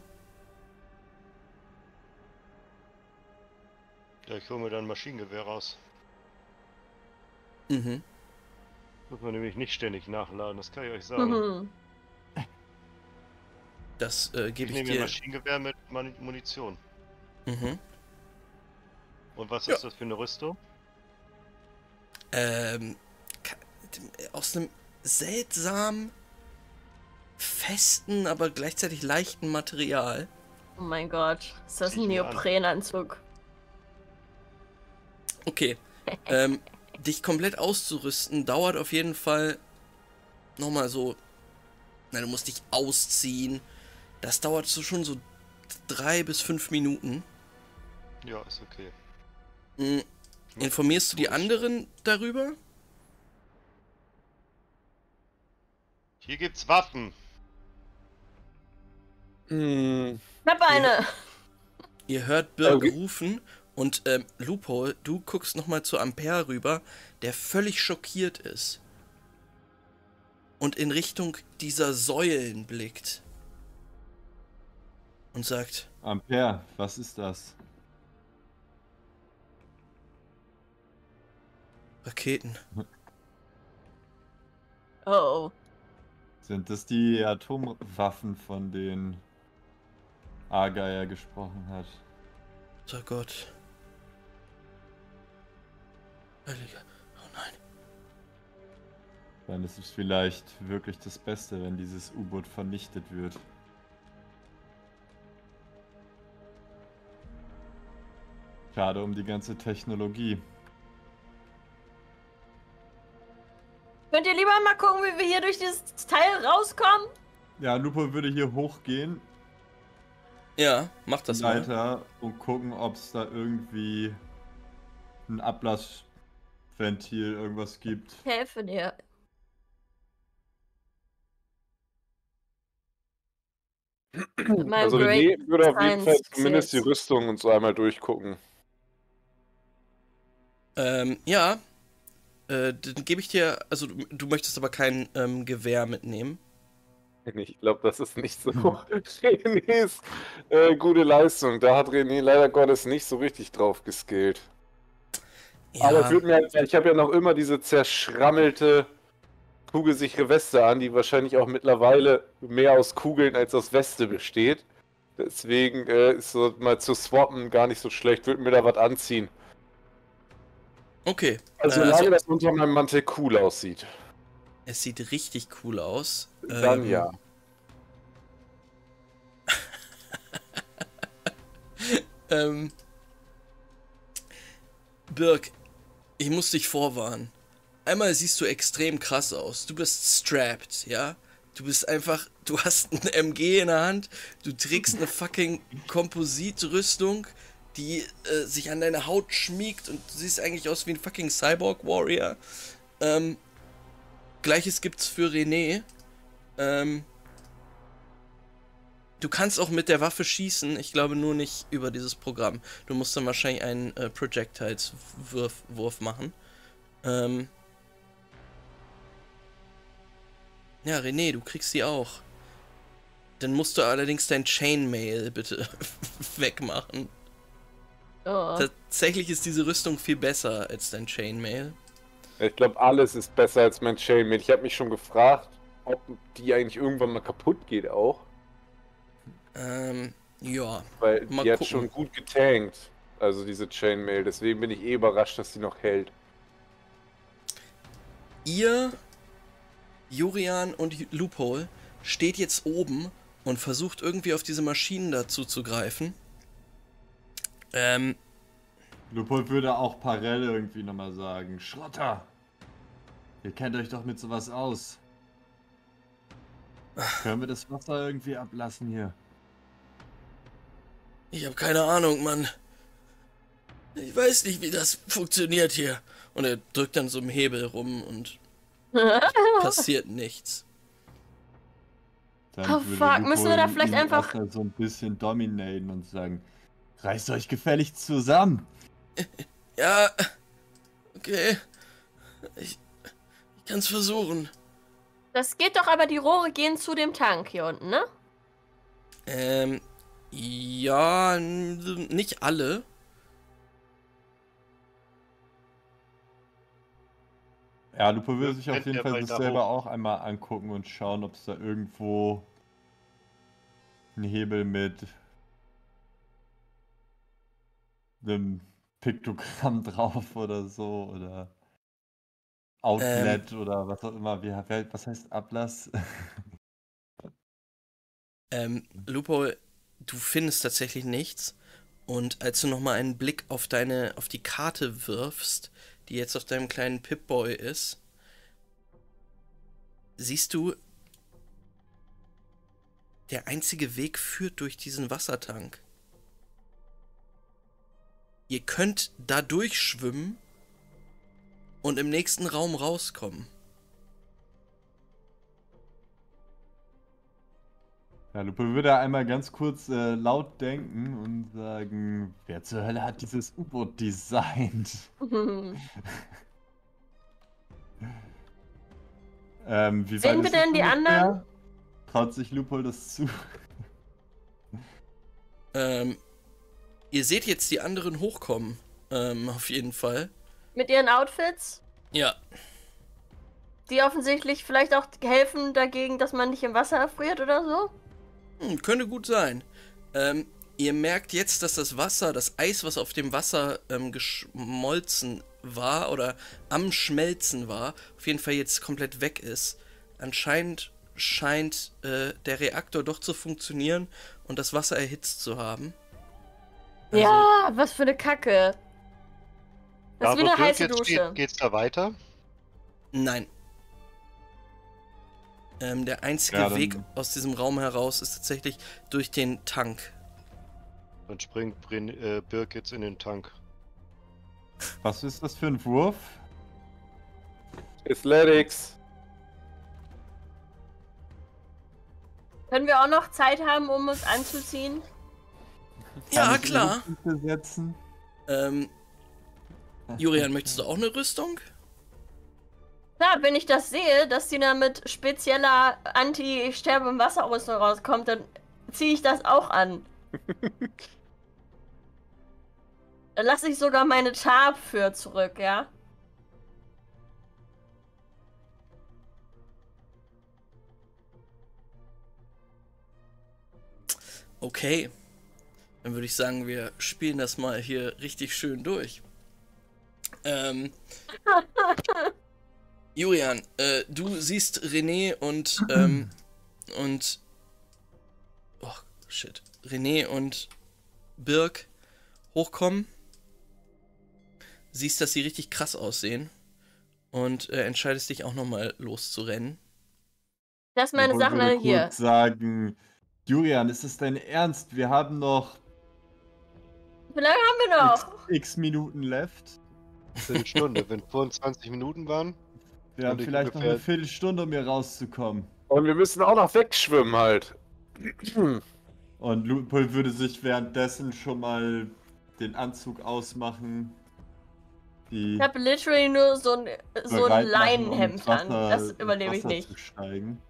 Ja, ich hole mir dann ein Maschinengewehr raus. Mhm. Muss man nämlich nicht ständig nachladen, das kann ich euch sagen. Mhm. Das Ich gebe ich nehme mir ein dir. Maschinengewehr mit Munition. Mhm. Und was Ja. ist das für eine Rüstung? Ka- aus einem seltsam festen, aber gleichzeitig leichten Material. Oh mein Gott, ist das Zieh ein ich mir an. Neoprenanzug? Okay. Dich komplett auszurüsten dauert auf jeden Fall nochmal so. Na, du musst dich ausziehen. Das dauert so schon so 3 bis 5 Minuten. Ja, ist okay. Informierst du die anderen darüber? Hier gibt's Waffen. Hm, Ich hab eine! Ihr hört Birk Okay. rufen und Lupo, du guckst nochmal zu Ampere rüber, der völlig schockiert ist. Und in Richtung dieser Säulen blickt. Und sagt, Ampere, was ist das? Raketen. Oh. Sind das die Atomwaffen, von denen Argeier gesprochen hat? Oh Gott. Heiliger. Oh nein. Dann ist es vielleicht wirklich das Beste, wenn dieses U-Boot vernichtet wird. Schade um die ganze Technologie. Könnt ihr lieber mal gucken, wie wir hier durch dieses Teil rauskommen? Ja, Lupo würde hier hochgehen, Ja, mach das mal. Leiter, und gucken, ob es da irgendwie ein Ablassventil, irgendwas gibt. Ich helfe dir. Mein also Great René würde auf jeden Fall Science zumindest die Skills. Rüstung und so einmal durchgucken. Ja. Dann gebe ich dir, also du möchtest aber kein Gewehr mitnehmen. Ich glaube, das ist nicht so Renés gute Leistung. Da hat René leider Gottes nicht so richtig drauf geskillt. Aber es Ja, wird mir halt, ich habe ja noch immer diese zerschrammelte, kugelsichere Weste an, die wahrscheinlich auch mittlerweile mehr aus Kugeln als aus Weste besteht. Deswegen ist so mal zu swappen gar nicht so schlecht. Würde mir da was anziehen. okay. Also solange das unter meinem Mantel cool aussieht. Es sieht richtig cool aus. Dann ja. Birk, ich muss dich vorwarnen. Einmal siehst du extrem krass aus. Du bist strapped, ja? Du bist einfach, du hast ein MG in der Hand, du trägst eine fucking Kompositrüstung, die sich an deine Haut schmiegt und du siehst eigentlich aus wie ein fucking Cyborg Warrior. Gleiches gibt's für René. Du kannst auch mit der Waffe schießen, ich glaube nur nicht über dieses Programm. Du musst dann wahrscheinlich einen Projectiles-Wurf machen. Ja, René, du kriegst die auch. Dann musst du allerdings dein Chainmail bitte wegmachen. Oh. Tatsächlich ist diese Rüstung viel besser als dein Chainmail. Ich glaube, alles ist besser als mein Chainmail. Ich habe mich schon gefragt, ob die eigentlich irgendwann mal kaputt geht auch. Ja. Weil Mal die hat gucken. schon gut getankt. Also diese Chainmail. Deswegen bin ich eh überrascht, dass die noch hält. Ihr, Jurian und Loophole, steht jetzt oben und versucht irgendwie auf diese Maschinen dazu zu greifen. Lupo würde auch Parell irgendwie nochmal sagen. Schrotter! Ihr kennt euch doch mit sowas aus. Können wir das Wasser irgendwie ablassen hier? Ich habe keine Ahnung, Mann. Ich weiß nicht, wie das funktioniert hier. Und er drückt dann so im Hebel rum und passiert nichts. Dann Oh, würde fuck, müssen wir da Lupo vielleicht ihn einfach- erstmal so ein bisschen dominaten und sagen, reißt euch gefällig zusammen. Ja, okay. Ich kann's versuchen. Das geht doch, aber die Rohre gehen zu dem Tank hier unten, ne? Ja, nicht alle. Ja, Lupo würde Ja, sich auf rennt jeden der Fall weiter sich selber hoch. auch einmal angucken und schauen, ob es da irgendwo einen Hebel mit einem Piktogramm drauf oder so oder Outlet oder was auch immer. Was heißt Ablass? Lupo, du findest tatsächlich nichts. Und als du nochmal einen Blick auf die Karte wirfst, die jetzt auf deinem kleinen Pip-Boy ist, siehst du, der einzige Weg führt durch diesen Wassertank. Ihr könnt da durchschwimmen und im nächsten Raum rauskommen. Ja, Lupo würde einmal ganz kurz laut denken und sagen, wer zur Hölle hat dieses U-Boot designt? Wie Sehen weit wir ist denn es die ungefähr? anderen? Traut sich Lupo das zu? Ihr seht jetzt die anderen hochkommen, auf jeden Fall. Mit ihren Outfits, Ja, die offensichtlich vielleicht auch helfen dagegen, dass man nicht im Wasser erfriert oder so. könnte gut sein. Ihr merkt jetzt, dass das Eis, was auf dem Wasser geschmolzen war oder am Schmelzen war, auf jeden Fall jetzt komplett weg ist. Anscheinend scheint der Reaktor doch zu funktionieren und das Wasser erhitzt zu haben. Also, Ja, was für eine Kacke. Das ist wie wo eine Dirk heiße jetzt Dusche. steht, geht's da weiter? Nein. Der einzige Ja, dann- Weg aus diesem Raum heraus ist tatsächlich durch den Tank. Dann springt Birk jetzt in den Tank. Was ist das für ein Wurf? Athletics. Können wir auch noch Zeit haben, um uns anzuziehen? Ja, Kann ich klar. Rüstung setzen? Julian, möchtest du auch eine Rüstung? Klar, wenn ich das sehe, dass die da mit spezieller Anti-Sterbe-im-Wasser-Rüstung rauskommt, dann ziehe ich das auch an. Dann lasse ich sogar meine Tarp für zurück, ja? Okay. Dann würde ich sagen, wir spielen das mal hier richtig schön durch. Julian, du siehst René und oh, shit. René und Birk hochkommen. Siehst, dass sie richtig krass aussehen. Und entscheidest dich auch nochmal loszurennen. Lass meine Lupo Sachen würde alle hier. kurz sagen, Julian, ist es dein Ernst? Wir haben noch Wie lange haben wir noch? x Minuten left. Eine Stunde. Wenn vorhin 20 Minuten waren, Wir haben Und vielleicht noch ungefähr- eine Viertelstunde, um hier rauszukommen. Und wir müssen auch noch wegschwimmen halt. Und Lupo würde sich währenddessen schon mal den Anzug ausmachen. Die Ich habe literally nur so ein bereit machen, um Leinenhemd ins an. Wasser- Das ins überlebe ich Wasser nicht. zu steigen.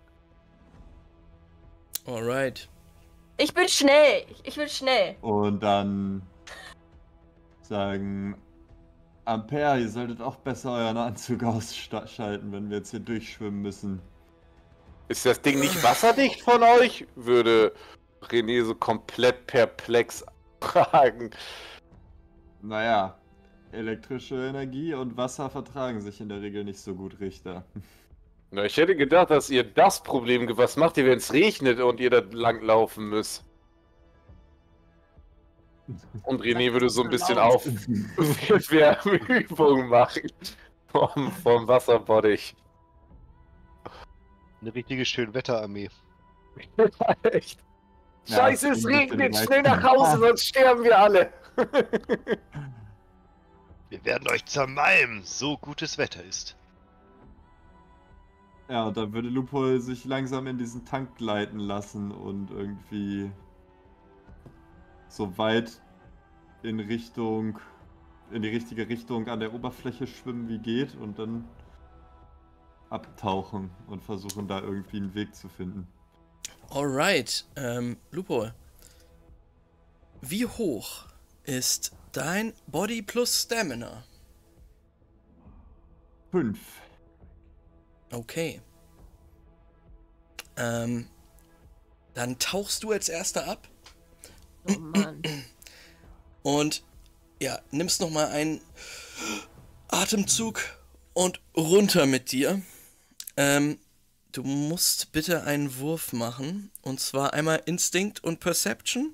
Alright. Ich bin schnell. Ich bin schnell. Und dann sagen, Ampere, ihr solltet auch besser euren Anzug ausschalten, wenn wir jetzt hier durchschwimmen müssen. Ist das Ding nicht wasserdicht von euch? Würde René so komplett perplex fragen. Naja, elektrische Energie und Wasser vertragen sich in der Regel nicht so gut, Richter. Na, ich hätte gedacht, dass ihr das Problem was macht ihr, wenn es regnet und ihr da langlaufen müsst. Und René würde so ein bisschen auf Wärmeübungen machen vom Wasserbottich. eine richtige Schönwetterarmee. Echt? Ja, Scheiße, das es klingt ein regnet, bisschen schnell nach weit. Hause, sonst sterben wir alle. Wir werden euch zermalmen, so gutes Wetter ist. Ja, und dann würde Lupo sich langsam in diesen Tank gleiten lassen und irgendwie so weit in die richtige Richtung an der Oberfläche schwimmen wie geht und dann abtauchen und versuchen da irgendwie einen Weg zu finden. Alright, Lupo. Wie hoch ist dein Body plus Stamina? 5. Okay. Dann tauchst du als erster ab Oh Mann. und ja, nimmst nochmal einen Atemzug und runter mit dir. Du musst bitte einen Wurf machen. Und zwar einmal Instinct und Perception.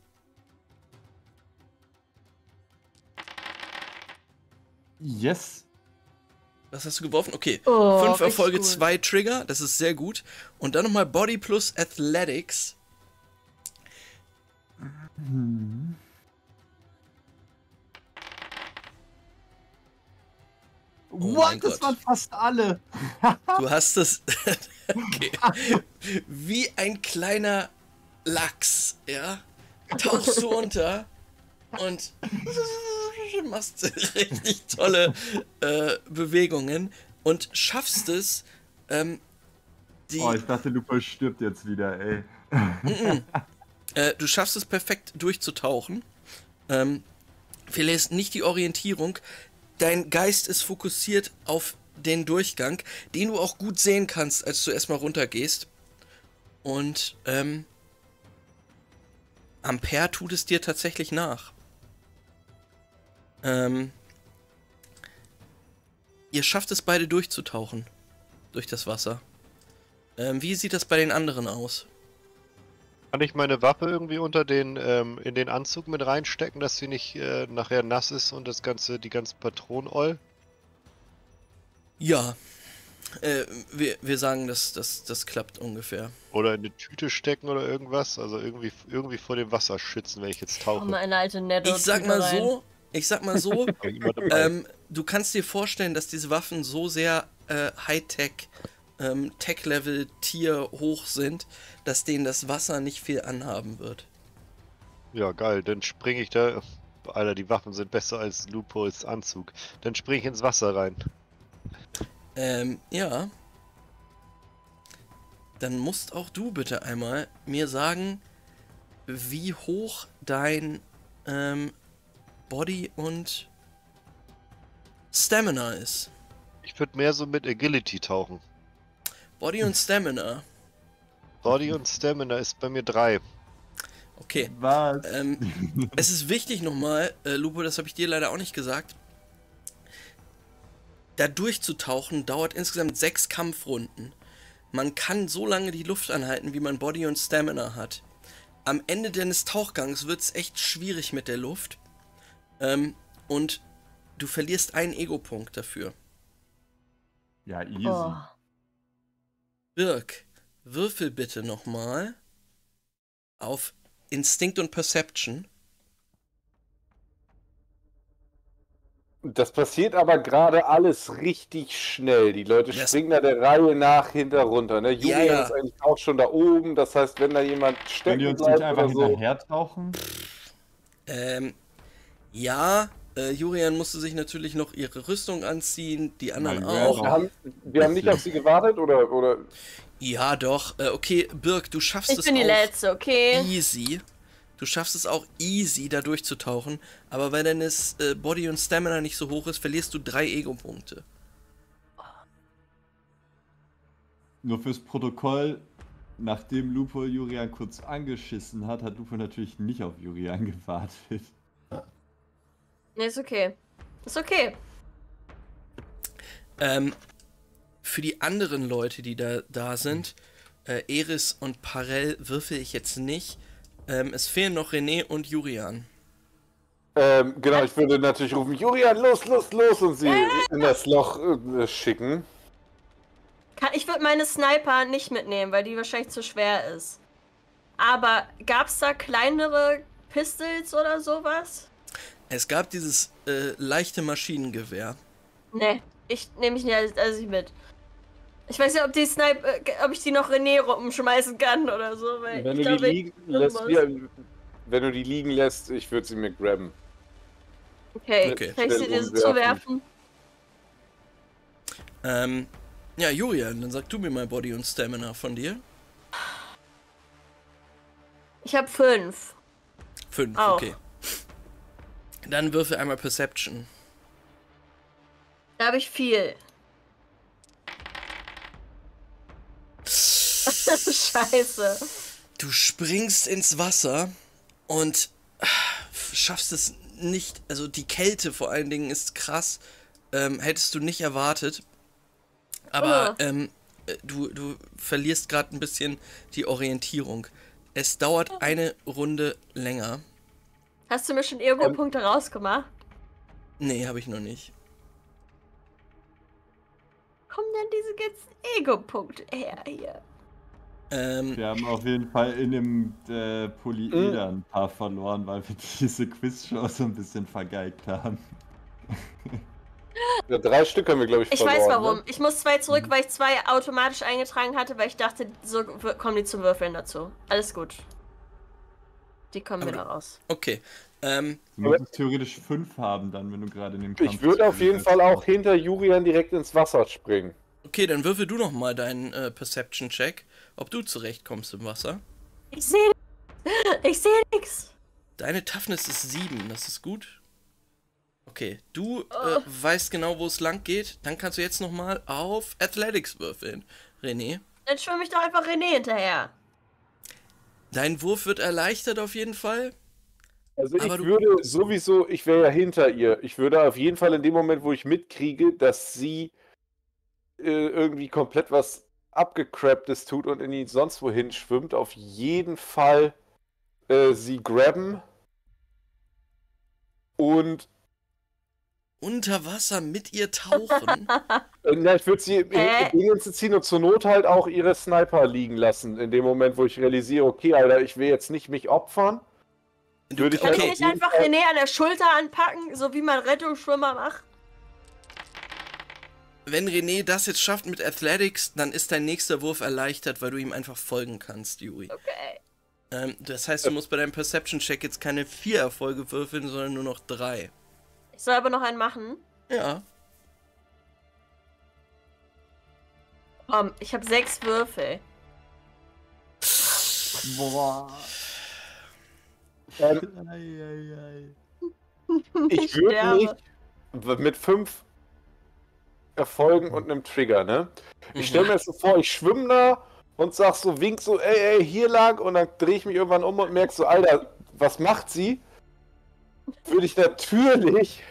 Yes. Was hast du geworfen? Okay. Oh, 5 richtig Erfolge, gut. 2 Trigger. Das ist sehr gut. Und dann nochmal Body plus Athletics. mein What? Das Gott. waren fast alle. Du hast es. Okay. Wie ein kleiner Lachs, ja? Tauchst du unter und machst richtig tolle Bewegungen und schaffst es, Oh, ich dachte, Lupo stirbt jetzt wieder, ey. du schaffst es perfekt durchzutauchen. Verlierst nicht die Orientierung. Dein Geist ist fokussiert auf den Durchgang, den du auch gut sehen kannst, als du erstmal runtergehst. Und Ampere tut es dir tatsächlich nach. Ihr schafft es beide durchzutauchen. Durch das Wasser. Wie sieht das bei den anderen aus? Kann ich meine Waffe irgendwie unter den, in den Anzug mit reinstecken, dass sie nicht nachher nass ist und die ganzen Patronen all? Ja. Wir sagen, das klappt ungefähr. Oder in eine Tüte stecken oder irgendwas? Also irgendwie vor dem Wasser schützen, wenn ich jetzt Oh, tauche. meine alte Netto. Ich sag mal so, Immer dabei. du kannst dir vorstellen, dass diese Waffen so sehr Hightech, Tech-Level Tier hoch sind, dass denen das Wasser nicht viel anhaben wird. Ja, geil, dann springe ich da. Alter, die Waffen sind besser als Lupos Anzug. Dann springe ich ins Wasser rein. Ja. Dann musst auch du bitte einmal mir sagen, wie hoch dein Body und Stamina ist. Ich würde mehr so mit Agility tauchen. Body und Stamina. Body und Stamina ist bei mir 3. Okay. Was? Es ist wichtig nochmal, Lupo, das habe ich dir leider auch nicht gesagt. Da durchzutauchen dauert insgesamt 6 Kampfrunden. Man kann so lange die Luft anhalten, wie man Body und Stamina hat. Am Ende deines Tauchgangs wird es echt schwierig mit der Luft. Und du verlierst einen Ego-Punkt dafür. Ja, easy. Oh. Birk, würfel bitte nochmal auf Instinct und Perception. Das passiert aber gerade alles richtig schnell. Die Leute Das- springen da der Reihe nach hinter runter. Ne? Julian ja. ist eigentlich auch schon da oben. Das heißt, wenn da jemand Können stecken die uns bleibt nicht einfach oder so. hinterher tauchen? Ja, Jurian musste sich natürlich noch ihre Rüstung anziehen, die anderen Weil auch. Wir haben nicht auf sie gewartet oder? Ja, doch. Okay, Birk, du schaffst Ich es bin die auch Letzte, okay? easy. Du schaffst es auch easy, da durchzutauchen. Aber weil deine Body und Stamina nicht so hoch ist, verlierst du 3 Ego-Punkte. Nur fürs Protokoll, nachdem Lupo Jurian kurz angeschissen hat, hat Lupo natürlich nicht auf Jurian gewartet. Nee, ist okay. Ist okay. Für die anderen Leute, die da sind, Eris und Parell würfel ich jetzt nicht. Es fehlen noch René und Jurian. Genau, ich würde natürlich rufen, Julian, los und sie in das Loch schicken. Ich würde meine Sniper nicht mitnehmen, weil die wahrscheinlich zu schwer ist. Aber gab's da kleinere Pistols oder sowas? Es gab dieses leichte Maschinengewehr. Ne, ich nehme mich nicht als ich mit. Ich weiß nicht, ob ob ich die noch René rumschmeißen kann oder so, weil Wenn ich du die glaube, liegen lässt, wenn du die liegen lässt, ich würde sie mir grabben. Okay, Okay. kann ich sie dir so Umwerfen. zuwerfen? Ja, Julian, dann sag du mir mal Body und Stamina von dir. Ich habe 5. 5, Auch. okay. Dann würfel einmal Perception. Da habe ich viel. Scheiße. Du springst ins Wasser und schaffst es nicht, also die Kälte vor allen Dingen ist krass, hättest du nicht erwartet. Aber du verlierst gerade ein bisschen die Orientierung. Es dauert eine Runde länger. Hast du mir schon Ego-Punkte rausgemacht? Nee, habe ich noch nicht. Kommen denn diese ganzen Ego-Punkte her hier? Wir haben auf jeden Fall in dem Polyeder ein paar verloren, weil wir diese Quizshow so ein bisschen vergeigt haben. Ja, 3 Stück haben wir, glaube ich, Ich verloren. weiß warum. Ne? Ich muss 2 zurück, weil ich 2 automatisch eingetragen hatte, weil ich dachte, so kommen die zum Würfeln dazu. Alles gut. Die kommen Aber wieder raus. Okay. Du müsstest theoretisch 5 haben dann, wenn du gerade in dem Kampf... Ich würde auf jeden Fall auch hinter Julian direkt ins Wasser springen. Okay, dann würfel du noch mal deinen Perception-Check, ob du zurechtkommst im Wasser. Ich sehe nichts. Deine Toughness ist 7, das ist gut. Okay, du weißt genau, wo es lang geht. Dann kannst du jetzt noch mal auf Athletics würfeln, René. Dann schwimme ich doch einfach René hinterher. Dein Wurf wird erleichtert auf jeden Fall. Also ich Aber du- würde sowieso, ich wäre ja hinter ihr. Ich würde auf jeden Fall in dem Moment, wo ich mitkriege, dass sie irgendwie komplett was abgecrapptes tut und in die sonst wohin schwimmt, auf jeden Fall sie grabben und Unter Wasser mit ihr tauchen. na, ich würde sie Dingens ziehen und zur Not halt auch ihre Sniper liegen lassen. In dem Moment, wo ich realisiere, okay, Alter, ich will jetzt nicht mich opfern. Würde ich Kann halt ich auf nicht jeden einfach Fall- René an der Schulter anpacken, so wie man Rettungsschwimmer macht? Wenn René das jetzt schafft mit Athletics, dann ist dein nächster Wurf erleichtert, weil du ihm einfach folgen kannst, Yuri. Okay. Das heißt, du musst bei deinem Perception-Check jetzt keine 4 Erfolge würfeln, sondern nur noch 3. Ich soll aber noch einen machen. Ja. Komm, ich habe 6 Würfel. Boah. Ich würde sterbe. nicht mit 5 Erfolgen und einem Trigger, ne? Ich stelle mir jetzt so vor, ich schwimme da und sag so, wink so, ey, hier lang, und dann drehe ich mich irgendwann um und merke so, Alter, was macht sie? Würde ich natürlich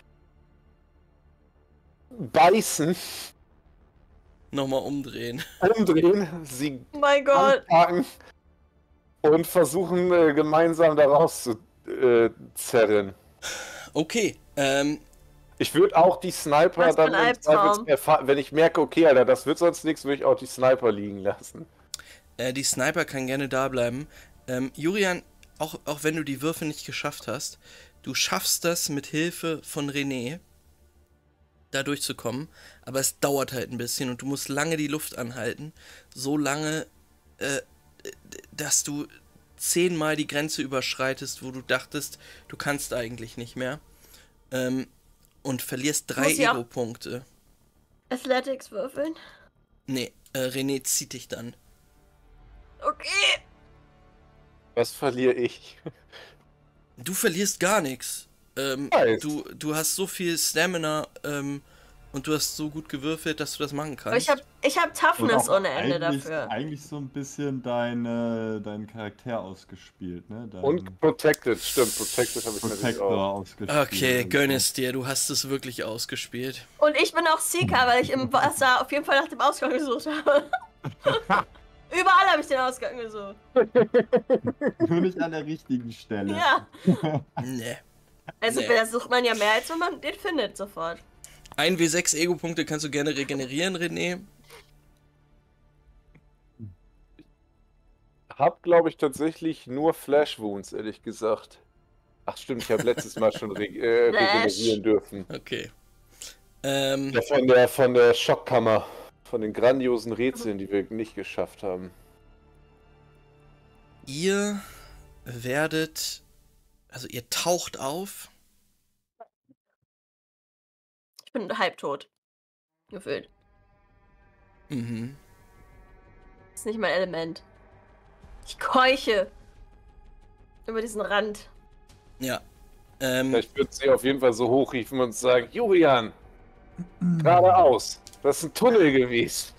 beißen, Nochmal umdrehen. umdrehen, sie Oh mein Gott. anpacken und versuchen gemeinsam da rauszuzerren. Okay, Ich würde auch die Sniper Was für dann ein im Zweifelsfall, wenn ich merke, okay, Alter, das wird sonst nichts, würde ich auch die Sniper liegen lassen. die Sniper kann gerne da bleiben. Julian, auch wenn du die Würfe nicht geschafft hast, du schaffst das mit Hilfe von René, da durchzukommen, aber es dauert halt ein bisschen und du musst lange die Luft anhalten, so lange, dass du 10-mal die Grenze überschreitest, wo du dachtest, du kannst eigentlich nicht mehr, und verlierst 3 Muss ich auch- Ego-Punkte. Athletics würfeln. Nee, René zieht dich dann. Okay. Was verliere ich? Du verlierst gar nichts. Nice. Du hast so viel Stamina und du hast so gut gewürfelt, dass du das machen Aber kannst. ich hab Toughness ohne Ende dafür. Eigentlich so ein bisschen deinen Charakter ausgespielt, ne? Und Protected, stimmt, Protected habe ich natürlich Protector auch. ausgespielt. Okay, Also, gönn es dir, du hast es wirklich ausgespielt. Und ich bin auch Seeker, weil ich im Wasser auf jeden Fall nach dem Ausgang gesucht habe. Überall habe ich den Ausgang gesucht. Nur nicht an der richtigen Stelle. Ja. Nee. Also Nee. da sucht man ja mehr, als wenn man den findet sofort. 1W6 Ego-Punkte kannst du gerne regenerieren, René. Hab, glaube ich, tatsächlich nur Flash Wounds, ehrlich gesagt. Ach stimmt, ich habe letztes Mal schon regenerieren dürfen. Okay. Ja, von der Schockkammer. Von den grandiosen Rätseln, die wir nicht geschafft haben. Ihr taucht auf. Ich bin halbtot. Gefühlt. Mhm. Ist nicht mein Element. Ich keuche. Über diesen Rand. Ja. Vielleicht wird sie auf jeden Fall so hochriefen und sagen, Julian, geradeaus. Das ist ein Tunnel gewesen.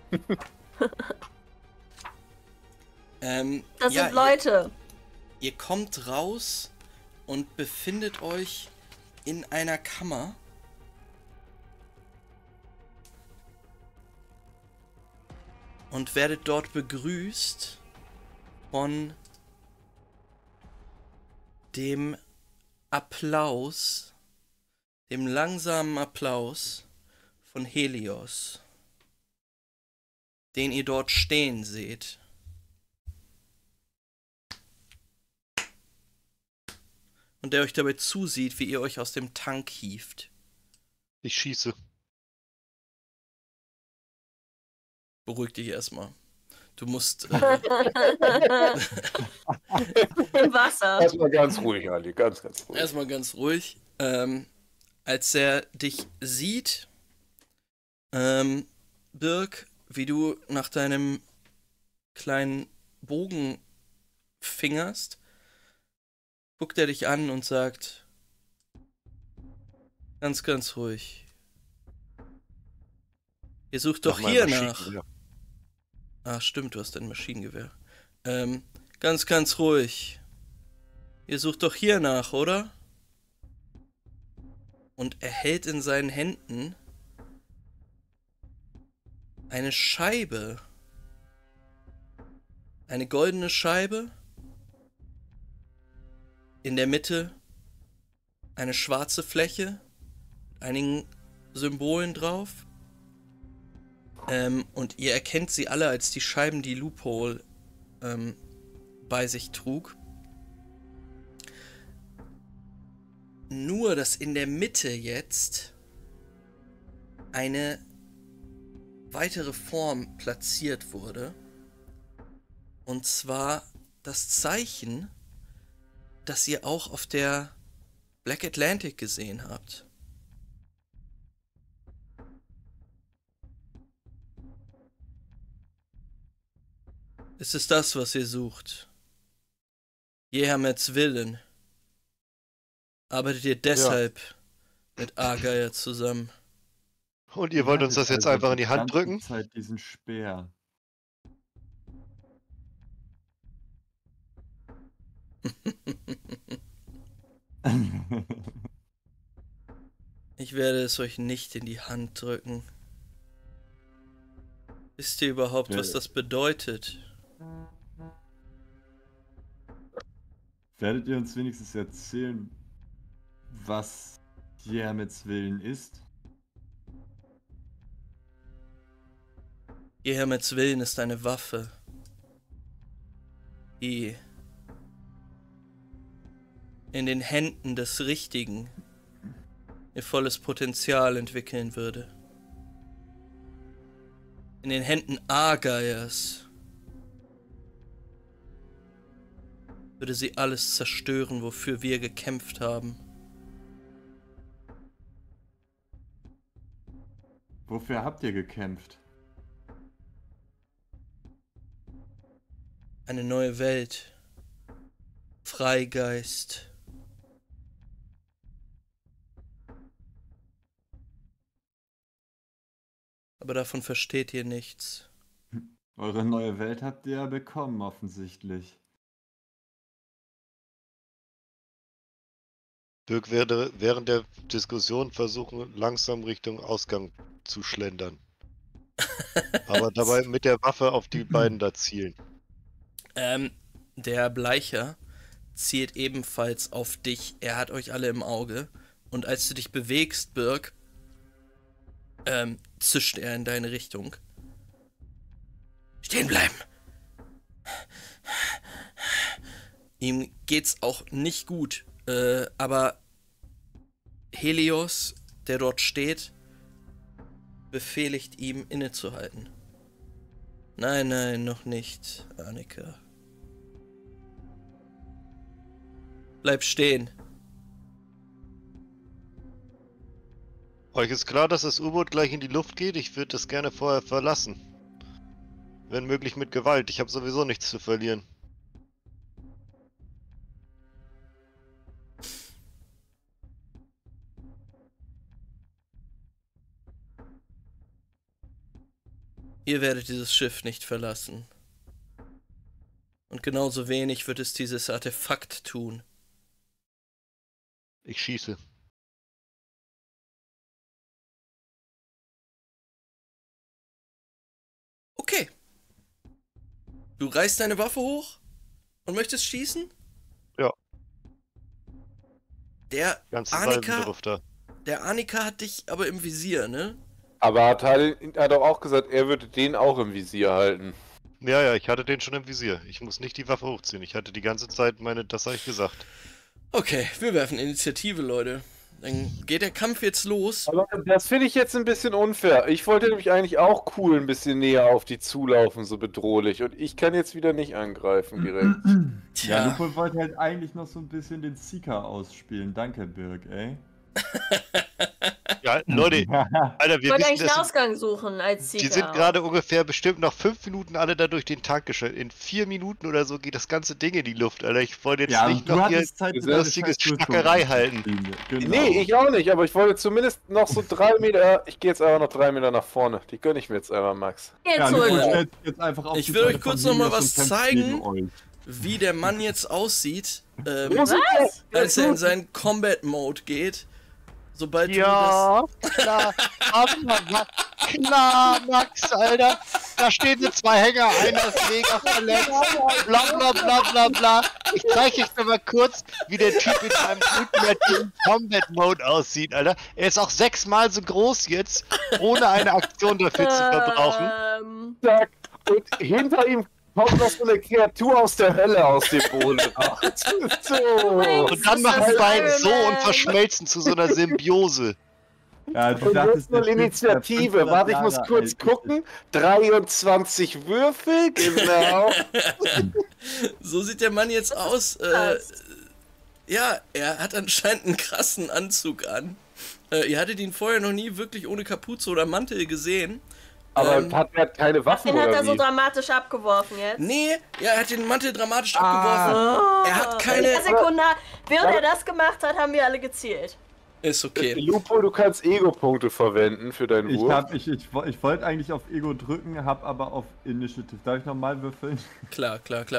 Das sind Leute. Ihr kommt raus und befindet euch in einer Kammer. Und werdet dort begrüßt von dem Applaus, dem langsamen Applaus von Helios, den ihr dort stehen seht. Und der euch dabei zusieht, wie ihr euch aus dem Tank hieft. Ich schieße. Beruhig dich erstmal. Du musst... Im Wasser. Erstmal ganz ruhig, Ali, ganz ruhig. Erstmal ganz ruhig. Als er dich sieht, Birk, wie du nach deinem kleinen Bogen fingerst, guckt er dich an und sagt, ganz ruhig. Ihr sucht doch hier nach. Ah, stimmt, du hast ein Maschinengewehr. Ganz ruhig. Ihr sucht doch hier nach, oder? Und er hält in seinen Händen eine Scheibe. Eine goldene Scheibe. In der Mitte eine schwarze Fläche mit einigen Symbolen drauf. Und ihr erkennt sie alle als die Scheiben, die Loophole bei sich trug. Nur, dass in der Mitte jetzt eine weitere Form platziert wurde. Und zwar das Zeichen, das ihr auch auf der Black Atlantic gesehen habt. Ist es das, was ihr sucht? Jehamets Willen. Arbeitet ihr deshalb mit Argeier zusammen? Und ihr wollt uns das jetzt einfach in die Hand drücken? Zeit diesen Speer. Ich werde es euch nicht in die Hand drücken. Wisst ihr überhaupt, was das bedeutet? Werdet ihr uns wenigstens erzählen, was Jehamets Willen ist? Jehamets Willen ist eine Waffe, die in den Händen des Richtigen ihr volles Potenzial entwickeln würde. In den Händen Argeiers würde sie alles zerstören, wofür wir gekämpft haben. Wofür habt ihr gekämpft? Eine neue Welt. Freigeist. Aber davon versteht ihr nichts. Eure neue Welt habt ihr ja bekommen, offensichtlich. Dirk werde während der Diskussion versuchen, langsam Richtung Ausgang zu schlendern. Aber dabei mit der Waffe auf die beiden da zielen. Der Bleicher zielt ebenfalls auf dich. Er hat euch alle im Auge. Und als du dich bewegst, Birk, zischt er in deine Richtung. Stehen bleiben! Ihm geht's auch nicht gut. Aber Helios, der dort steht, befehligt ihm innezuhalten. Nein, nein, noch nicht, Annika. Bleib stehen. Euch ist klar, dass das U-Boot gleich in die Luft geht? Ich würde das gerne vorher verlassen. Wenn möglich mit Gewalt. Ich habe sowieso nichts zu verlieren. Ihr werdet dieses Schiff nicht verlassen. Und genauso wenig wird es dieses Artefakt tun. Ich schieße. Okay. Du reißt deine Waffe hoch und möchtest schießen? Ja. Der Ganze Annika, Salbendurf da. der Annika hat dich aber im Visier, ne? Aber hat auch gesagt, er würde den auch im Visier halten. Ja, ja, ich hatte den schon im Visier. Ich muss nicht die Waffe hochziehen. Ich hatte die ganze Zeit das habe ich gesagt. Okay, wir werfen Initiative, Leute. Dann geht der Kampf jetzt los. Aber das finde ich jetzt ein bisschen unfair. Ich wollte nämlich eigentlich auch cool ein bisschen näher auf die zulaufen, so bedrohlich. Und ich kann jetzt wieder nicht angreifen direkt. Ja, Tja, Lupo wollte halt eigentlich noch so ein bisschen den Seeker ausspielen. Danke, Birg, ey. Ja, Leute, Alter, Ich wir wollte wissen, eigentlich einen Ausgang suchen als die Sieger. sind gerade ungefähr bestimmt nach 5 Minuten alle da durch den Tank geschaltet. In 4 Minuten oder so geht das ganze Ding in die Luft, Alter. Ich wollte jetzt Ja, nicht du noch hier hattest Zeit, diese lustiges Schnackerei halten. Genau. Nee, ich auch nicht, aber ich wollte zumindest noch so 3 Meter. Ich gehe jetzt einfach noch 3 Meter nach vorne. Die gönne ich mir jetzt einmal, Max. Geh Ja, zurück. Lupo stellt sich jetzt einfach auf Ich die will Seite euch kurz von noch mal Linus was und kämpft gegen zeigen. euch. wie der Mann jetzt aussieht, Was? als er in seinen Combat-Mode geht. Sobald Ja, klar. Aber, klar, Max, Alter. Da stehen so 2 Hänger, einer ist mega verletzt. Bla bla bla bla bla. Ich zeige euch noch mal kurz, wie der Typ in seinem ultimativen Combat-Mode aussieht, Alter. Er ist auch 6-mal so groß jetzt, ohne eine Aktion dafür zu verbrauchen. Zack. Und hinter ihm kommt noch so eine Kreatur aus der Hölle aus dem Boden. So. Und dann machen die beiden so und verschmelzen zu so einer Symbiose. Ja, du Und dachtest, jetzt mal der Typ, der Initiative. 500 Warte, ich muss Jahre kurz alt ist. gucken. 23 Würfel, genau. So sieht der Mann jetzt aus. Passt. Ja, er hat anscheinend einen krassen Anzug an. Ihr hattet ihn vorher noch nie wirklich ohne Kapuze oder Mantel gesehen. Aber Ähm, hat er keine Waffen Den hat oder er so wie? dramatisch abgeworfen jetzt. Nee, ja, er hat den Mantel dramatisch Ah. abgeworfen. Oh, Er hat keine- in der Sekunde, während er das gemacht hat, haben wir alle gezielt. Ist okay. Lupo, du kannst Ego-Punkte verwenden für deinen Wurf. Ich wollte eigentlich auf Ego drücken, hab aber auf Initiative. Darf ich nochmal würfeln? Klar.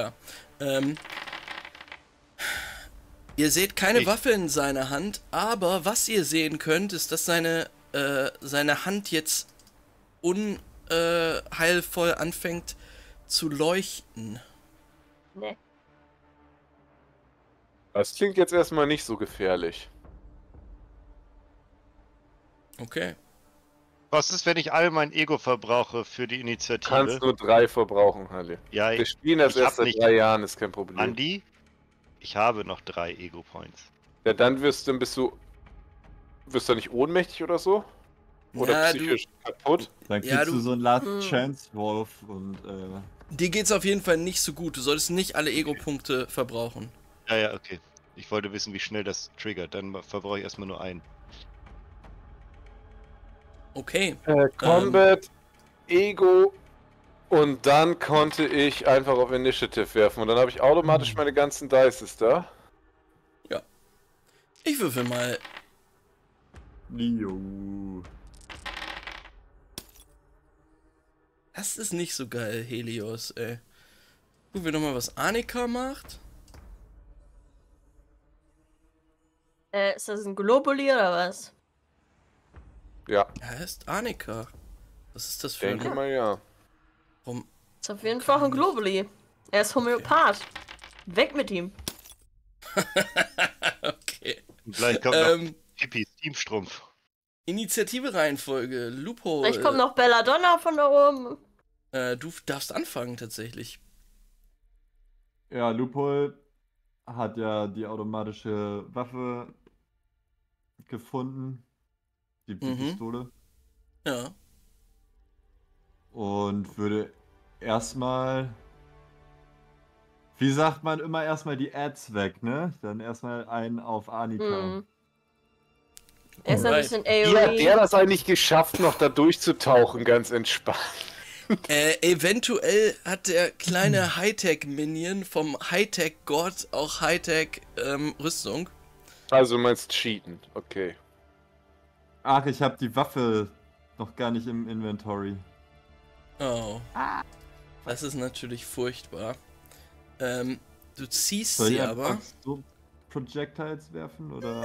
Ihr seht keine Waffe in seiner Hand, aber was ihr sehen könnt, ist, dass seine Hand jetzt unheilvoll anfängt zu leuchten. Ne. Das klingt jetzt erstmal nicht so gefährlich. Okay. Was ist, wenn ich all mein Ego verbrauche für die Du Initiative? kannst nur 3 verbrauchen, Halle. Ja, Wir spielen das ich hab erst seit nicht- 3 Jahren, ist kein Problem. Andi, ich habe noch 3 Ego-Points. Ja, dann wirst du nicht ohnmächtig oder so? Oder Ja, psychisch kaputt? Dann Ja, kriegst du du- so einen Last Chance Wolf und Dir geht's auf jeden Fall nicht so gut. Du solltest nicht alle Ego-Punkte verbrauchen. Ja, okay. Ich wollte wissen, wie schnell das triggert. Dann verbrauche ich erstmal nur einen. Okay. Combat, Ego und dann konnte ich einfach auf Initiative werfen und dann habe ich automatisch meine ganzen Dices da. Ich würfel mal. Jo. Das ist nicht so geil, Helios, ey. Gucken wir nochmal, was Annika macht. Ist das ein Globuli oder was? Ja, Er heißt Annika. Was ist das für denke ein... mal ja. Warum? Ist auf jeden Fall ein Globuli. Er ist Homöopath. Weg mit ihm. Okay. Und gleich kommt noch Ähm, Pippi, Teamstrumpf. Initiative-Reihenfolge. Lupo, Ich komme noch Belladonna von da oben. du darfst anfangen, tatsächlich. Ja, Lupol hat ja die automatische Waffe gefunden. Die Pistole. Ja. Und würde erstmal. Wie sagt man immer, erstmal die Ads weg, ne? Dann erstmal einen auf Annika. Er ist ein Alright. bisschen Wie hat der AoE. das eigentlich geschafft, noch da durchzutauchen, ganz entspannt? Eventuell hat der kleine Hightech-Minion vom Hightech-Gott auch Hightech-Rüstung. Also du meinst cheaten, okay. Ach, ich habe die Waffe noch gar nicht im Inventory. Oh. Das ist natürlich furchtbar. Du ziehst Soll sie ich aber. einfach so Projectiles werfen, oder?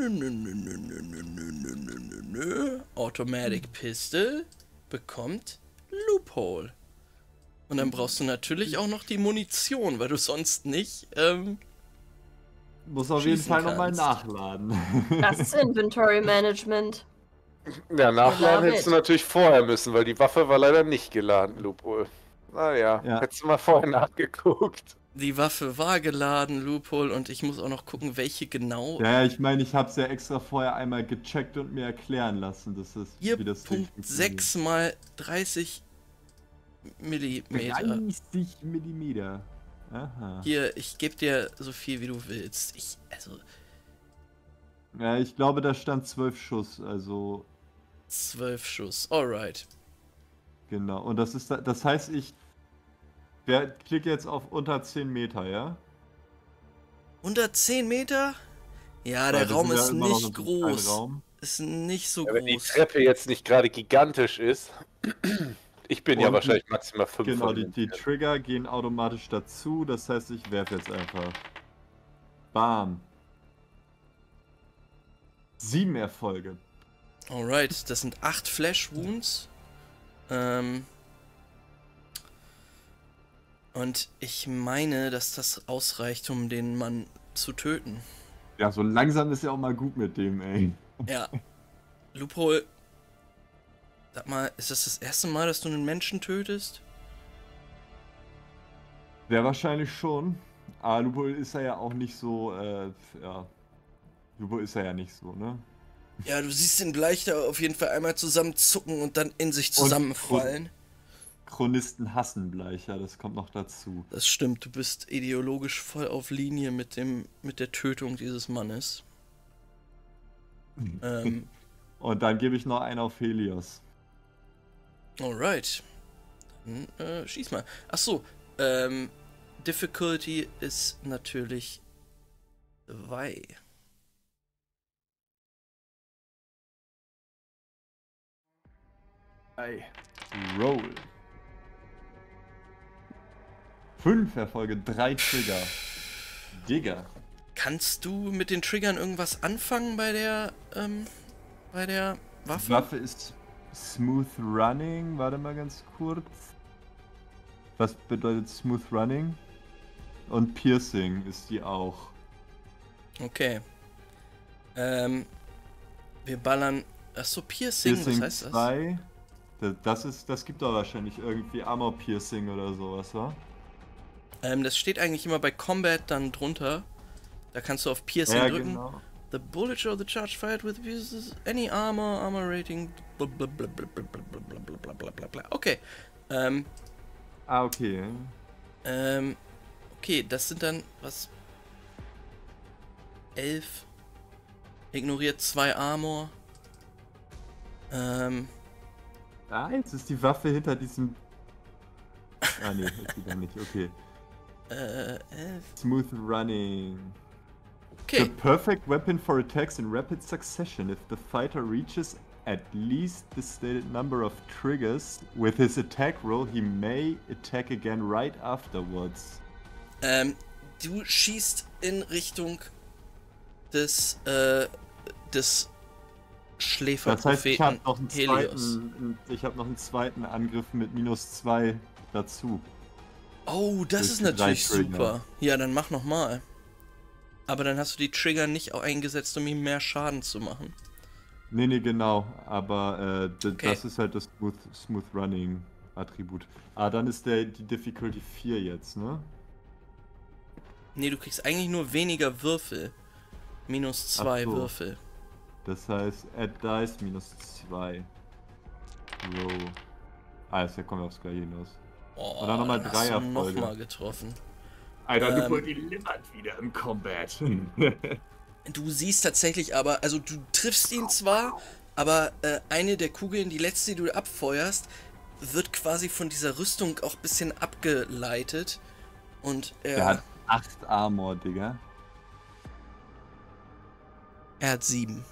Nö. Automatic Pistol bekommt Loophole. Und dann brauchst du natürlich auch noch die Munition, weil du sonst nicht, Muss auf jeden schießen Fall nochmal kannst. nachladen. Das ist Inventory Management. Ja, nachladen love hättest du it. natürlich vorher müssen, weil die Waffe war leider nicht geladen, Loophole. Naja, Ja. hättest du mal vorher nachgeguckt. Die Waffe war geladen, Loophole, und ich muss auch noch gucken, welche genau. Ja, ich meine, ich habe es ja extra vorher einmal gecheckt und mir erklären lassen, dass das, wie das Ding funktioniert. 4.6 mal 30 Millimeter. 30 Millimeter. Aha. Hier, ich gebe dir so viel, wie du willst. Ja, ich glaube, da stand 12 Schuss, also 12 Schuss. Alright. genau. Und das ist, das heißt, ich klicke jetzt auf unter 10 Meter, ja? 110 Meter? Ja, Weil der wir Raum sind ja ist immer noch nicht in so einem kleinen groß. Raum. Ist nicht so Ja, wenn die groß. Treppe jetzt nicht gerade gigantisch ist. Ich bin ja Und wahrscheinlich maximal 5 Genau, von die den Trigger gehen automatisch dazu, das heißt, ich werfe jetzt einfach. Bam. 7 Erfolge. Alright, das sind 8 Flash Wounds. Und ich meine, dass das ausreicht, um den Mann zu töten. Ja, so langsam ist ja auch mal gut mit dem, ey. Ja. Loophole, sag mal, ist das erste Mal, dass du einen Menschen tötest? Sehr wahrscheinlich schon. Aber Lupol ist er ja auch nicht so, ja. Lupol ist er ja nicht so, ne? Ja, du siehst den Bleichter auf jeden Fall einmal zusammenzucken und dann in sich zusammenfallen. Chronisten hassen Bleicher, das kommt noch dazu. Das stimmt, du bist ideologisch voll auf Linie mit der Tötung dieses Mannes. Und dann gebe ich noch einen auf Helios. Alright. Dann schieß mal. Achso, Difficulty ist natürlich 2. Roll. 5 Erfolge, 3 Trigger. Digga. Kannst du mit den Triggern irgendwas anfangen bei der Waffe? Die Waffe ist Smooth Running. Warte mal ganz kurz. Was bedeutet Smooth Running? Und Piercing ist die auch. Okay. Wir ballern. Achso, Piercing, was heißt das? 2. Das gibt doch wahrscheinlich irgendwie Armor Piercing oder sowas, wa? Das steht eigentlich immer bei Combat dann drunter. Da kannst du auf Piercing Ja, drücken. genau. The bullet show the charge fired with uses any armor rating. Blablabla. Okay. Okay. Okay, das sind dann was? 11. Ignoriert 2 Armor. Jetzt ist die Waffe hinter diesem. Ah ne, ist die gar nicht, okay. 11. Smooth Running. The Okay. perfect weapon for attacks in rapid succession. If the fighter reaches at least the stated number of triggers with his attack roll, he may attack again right afterwards. Du schießt in Richtung des Das heißt, ich habe Schläferpropheten noch einen Helios. noch einen zweiten Angriff mit -2 dazu. Oh, das Durch ist die 3 natürlich Trigger. super. Ja, dann mach nochmal. Aber dann hast du die Trigger nicht auch eingesetzt, um ihm mehr Schaden zu machen. Nee, genau. Aber Okay. das ist halt das Smooth Running Attribut. Ah, dann ist die Difficulty 4 jetzt, ne? Nee, du kriegst eigentlich nur weniger Würfel. Minus 2 Ach so. Würfel. Das heißt, add dice minus 2. Roll. Ah, jetzt kommen wir aufs gleiche hinaus. Oh, Und dann nochmal hast du Dreierfolge. nochmal getroffen. Alter, Ähm, die limmert wieder im Combat. Du siehst tatsächlich aber, also du triffst ihn zwar, aber eine der Kugeln, die letzte, die du abfeuerst, wird quasi von dieser Rüstung auch ein bisschen abgeleitet. Und Der hat 8 Armor, Digga. er hat 7.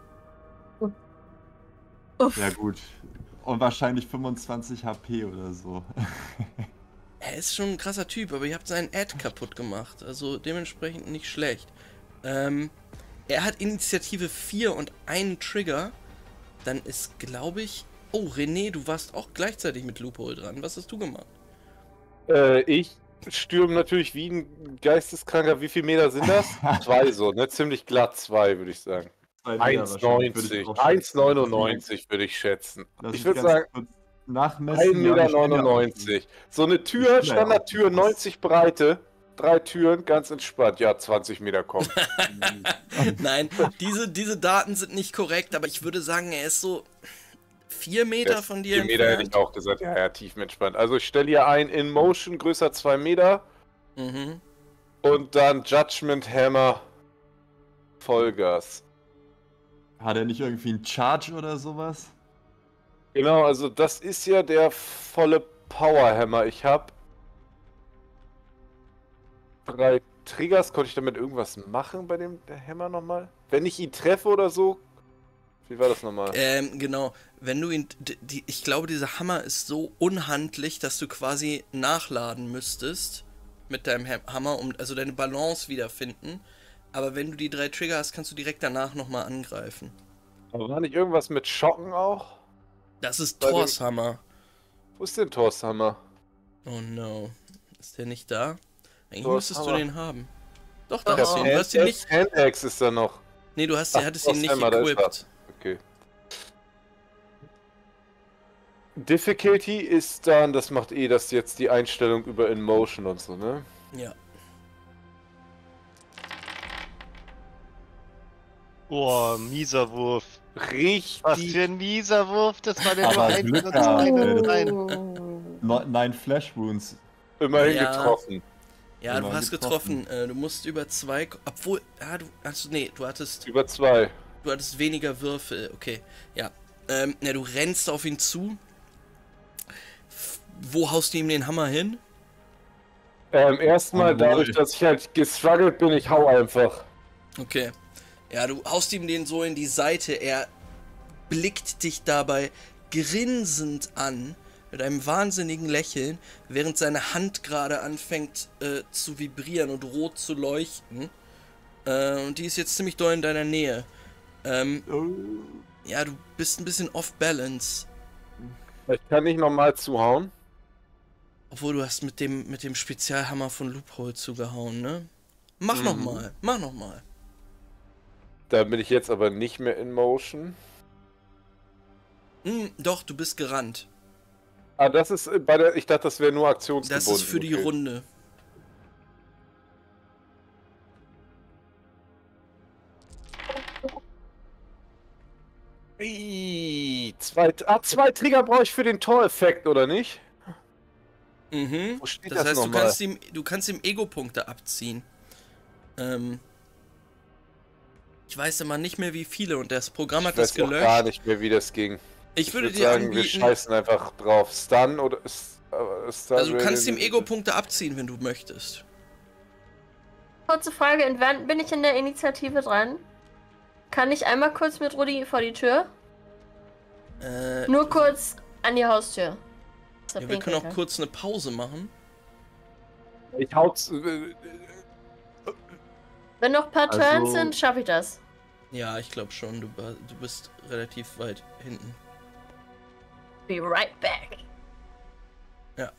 Uff. Ja gut. Und wahrscheinlich 25 HP oder so. Er ist schon ein krasser Typ, aber ihr habt seinen Ad kaputt gemacht. Also dementsprechend nicht schlecht. Er hat Initiative 4 und einen Trigger. Dann ist, glaube ich... Oh, René, du warst auch gleichzeitig mit Loophole dran. Was hast du gemacht? Ich stürme natürlich wie ein Geisteskranker. Wie viele Meter sind das? 2 so, ne? Ziemlich glatt 2, würde ich sagen. 1,90. 1,99 würde ich schätzen. Ich würde sagen, nachmessen. 1,99 Meter. So eine Tür, Standardtür, 90 Breite. 3 Türen, ganz entspannt. Ja, 20 Meter kommen. Nein, diese Daten sind nicht korrekt, aber ich würde sagen, er ist so 4 Meter von dir 4 Meter hätte ich auch gesagt. Ja, ja, tiefenentspannt. Also ich stelle hier ein in Motion, größer 2 Meter. Mhm. Und dann Judgment Hammer. Vollgas. Hat er nicht irgendwie einen Charge oder sowas? Genau, also das ist ja der volle Powerhammer. Ich habe 3 Triggers. Konnte ich damit irgendwas machen bei dem Hammer nochmal? Wenn ich ihn treffe oder so? Wie war das nochmal? Genau. Wenn du ihn... ich glaube, dieser Hammer ist so unhandlich, dass du quasi nachladen müsstest mit deinem Hammer, um also deine Balance wiederfinden. Aber wenn du die 3 Trigger hast, kannst du direkt danach nochmal angreifen. Aber war nicht irgendwas mit Schocken auch? Das ist Bei dem- Thors Hammer. Wo ist denn Thors Hammer? Oh no. Ist der nicht da? Eigentlich Thors müsstest du Hammer. den haben. Doch, da Oh. hast du ihn. Du hast ihn nicht... Handaxe ist da noch. Nee, du hast, Ach, hattest Thors ihn nicht Hammer, da ist equipped. Okay. Difficulty ist dann, das macht das jetzt die Einstellung über In Motion und so, ne? Ja. Oh, mieser Wurf. Richtig. Was für ein mieser Wurf, das war der nur Aber ein Glück und gehabt, zwei ey. und rein. 9 Flash Wounds. Immerhin Ja. getroffen. Ja, Genau, du hast getroffen. getroffen. Du musst über 2... Obwohl... Ja, du hattest Über 2. weniger Würfel. Okay, ja. Ja, du rennst auf ihn zu. Wo haust du ihm den Hammer hin? Erstmal Oh, dadurch, boy. dass ich halt gestruggelt bin, ich hau einfach. Okay. Ja, du haust ihm den so in die Seite. Er blickt dich dabei grinsend an. Mit einem wahnsinnigen Lächeln, während seine Hand gerade anfängt zu vibrieren und rot zu leuchten. Und die ist jetzt ziemlich doll in deiner Nähe. Ja, du bist ein bisschen off-balance. Ich kann nicht nochmal zuhauen. Obwohl, du hast mit dem Spezialhammer von Loophole zugehauen, ne? Mach nochmal. Da bin ich jetzt aber nicht mehr in Motion. Doch, du bist gerannt. Ah, das ist bei der. Ich dachte, das wäre nur aktionsgebunden. Das ist für die okay. Runde. Zwei Trigger brauche ich für den Tor-Effekt, oder nicht? Mhm. Wo steht Das das heißt, nochmal? du kannst ihm Ego-Punkte abziehen. Ich weiß immer nicht mehr, wie viele, und das Programm hat Ich das weiß auch gelöscht. gar nicht mehr, wie das ging. Ich würde würd dir sagen, wir anbieten, scheißen einfach drauf. Stun oder Stun also du kannst ihm Ego-Punkte abziehen, wenn du möchtest. Kurze Frage, in wann bin ich in der Initiative dran? Kann ich einmal kurz mit Rudi vor die Tür? Nur kurz an die Haustür. Ja, wir können auch kurz eine Pause machen. Ich hau's. Wenn noch ein paar Also- Turns sind, schaffe ich das. Ja, ich glaube schon. Du bist relativ weit hinten. Be right back. Ja.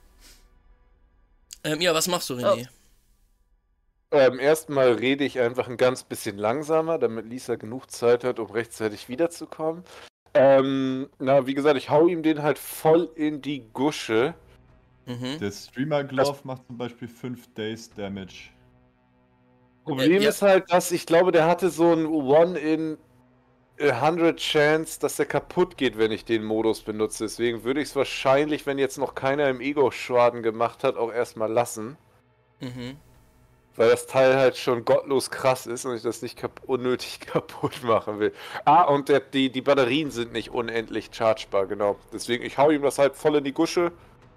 Ja, was machst du, René? Erstmal rede ich einfach ein ganz bisschen langsamer, damit Lisa genug Zeit hat, um rechtzeitig wiederzukommen. Wie gesagt, ich hau ihm den halt voll in die Gusche. Mhm. Der Streamer Glove macht zum Beispiel 5 Days Damage. Problem ja. ist halt, dass ich glaube, der hatte so ein 1 in 100 Chance, dass der kaputt geht, wenn ich den Modus benutze. Deswegen würde ich es wahrscheinlich, wenn jetzt noch keiner im Ego-Schaden gemacht hat, auch erstmal lassen. Mhm. Weil das Teil halt schon gottlos krass ist und ich das nicht unnötig kaputt machen will. Und die Batterien sind nicht unendlich chargebar, genau. Deswegen, ich hau ihm das halt voll in die Gusche.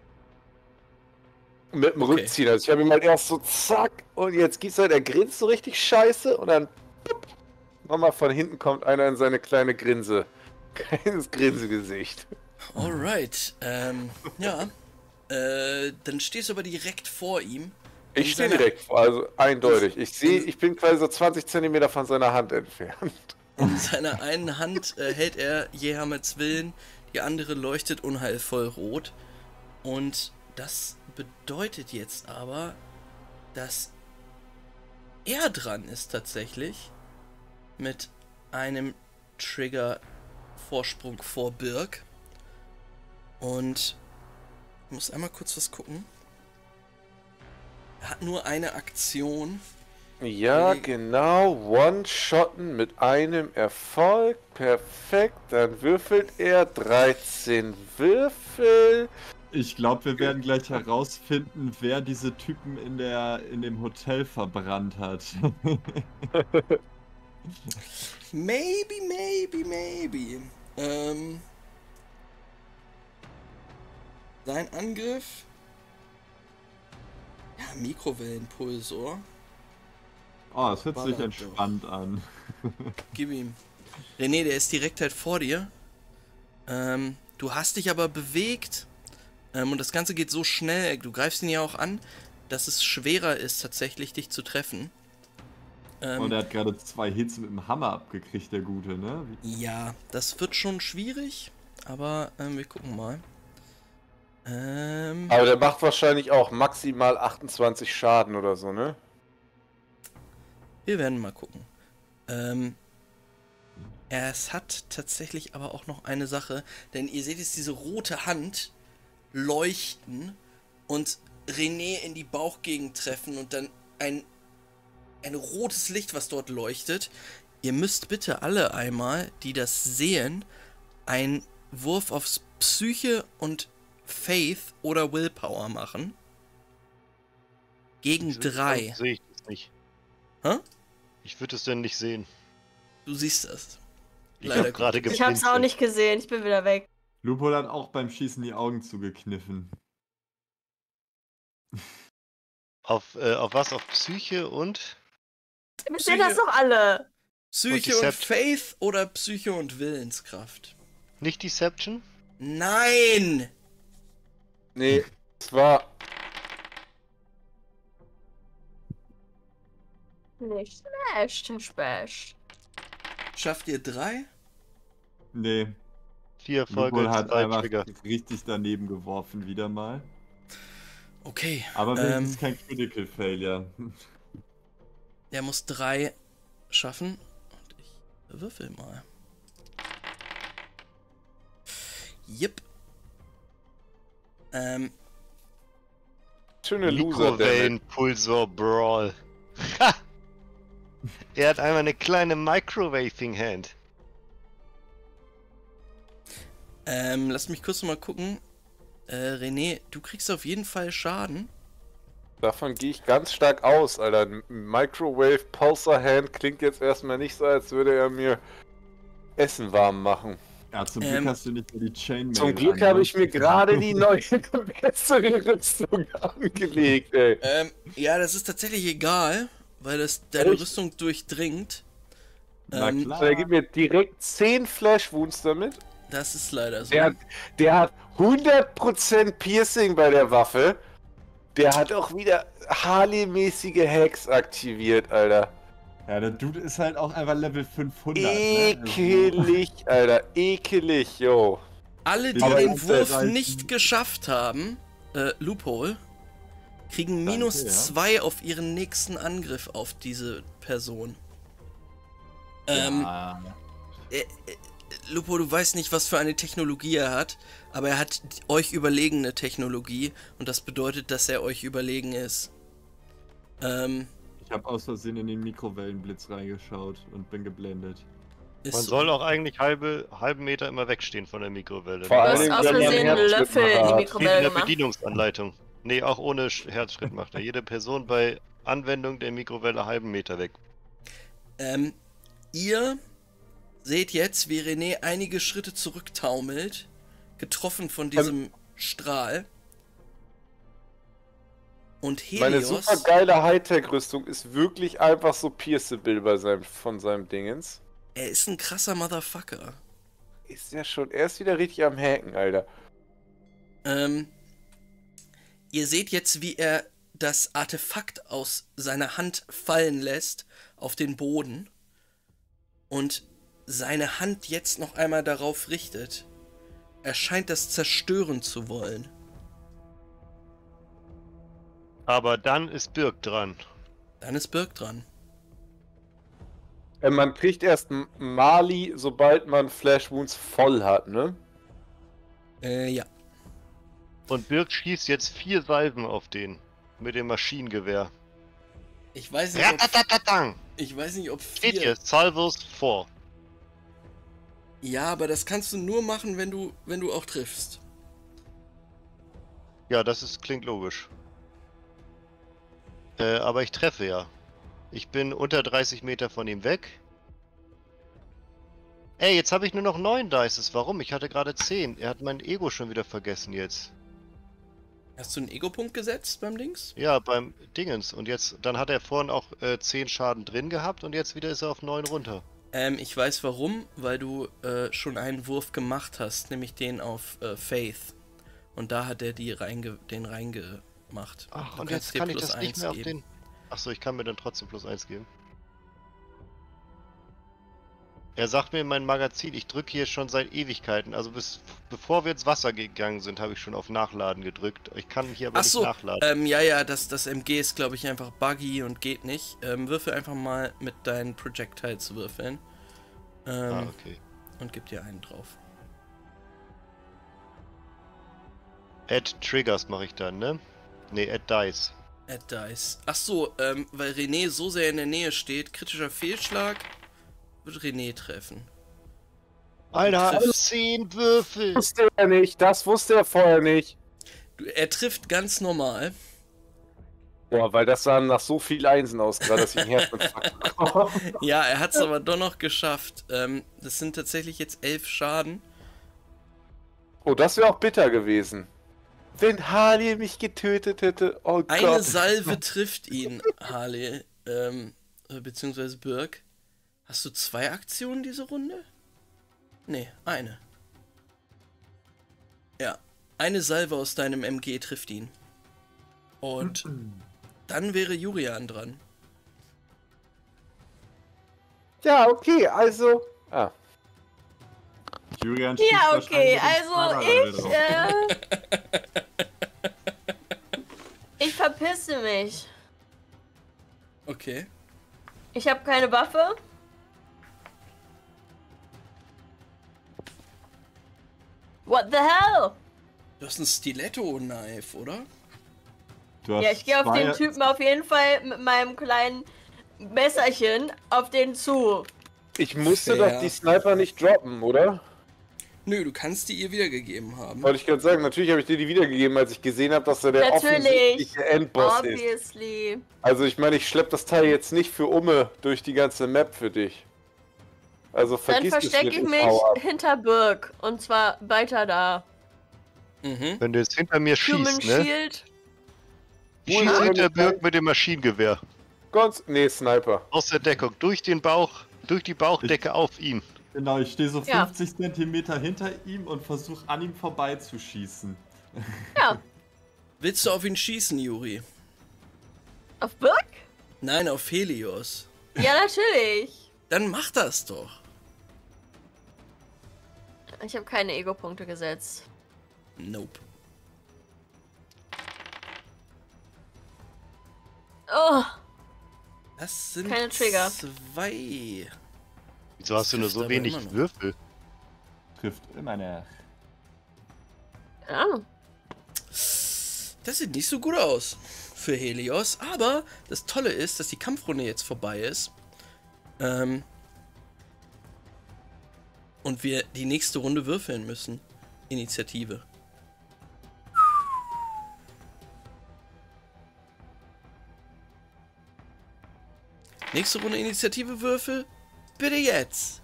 Mit dem Okay. Rückziehen. Also ich habe ihm halt erst so zack und jetzt gibt's halt, er grinst so richtig scheiße und dann nochmal von hinten kommt einer in seine kleine Grinse. Kleines Grinsegesicht. Alright. Ja. Dann stehst du aber direkt vor ihm. Ich stehe direkt vor, also eindeutig. Ich bin quasi so 20 Zentimeter von seiner Hand entfernt. In seiner einen Hand hält er Jehamets Willen, die andere leuchtet unheilvoll rot. Und das bedeutet jetzt aber, dass er dran ist tatsächlich mit einem Trigger-Vorsprung vor Birk. Und ich muss einmal kurz was gucken. Er hat nur eine Aktion. Ja, genau. One-Shotten mit einem Erfolg. Perfekt. Dann würfelt er 13 Würfel. Ich glaube, wir werden gleich herausfinden, wer diese Typen in dem Hotel verbrannt hat. Maybe. Sein Angriff. Ja, Mikrowellenpulsor. Oh, das hört War sich das entspannt an. Gib ihm. René, der ist direkt halt vor dir. Du hast dich aber bewegt. Und das Ganze geht so schnell. Du greifst ihn ja auch an, dass es schwerer ist, tatsächlich dich zu treffen. Und er hat gerade 2 Hits mit dem Hammer abgekriegt, der Gute, ne? Ja, das wird schon schwierig. Aber wir gucken mal. Aber der macht wahrscheinlich auch maximal 28 Schaden oder so, ne? Wir werden mal gucken. Es hat tatsächlich aber auch noch eine Sache, denn ihr seht jetzt diese rote Hand leuchten und René in die Bauchgegend treffen und dann ein rotes Licht, was dort leuchtet. Ihr müsst bitte alle einmal, die das sehen, einen Wurf aufs Psyche und Faith oder Willpower machen. Gegen 3. Sehe ich das nicht. Hä? Ich würde es denn nicht sehen. Du siehst das. Ich habe gerade Ich hab's auch nicht gesehen, ich bin wieder weg. Lupo hat auch beim Schießen die Augen zugekniffen. Auf was? Auf Psyche und? Wir sehen das doch alle. Psyche Und und Decept- Faith oder Psyche und Willenskraft? Nicht Deception? Nein! Nee, es war. Nicht schlecht, Herr Specht. Schafft ihr 3? Nee, 4 Erfolge, Lupo hat 2 einfach Trigger. richtig daneben geworfen, wieder mal. Okay. Aber wenigstens kein Critical Failure. Der muss 3 schaffen. Und ich würfel mal. Yep. Schöne Loser, der Mikrowellenpulsor Brawl. Ha! Er hat einmal eine kleine Microwaving Hand. Lass mich kurz noch mal gucken. René, du kriegst auf jeden Fall Schaden. Davon gehe ich ganz stark aus, Alter. Ein Microwave Pulsar Hand klingt jetzt erstmal nicht so, als würde er mir Essen warm machen. Ja, zum Glück hast du nicht mehr die Chainmail. Zum Glück habe ich mir gerade die neue, bessere Rüstung angelegt, ey. Ja, das ist tatsächlich egal, weil das deine Echt? Rüstung durchdringt. Na klar. Der gibt mir direkt 10 Flash Wounds damit. Das ist leider so. Der hat 100% Piercing bei der Waffe. Der hat auch wieder Harley-mäßige Hacks aktiviert, Alter. Ja, der Dude ist halt auch einfach Level 500. Ekelig, Alter. Ekelig, yo. Alle, die Aber den ist Wurf halt- nicht geschafft haben, Loophole, kriegen Danke, minus ja. 2 auf ihren nächsten Angriff auf diese Person. Ja. Lupo, du weißt nicht, was für eine Technologie er hat, aber er hat euch überlegene Technologie und das bedeutet, dass er euch überlegen ist. Ich habe aus Versehen in den Mikrowellenblitz reingeschaut und bin geblendet. Ist Man so. soll auch eigentlich halben Meter immer wegstehen von der Mikrowelle. Vor Du allen hast Dingen, aus wenn man Versehen einen Herzschritt Löffel in die hat. Steht in Mikrowelle der gemacht. Bedienungsanleitung. Nee, auch ohne Herzschrittmacher. Jede Person bei Anwendung der Mikrowelle halben Meter weg. Ihr seht jetzt, wie René einige Schritte zurücktaumelt, getroffen von diesem Strahl. Und Meine Helios, super geile Hightech-Rüstung ist wirklich einfach so pierceable von seinem Dingens. er ist ein krasser Motherfucker. Ist ja schon, er ist wieder richtig am Hacken, Alter. Ihr seht jetzt, wie er das Artefakt aus seiner Hand fallen lässt auf den Boden und seine Hand jetzt noch einmal darauf richtet. Er scheint das zerstören zu wollen. Aber dann ist Birk dran. Dann ist Birk dran. Man kriegt erst Mali, sobald man Flash Wounds voll hat, ne? Ja. Und Birk schießt jetzt 4 Salven auf den. Mit dem Maschinengewehr. Ich weiß nicht, ob, Ratatatang! ich weiß nicht, ob Steht 4... hier, Salvos 4. Ja, aber das kannst du nur machen, wenn du auch triffst. Ja, klingt logisch. Aber ich treffe ja. Ich bin unter 30 Meter von ihm weg. Ey, jetzt habe ich nur noch 9 Dices. Warum? Ich hatte gerade 10. Er hat mein Ego schon wieder vergessen jetzt. Hast du einen Ego-Punkt gesetzt beim Dings? Ja, beim Dingens. Und jetzt, dann hat er vorhin auch 10 Schaden drin gehabt und jetzt wieder ist er auf 9 runter. Ich weiß warum, weil du schon einen Wurf gemacht hast, nämlich den auf Faith. Und da hat er den reingemacht. Ach, Du und kannst jetzt dir kann ich plus das nicht 1 mehr auf geben. den... Achso, ich kann mir dann trotzdem plus 1 geben. Er sagt mir in meinem Magazin, ich drücke hier schon seit Ewigkeiten. Also bevor wir ins Wasser gegangen sind, habe ich schon auf Nachladen gedrückt. Ich kann hier aber Achso, nicht nachladen. ja, das MG ist, glaube ich, einfach buggy und geht nicht. Würfel einfach mal mit deinen Projectiles würfeln. Okay. Und gib dir einen drauf. Add Triggers mache ich dann, ne? Ne, Add Dice. Add Dice. Achso, weil René so sehr in der Nähe steht, kritischer Fehlschlag wird René treffen. Alter, triffst. 10 Würfel! Wusste er nicht, das wusste er vorher nicht. Er trifft ganz normal. Boah, weil das sah nach so viel Einsen aus, gerade dass ich ein Herzinfarkt bekomme. Ja, er hat es aber doch noch geschafft. Das sind tatsächlich jetzt 11 Schaden. Oh, das wäre auch bitter gewesen. Wenn Harley mich getötet hätte, oh Eine Gott. Salve trifft ihn, Harley, beziehungsweise Birk. Hast du 2 Aktionen diese Runde? Nee, eine. Ja, eine Salve aus deinem MG trifft ihn. Und dann wäre Julian dran. Ja, okay, also... Ah, Julian schießt Ja, okay, wahrscheinlich also mit dem Spannerlevel drauf. ich verpisse mich. Okay. Ich habe keine Waffe. What the hell? Du hast ein Stiletto-Knife, oder? Du hast Ja, ich gehe auf zwei- den Typen auf jeden Fall mit meinem kleinen Messerchen auf den zu. ich musste Fair. doch die Sniper nicht droppen, oder? Nö, du kannst die ihr wiedergegeben haben. Wollte ich gerade sagen, natürlich habe ich dir die wiedergegeben, als ich gesehen habe, dass er der Natürlich. offensichtliche Endboss ist. Obviously. Also ich meine, ich schlepp das Teil jetzt nicht für Umme durch die ganze Map für dich. Also Dann vergiss es verstecke mit ich dem mich Power-Up. hinter Birk. Und zwar weiter da. Mhm. Wenn du jetzt hinter mir Human schießt, ne? Shield. Ich schieße Human hinter Shield. Birk mit dem Maschinengewehr. Nee, Sniper. Aus der Deckung, durch den Bauch, durch die Bauchdecke auf ihm. Genau, ich stehe so Ja. 50 Zentimeter hinter ihm und versuche an ihm vorbeizuschießen. Ja. Willst du auf ihn schießen, Juri? Auf Birk? Nein, auf Helios. Ja, natürlich. Dann mach das doch. Ich habe keine Ego-Punkte gesetzt. Nope. Oh, Das sind Keine Trigger. 2. Wieso hast du nur Trifft so aber wenig immer noch. Würfel? Trifft immer nach. keine Ahnung. Das sieht nicht so gut aus für Helios, aber das Tolle ist, dass die Kampfrunde jetzt vorbei ist. Und wir die nächste Runde würfeln müssen. Initiative. Nächste Runde Initiative Würfel. Bitte jetzt.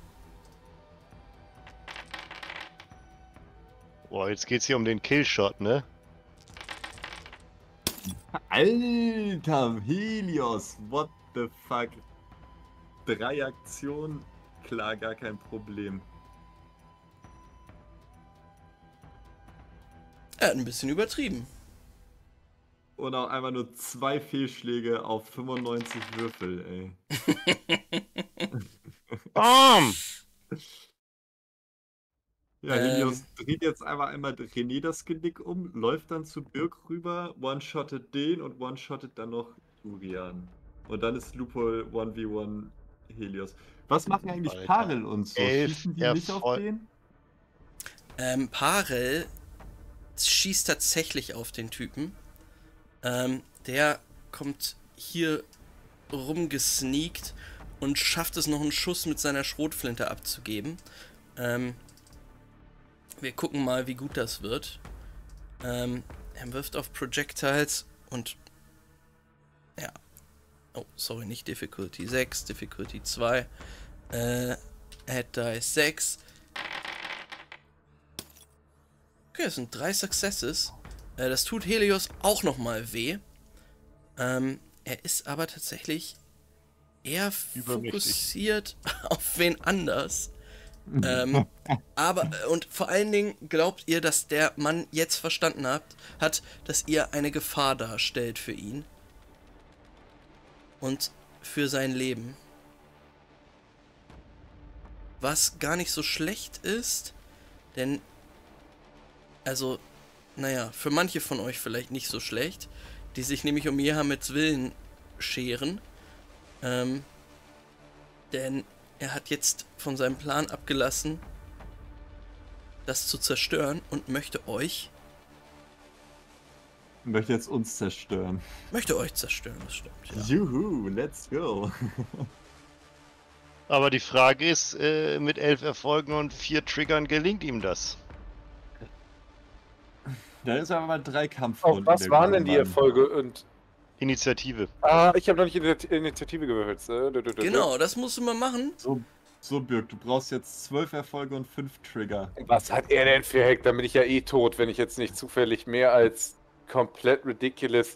Boah, jetzt geht's hier um den Killshot, ne? Alter, Helios, what the fuck? 3 Aktionen, klar, gar kein Problem. Er hat ein bisschen übertrieben. Und auch einmal nur 2 Fehlschläge auf 95 Würfel, ey. Bam! Ja, Helios dreht jetzt einmal René das Genick um, läuft dann zu Birk rüber, one-shottet den und one-shottet dann noch Urian. Und dann ist Lupol 1v1 Helios. Was machen eigentlich Alter. Parel und so? 11 Schießen die nicht auf den? Parel schießt tatsächlich auf den Typen. Der kommt hier rumgesneakt und schafft es noch einen Schuss mit seiner Schrotflinte abzugeben. Wir gucken mal, wie gut das wird. Er wirft auf Projectiles und... Ja. Oh, sorry, nicht Difficulty 6, Difficulty 2. Add Dice 6. Okay, das sind 3 Successes. Das tut Helios auch nochmal weh. Er ist aber tatsächlich eher fokussiert auf wen anders. Und vor allen Dingen glaubt ihr, dass der Mann jetzt verstanden hat, dass ihr eine Gefahr darstellt für ihn. Und für sein Leben. Was gar nicht so schlecht ist, denn, also, naja, für manche von euch vielleicht nicht so schlecht, die sich nämlich um Jehameds Willen scheren. Denn er hat jetzt von seinem Plan abgelassen, das zu zerstören und möchte euch uns zerstören. Möchte euch zerstören, das stimmt, ja. Juhu, let's go. Aber die Frage ist, mit 11 Erfolgen und 4 Triggern gelingt ihm das? Da ist aber mal 3 Auf Kampfrunden. was waren denn die Erfolge? Und Initiative. ich habe noch nicht Initiative gewürfelt. Genau, das musst du mal machen. So, Birk, du brauchst jetzt 12 Erfolge und 5 Trigger. Was hat er denn für Heck? Dann bin ich ja eh tot, wenn ich jetzt nicht zufällig mehr als komplett ridiculous.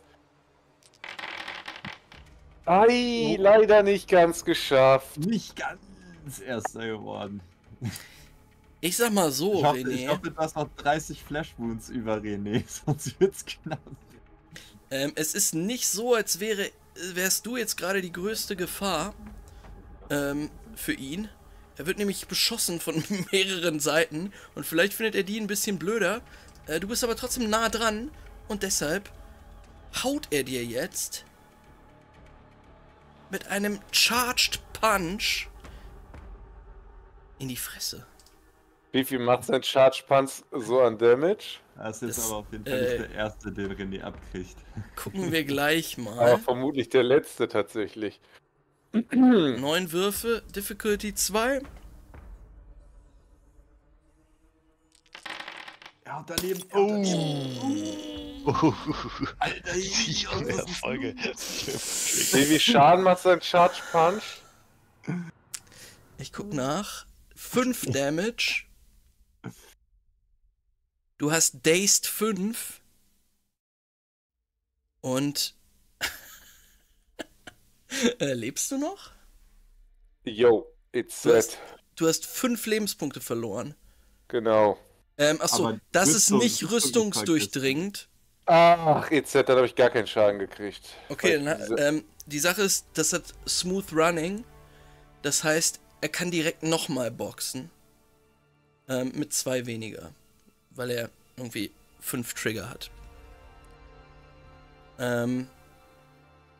Ei, leider nicht ganz geschafft. Nicht ganz Erster geworden. Ich sag mal so, Ich hoffe, du hast noch 30 Flash Wounds über René, sonst wird's knapp. Es ist nicht so, als wärst du jetzt gerade die größte Gefahr für ihn. Er wird nämlich beschossen von mehreren Seiten und vielleicht findet er die ein bisschen blöder. Du bist aber trotzdem nah dran und deshalb haut er dir jetzt mit einem Charged Punch in die Fresse. Wie viel macht sein Charge Punch so an Damage? Das ist aber auf jeden Fall nicht der erste, den René abkriegt. Gucken wir gleich Aber mal. vermutlich der letzte tatsächlich. 9 Würfe, Difficulty 2. Ja, und daneben. Alter, 7 Erfolge. Wie viel Schaden macht sein Charge Punch? Ich guck nach. 5 Damage. Du hast Dazed 5. Und... lebst du noch? Yo, it's set. Du hast 5 Lebenspunkte verloren. Genau. Achso, Aber das ist nicht Rüstung rüstungsdurchdringend. Ach, EZ, dann habe ich gar keinen Schaden gekriegt. Okay, Weil die Sache ist, das hat Smooth Running. Das heißt, er kann direkt nochmal boxen. Mit 2 weniger. Weil er irgendwie 5 Trigger hat.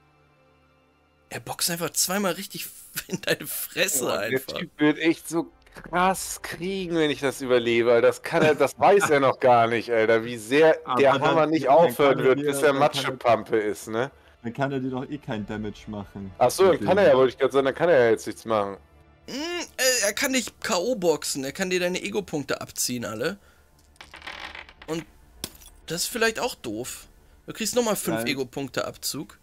Er boxt einfach zweimal richtig in deine Fresse der einfach. Typ wird echt so krass kriegen, wenn ich das überlebe. Alter. Das weiß er noch gar nicht, Alter, wie sehr Aber der dann- Hammer nicht dann aufhören kann er wird, dir- bis er dann kann er- Matschepampe ist, ne? Dann kann er dir doch eh kein Damage machen. Achso, dann kann er ja, wollte ich gerade sagen, dann kann er ja jetzt nichts machen. Er kann dich K.O. boxen, er kann dir deine Ego-Punkte abziehen, alle. Und das ist vielleicht auch doof. Du kriegst nochmal 5 Nein. Ego-Punkte Abzug.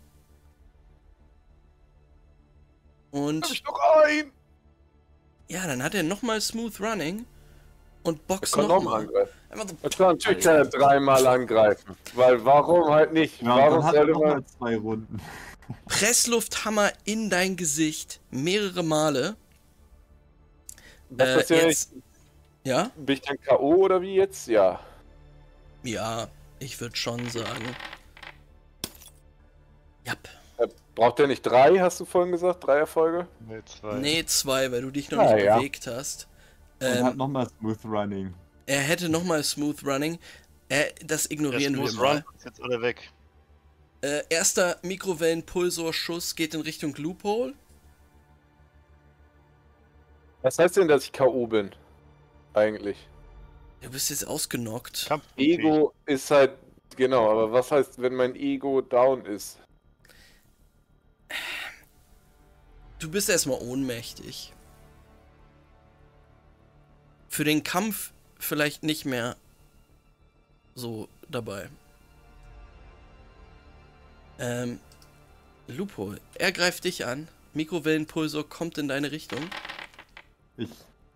Und Ich noch ein! ja, dann hat er nochmal Smooth Running und Er boxt kann nochmal nochmal. angreifen. Einfach so, Er kann natürlich kann er 3-mal angreifen. Weil warum halt nicht? Ja, und Warum dann hat er sollte noch man. mal 2 Runden. Presslufthammer in dein Gesicht. Mehrere Male. Was passiert jetzt. Ja? nicht? Bin ich dann K.O. oder wie jetzt? Ja. Ja, ich würde schon sagen. Jap. Braucht er nicht 3, hast du vorhin gesagt? 3 Erfolge? Nee, 2. Nee, 2, weil du dich noch Ah, nicht ja. bewegt hast. Und hat nochmal Smooth Running. Er hätte nochmal Smooth Running. Das Der ignorieren wir Smooth mal. Run ist jetzt oder weg. Erster Mikrowellenpulsorschuss geht in Richtung Loophole. Was heißt denn, dass ich K.O. bin? Eigentlich. Du bist jetzt ausgenockt. Kampfunfähig. Ego ist halt. Genau, aber was heißt, wenn mein Ego down ist? Du bist erstmal ohnmächtig. Für den Kampf vielleicht nicht mehr so dabei. Lupo, er greift dich an. Mikrowellenpulsor kommt in deine Richtung. Ich.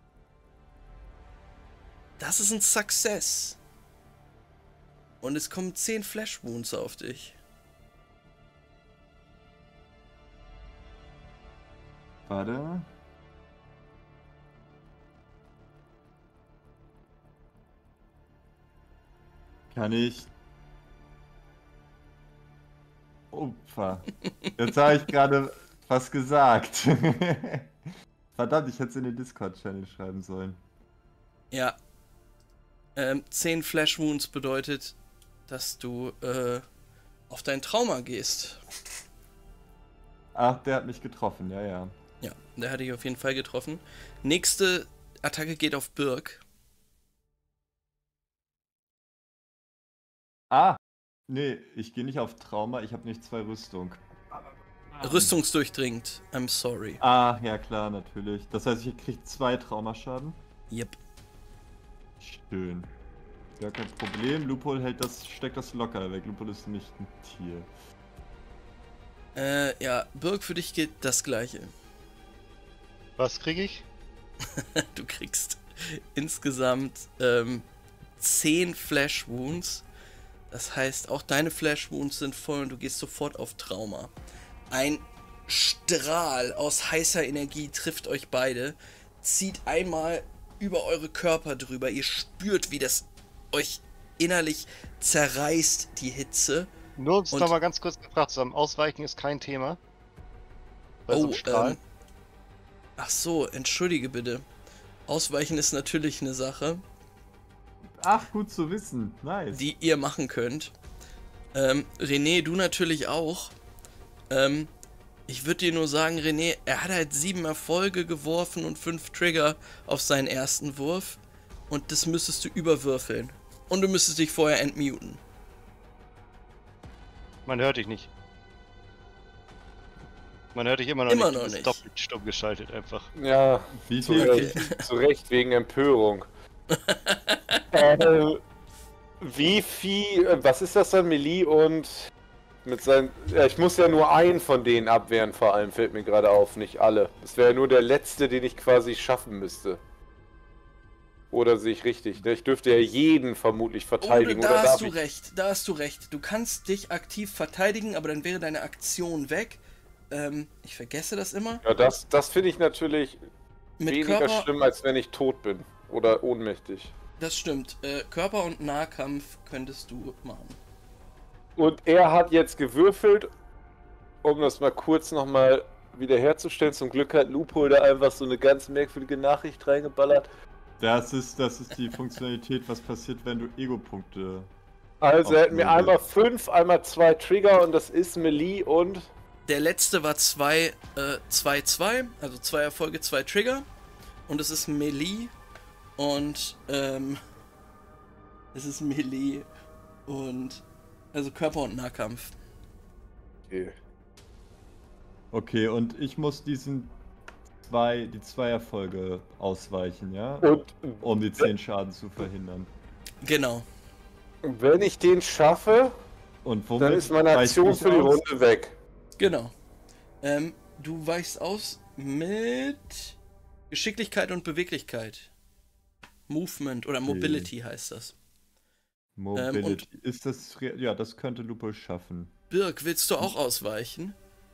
Das ist ein Success. Und es kommen 10 Flash Wounds auf dich. Warte. Kann ich. Opfer. Jetzt habe ich gerade was gesagt. Verdammt, ich hätte es in den Discord-Channel schreiben sollen. Ja. 10 Flash Wounds bedeutet, dass du auf dein Trauma gehst. Ach, der hat mich getroffen, ja, ja. Ja, der hat dich auf jeden Fall getroffen. Nächste Attacke geht auf Birk. Ah! Nee, ich gehe nicht auf Trauma, ich habe nicht 2 Rüstung. Rüstungsdurchdringend. I'm sorry. Ah, ja klar, natürlich. Das heißt, ich krieg 2 Traumaschaden. Yep. Schön. Gar kein Problem. Lupol steckt das locker weg. Lupol ist nicht ein Tier. Ja, Birk, für dich geht das gleiche. Was kriege ich? Du kriegst insgesamt 10 Flash Wounds. Das heißt, auch deine Flash Wounds sind voll und du gehst sofort auf Trauma. Ein Strahl aus heißer Energie trifft euch beide, zieht einmal über eure Körper drüber. Ihr spürt, wie das euch innerlich zerreißt, die Hitze. Nur uns Und- noch mal ganz kurz gefragt zu haben. Ausweichen ist kein Thema. Bei so einem Strahl. Ach so, entschuldige bitte. Ausweichen ist natürlich eine Sache, Ach, gut zu wissen. Nice. die ihr machen könnt. René, du natürlich auch. Ich würde dir nur sagen, René, er hat halt 7 Erfolge geworfen und 5 Trigger auf seinen ersten Wurf. Und das müsstest du überwürfeln. Und du müsstest dich vorher entmuten. Man hört dich nicht. Man hört dich immer noch Immer nicht. noch Du bist nicht. doppelt stumm geschaltet einfach. Ja, Wie zu viel? Recht, zu Recht wegen Empörung. Wie viel. Was ist das dann? Melee und. Mit seinen. Ja, ich muss ja nur einen von denen abwehren, vor allem fällt mir gerade auf, nicht alle. Das wäre ja nur der letzte, den ich quasi schaffen müsste. Oder sehe ich richtig? Ne? Ich dürfte ja jeden vermutlich verteidigen. Oh, Oder da darf hast du ich? recht, da hast du recht. Du kannst dich aktiv verteidigen, aber dann wäre deine Aktion weg. Ich vergesse das immer. Ja, das finde ich natürlich Mit weniger Körper, schlimm, als wenn ich tot bin. Oder ohnmächtig. das stimmt. Körper- und Nahkampf könntest du machen. Und er hat jetzt gewürfelt, um das mal kurz nochmal wiederherzustellen. Zum Glück hat Loophole da einfach so eine ganz merkwürdige Nachricht reingeballert. Das ist die Funktionalität, was passiert, wenn du Ego-Punkte. Also er hat mir Auflöse. einmal 5, einmal 2 Trigger und das ist Melee und... Der letzte war 2-2, also 2 Erfolge, 2 Trigger. und es ist Melee und es ist Melee und also Körper- und Nahkampf. Okay. Okay, und ich muss die Zweierfolge ausweichen, ja? Und Um die 10 Schaden zu verhindern. Genau. wenn ich den schaffe, Und dann womit ist meine weiche Aktion ich für die aus? Runde weg. Genau. Du weichst aus mit Geschicklichkeit und Beweglichkeit. Movement oder Mobility heißt das. Mobility. Ist das. Ja, das könnte Lupo schaffen. Birk, willst du auch ausweichen?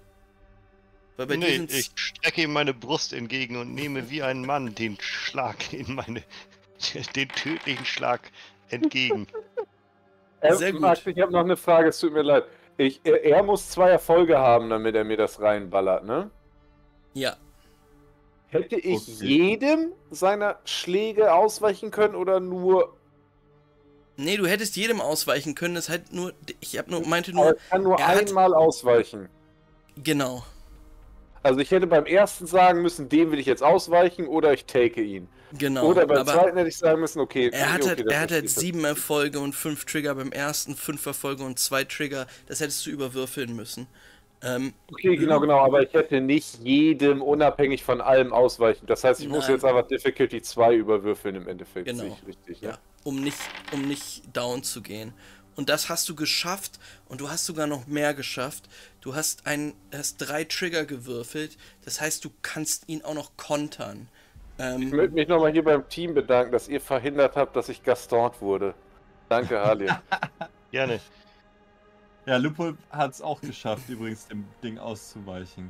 Weil bei dir Nee, sind's- ich strecke ihm meine Brust entgegen und nehme wie ein Mann den Schlag in meine. den tödlichen Schlag entgegen. Sehr gut. Max, ich habe noch eine Frage, es tut mir leid. Er muss 2 Erfolge haben, damit er mir das reinballert, ne? Ja. Hätte ich Okay. jedem seiner Schläge ausweichen können oder nur. Nee, du hättest jedem ausweichen können, das halt nur. Meinte Aber nur. ich kann nur er hat- einmal ausweichen. Genau. Also ich hätte beim ersten sagen müssen, dem will ich jetzt ausweichen oder ich take ihn. Genau. Oder beim aber zweiten hätte ich sagen müssen, okay. er hat okay, halt, das er hat halt verstehe ich. 7 Erfolge und 5 Trigger beim ersten, 5 Erfolge und 2 Trigger. Das hättest du überwürfeln müssen. Okay, genau, aber ich hätte nicht jedem unabhängig von allem ausweichen. Das heißt, ich muss Nein. jetzt einfach Difficulty 2 überwürfeln im Endeffekt. Genau. Sehe ich richtig, Ja, ne? um nicht down zu gehen. Und das hast du geschafft und du hast sogar noch mehr geschafft. Du hast 3 Trigger gewürfelt. Das heißt, du kannst ihn auch noch kontern. Ich möchte mich nochmal hier beim Team bedanken, dass ihr verhindert habt, dass ich gastont wurde. Danke, Harley. Gerne. Ja, Lupo hat es auch geschafft, übrigens dem Ding auszuweichen.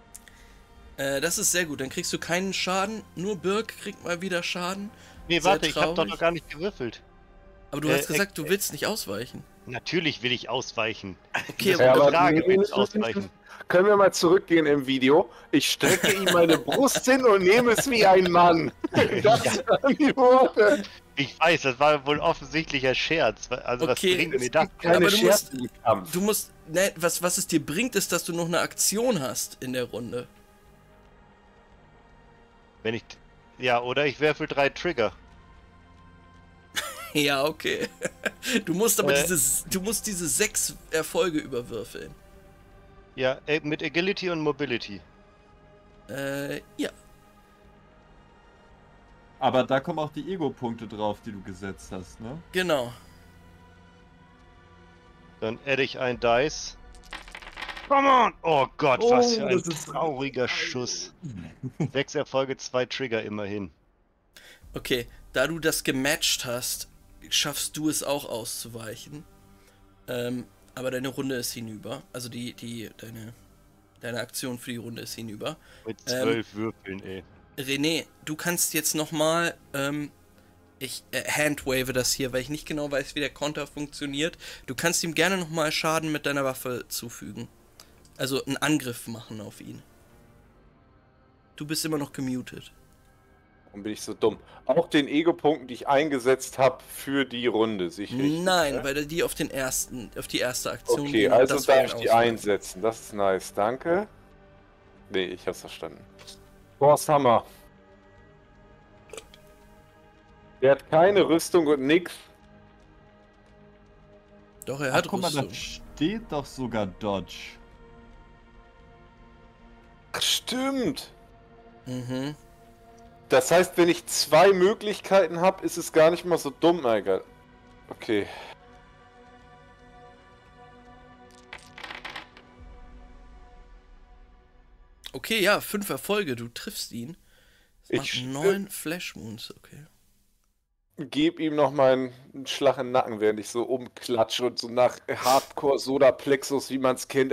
Das ist sehr gut. Dann kriegst du keinen Schaden. Nur Birk kriegt mal wieder Schaden. Nee, Sehr warte, ich habe doch traurig. noch gar nicht gewürfelt. Aber du hast gesagt, du willst nicht ausweichen. Natürlich will ich ausweichen. Okay, Das Ja, ist aber eine Frage, nee, will ich ausweichen. Können wir mal zurückgehen im Video? Ich strecke ihm meine Brust hin und nehme es wie ein Mann. Das waren die Worte. Ich weiß, das war wohl offensichtlicher Scherz. Also Okay, was bringt Es mir das? gibt keine Aber du musst- Scherze im Kampf. Du musst. Ne, was es dir bringt, ist, dass du noch eine Aktion hast in der Runde. Wenn ich. Ja, oder ich werfe 3 Trigger. Ja, okay. Du musst aber Äh. diese 6 Erfolge überwürfeln. Ja, mit Agility und Mobility. Ja. Aber da kommen auch die Ego-Punkte drauf, die du gesetzt hast, ne? Genau. Dann adde ich ein Dice. Come on! Oh Gott, was für ein das ist trauriger Schuss. 6 Erfolge, 2 Trigger immerhin. Okay, da du das gematcht hast, schaffst du es auch auszuweichen. Aber deine Runde ist hinüber. Also deine Aktion für die Runde ist hinüber. Mit 12 Würfeln, ey. René, du kannst jetzt nochmal, ich handwave das hier, weil ich nicht genau weiß, wie der Konter funktioniert. Du kannst ihm gerne nochmal Schaden mit deiner Waffe zufügen. Also einen Angriff machen auf ihn. Du bist immer noch gemutet. Warum bin ich so dumm? Auch den Ego-Punkten, die ich eingesetzt habe für die Runde, sehe ich richtig, Nein, ne? weil die auf die erste Aktion Okay, gehen, also das darf wäre ich ein die Ausweich. einsetzen. Das ist nice, danke. Nee, ich hab's verstanden. Boss Hammer. Der hat keine Rüstung und nix. Doch, er Ach, hat guck mal, da Rüstung. steht doch sogar Dodge. Ach, stimmt. Mhm. Das heißt, wenn ich 2 Möglichkeiten habe, ist es gar nicht mal so dumm, egal. Okay. Okay, ja, 5 Erfolge, du triffst ihn. Das Ich macht 9 Flash Wounds, okay. Geb ihm noch mal einen Schlag im Nacken, während ich so umklatsche und so nach Hardcore Soda Plexus, wie man's kennt.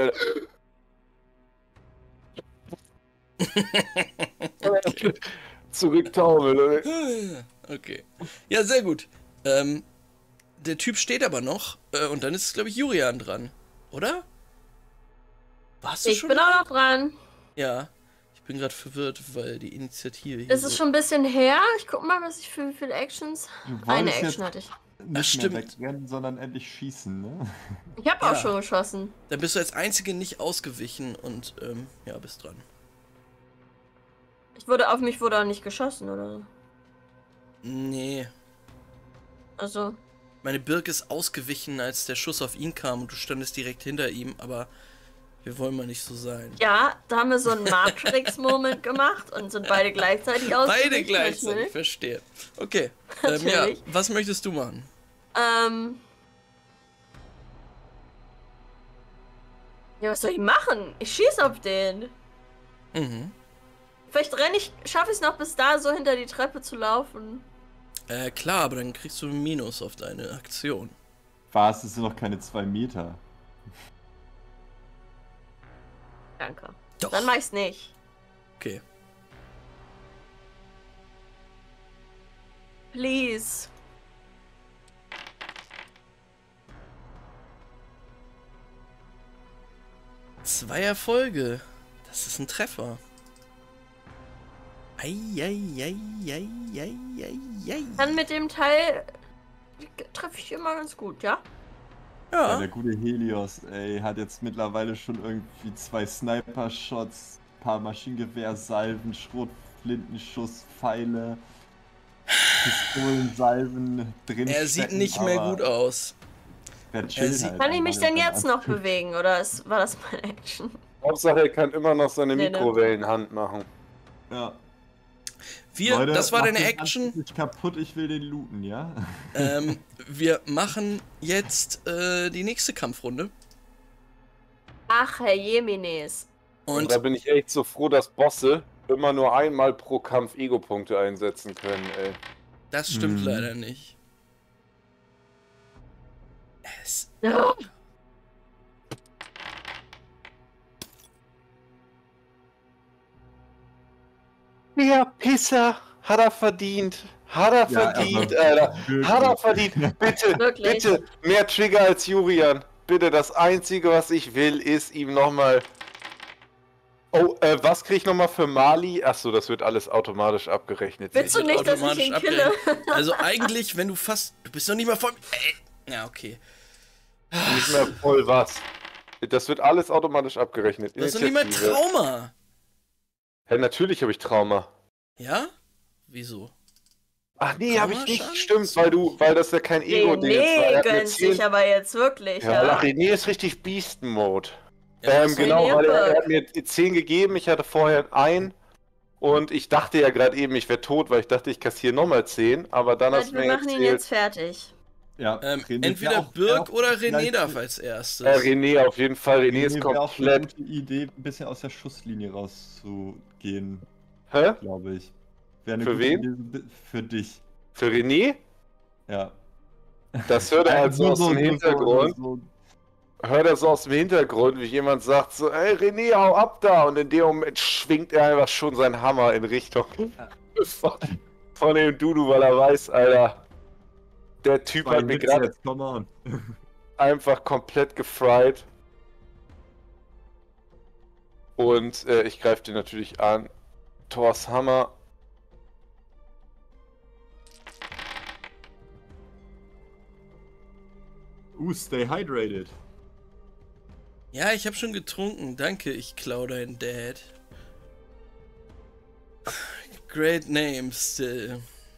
Zurücktaumel. Okay. Ja, sehr gut. Der Typ steht aber noch und dann ist, glaube ich, Jurian dran. Oder? Warst du Ich schon? bin auch noch dran. Ja. Ich bin gerade verwirrt, weil die Initiative hier. Es so- ist schon ein bisschen her. Ich guck mal, was ich für wie viele Actions. Du Eine wolltest Action jetzt hatte ich. nicht stimmt. mehr wegrennen, sondern endlich schießen, ne? Ich habe auch Ja. schon geschossen. Dann bist du als Einzige nicht ausgewichen und ja, bist dran. Auf mich wurde auch nicht geschossen, oder? Nee. Also. Meine Birk ist ausgewichen, als der Schuss auf ihn kam und du standest direkt hinter ihm, aber wir wollen mal nicht so sein. Ja, da haben wir so einen Matrix-Moment gemacht und sind beide gleichzeitig ausgewichen. Beide gleichzeitig, natürlich. verstehe. Okay, ja, Natürlich. was möchtest du machen? Ja, was soll ich machen? Ich schieß auf den. Mhm. Vielleicht schaffe ich es noch bis da so hinter die Treppe zu laufen. Klar, aber dann kriegst du ein Minus auf deine Aktion. Was? Es sind noch keine 2 Meter. Danke. Doch. Dann mach ich's nicht. Okay. Please. Zwei Erfolge. Das ist ein Treffer. Eieieiei. Dann mit dem Teil treffe ich immer ganz gut, ja? Ja, Ja. der gute Helios, ey, hat jetzt mittlerweile schon irgendwie 2 Sniper-Shots, paar Maschinengewehrsalven, Schrotflintenschuss, Pfeile, Pistolensalven drin. Er sieht nicht mehr gut aus. Der chillt sieht- halt Kann ich mich einfach denn mit jetzt seinem noch bewegen oder war das meine Action? Hauptsache, er kann immer noch seine Nee, ne. Mikrowellenhand machen. Ja. Wir, das war macht deine den Action. Anzug nicht kaputt, ich will den looten, ja? Wir machen jetzt die nächste Kampfrunde. Ach, Herr Jemines. Und da Und bin ich echt so froh, dass Bosse immer nur einmal pro Kampf Ego-Punkte einsetzen können, ey. das stimmt Mhm. leider nicht. Es Oh, Ja, Pisser, hat er verdient. Hat er Ja, verdient, aber Alter. wirklich. Hat er verdient. Bitte, Wirklich? bitte, mehr Trigger als Julian. Bitte, das Einzige, was ich will, ist ihm nochmal... Oh, was krieg ich nochmal für Mali? Achso, das wird alles automatisch abgerechnet. willst du wird nicht, dass ich automatisch ihn kille? Also eigentlich, wenn du fast... Du bist noch nicht mal voll... Ja, okay. Nicht mehr voll was. Das wird alles automatisch abgerechnet. Du hast noch nicht mal Initiative. Trauma. Ja, natürlich habe ich Trauma. Ja? Wieso? Ach nee, habe ich Traumaschaden? nicht. Stimmt, weil das ja kein Ego-Ding ist. weil er René hat mir gönnt 10 sich aber jetzt wirklich, Ja, ja. René ist richtig Beast-Mode. Ja, das- Genau, René weil er Berg. hat mir 10 gegeben, ich hatte vorher 1 und ich dachte ja gerade eben, ich wäre tot, weil ich dachte, ich kassiere nochmal 10, aber dann hast Also, du wir mir machen ihn erzählt, jetzt fertig. Ja, René wär Entweder auch- Birk wär oder auch René vielleicht- darf als erstes. René auf jeden Fall, René ist René wäre auch eine komplett... gute Idee, ein bisschen aus der Schusslinie rauszugehen, Hä? glaube ich. Wäre eine Für gute wen? Idee für dich. Für René? Ja. Das hört er halt so aus dem Hintergrund. so- Hört er so aus dem Hintergrund, wie jemand sagt so, ey René, hau ab da! Und in dem Moment schwingt er einfach schon seinen Hammer in Richtung von dem Dudu, weil er weiß, Alter, der Typ Zwei hat mir Hits gerade jetzt, come on. einfach komplett gefried. Und ich greife den natürlich an. Thors Hammer. Stay hydrated. Ja, ich habe schon getrunken. Danke, ich klau dein Dad. Great name still.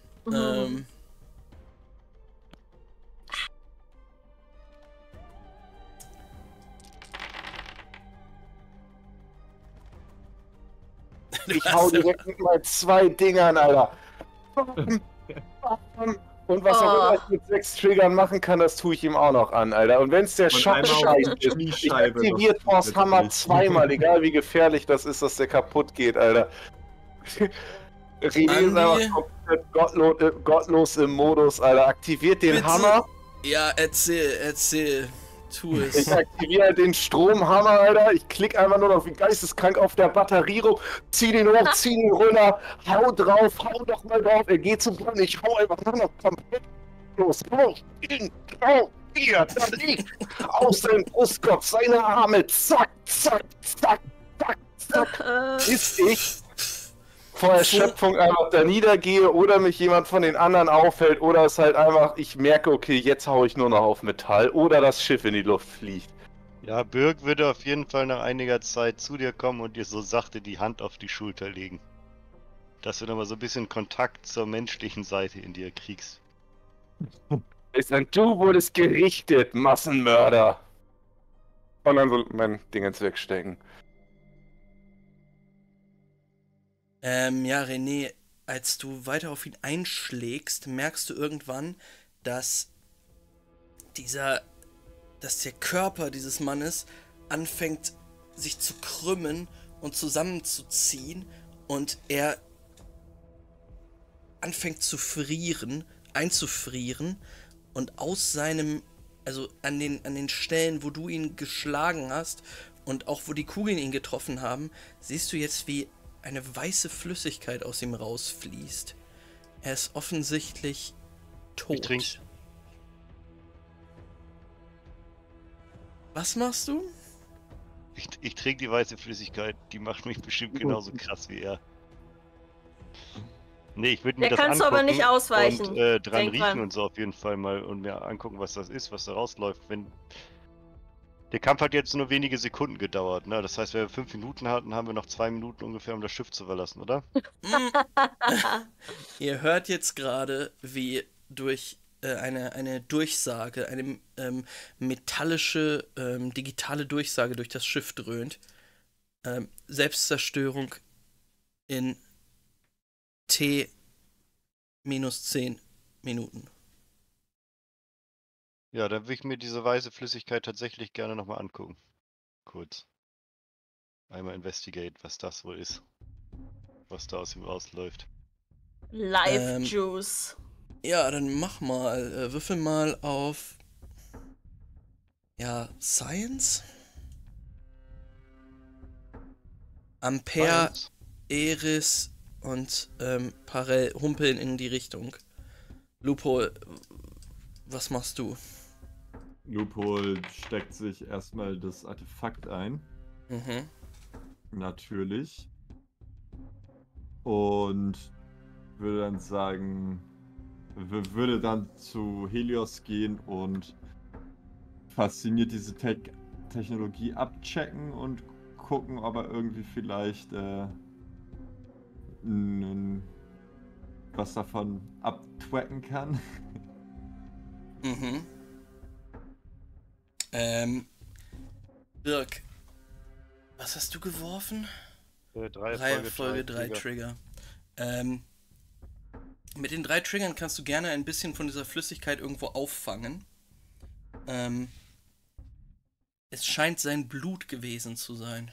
Ich hau direkt mit meinen 2 Dingern, Alter. Und was auch immer ich mit 6 Triggern machen kann, das tue ich ihm auch noch an, Alter. Und wenn es der Und einmal auf Schockscheiß die ist, ich Kniescheibe aktiviere noch Thors Hammer zusätzlich. zweimal, egal wie gefährlich das ist, dass der kaputt geht, Alter. René ist Andi? einfach komplett gottlos im Modus, Alter. Aktiviert den Bitte? Hammer. Ja, erzähl. Tu Ich es. aktiviere den Stromhammer, Alter. Ich klicke einfach nur noch wie geisteskrank auf der Batterie rum, zieh den hoch, zieh den runter, hau drauf, hau doch mal drauf. Er geht zum Boden, ich hau einfach nur noch komplett los. Hau ihn drauf, hier, da liegt aus seinem Brustkorb seine Arme, zack, zack, zack, zack, zack. Bis ich vor Erschöpfung einfach da niedergehe oder mich jemand von den anderen auffällt oder es halt einfach, ich merke, okay, jetzt hau ich nur noch auf Metall oder das Schiff in die Luft fliegt. Ja, Birk würde auf jeden Fall nach einiger Zeit zu dir kommen und dir so sachte die Hand auf die Schulter legen. Dass du nochmal so ein bisschen Kontakt zur menschlichen Seite in dir kriegst. Ist ein Du wurdest gerichtet, Massenmörder. Und dann so mein Dingens wegstecken. Ja, René, als du weiter auf ihn einschlägst, merkst du irgendwann, dass der Körper dieses Mannes anfängt sich zu krümmen und zusammenzuziehen und er anfängt zu frieren, einzufrieren und aus seinem, also an den Stellen, wo du ihn geschlagen hast und auch wo die Kugeln ihn getroffen haben, siehst du jetzt, wie eine weiße Flüssigkeit aus ihm rausfließt. Er ist offensichtlich tot. Ich trink. Was machst du? Ich trinke die weiße Flüssigkeit, die macht mich bestimmt genauso krass wie er. Nee, ich würde mir Der das kannst du aber nicht ausweichen. und dran Denk riechen dran. und so auf jeden Fall mal und mir angucken, was das ist, was da rausläuft. Der Kampf hat jetzt nur wenige Sekunden gedauert, ne? Das heißt, wenn wir 5 Minuten hatten, haben wir noch 2 Minuten ungefähr, um das Schiff zu verlassen, oder? Ihr hört jetzt gerade, wie durch eine Durchsage, eine metallische, digitale Durchsage durch das Schiff dröhnt. Selbstzerstörung in T minus 10 Minuten. Ja, dann würde ich mir diese weiße Flüssigkeit tatsächlich gerne nochmal angucken. Kurz. Einmal investigate, was das wohl ist. Was da aus ihm rausläuft. Life Ähm, Juice. Ja, dann mach mal, würfel mal auf, ja, Science? Ampere, Science. Eris und Parell humpeln in die Richtung. Lupo, was machst du? Lupol steckt sich erstmal das Artefakt ein. Mhm. Natürlich. Und würde dann sagen, würde dann zu Helios gehen und fasziniert diese Technologie abchecken und gucken, ob er irgendwie vielleicht was davon abtwacken kann. Mhm. Dirk, was hast du geworfen? Folge 3 Trigger. Mit den 3 Triggern kannst du gerne ein bisschen von dieser Flüssigkeit irgendwo auffangen. Es scheint sein Blut gewesen zu sein.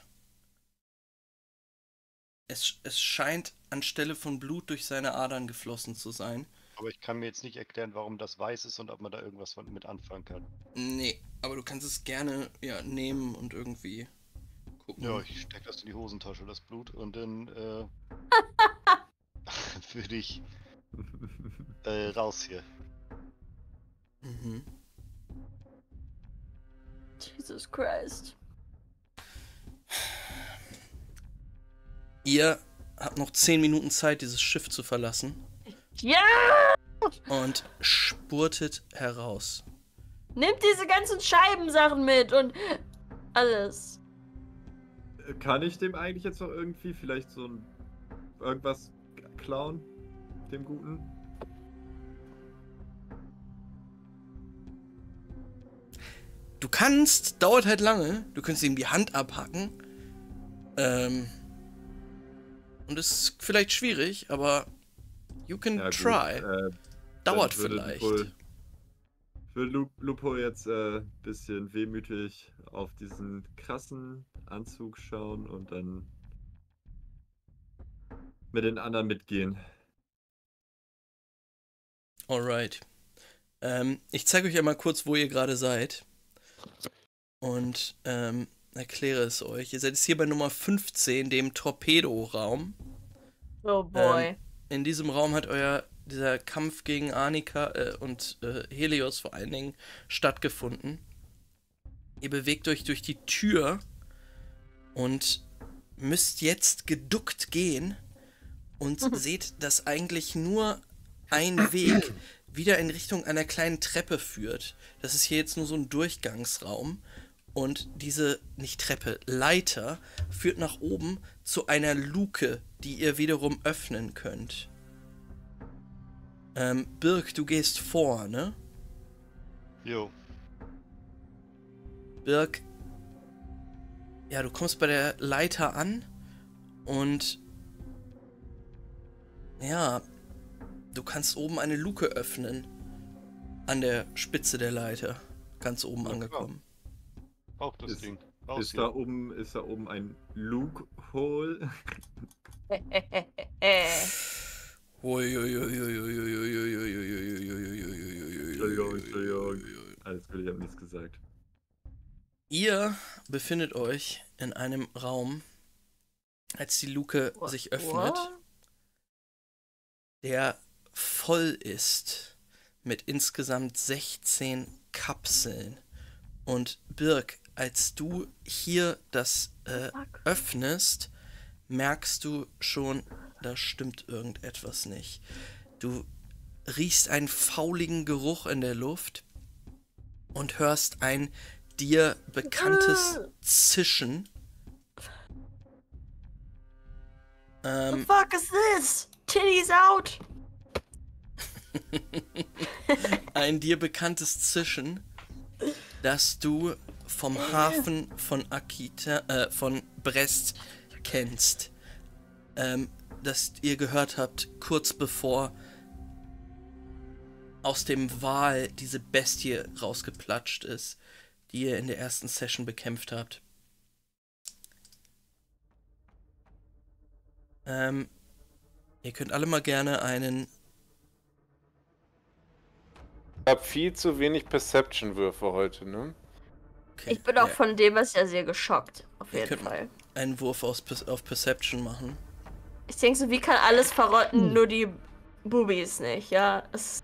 Es scheint anstelle von Blut durch seine Adern geflossen zu sein. Aber ich kann mir jetzt nicht erklären, warum das weiß ist und ob man da irgendwas mit anfangen kann. Nee, aber du kannst es gerne nehmen und irgendwie gucken. Ja, ich stecke das in die Hosentasche, das Blut, und dann würde ich raus hier. Mhm. Jesus Christ. Ihr habt noch 10 Minuten Zeit, dieses Schiff zu verlassen Ja! und spurtet heraus. Nimmt diese ganzen Scheibensachen mit und alles. Kann ich dem eigentlich jetzt noch irgendwie vielleicht irgendwas klauen? Dem Guten? Du kannst, dauert halt lange, du kannst ihm die Hand abhacken. Und ist vielleicht schwierig, aber you can Ja, gut, try. Dauert dann würde vielleicht. Würde Lupo jetzt ein bisschen wehmütig auf diesen krassen Anzug schauen und dann mit den anderen mitgehen. Alright. Ich zeige euch einmal kurz, wo ihr gerade seid. Und erkläre es euch. Ihr seid jetzt hier bei Nummer 15, dem Torpedo-Raum. Oh boy. In diesem Raum hat dieser Kampf gegen Arnika und Helios vor allen Dingen stattgefunden. Ihr bewegt euch durch die Tür und müsst jetzt geduckt gehen und seht, dass eigentlich nur ein Weg wieder in Richtung einer kleinen Treppe führt. Das ist hier jetzt nur so ein Durchgangsraum Und diese, nicht Treppe, Leiter führt nach oben zu einer Luke, die ihr wiederum öffnen könnt. Birk, du gehst vor, ne? Jo. Birk, ja, du kommst bei der Leiter an und ja, du kannst oben eine Luke öffnen. An der Spitze der Leiter. Ganz oben angekommen. Auch das Ding. Ist da oben ein Loophole? Alles gut, ich habe nichts gesagt. Ihr befindet euch in einem Raum, als die Luke sich öffnet, der voll ist mit insgesamt 16 Kapseln. Und Birk, als du hier das öffnest, merkst du schon, da stimmt irgendetwas nicht. Du riechst einen fauligen Geruch in der Luft und hörst ein dir bekanntes Zischen. The fuck is this? Titties out! Ein dir bekanntes Zischen, das du vom Hafen von von Brest kennst. Das ihr gehört habt, kurz bevor aus dem Wal diese Bestie rausgeplatscht ist, die ihr in der ersten Session bekämpft habt. Ihr könnt alle mal gerne einen... Ich habe viel zu wenig Perception-Würfe heute, ne? Okay, Ich bin auch von dem was ja sehr geschockt. Auf ihr jeden könnt Fall. einen Wurf auf Perception machen. Ich denke so, wie kann alles verrotten, nur die Boobies nicht, ja? Es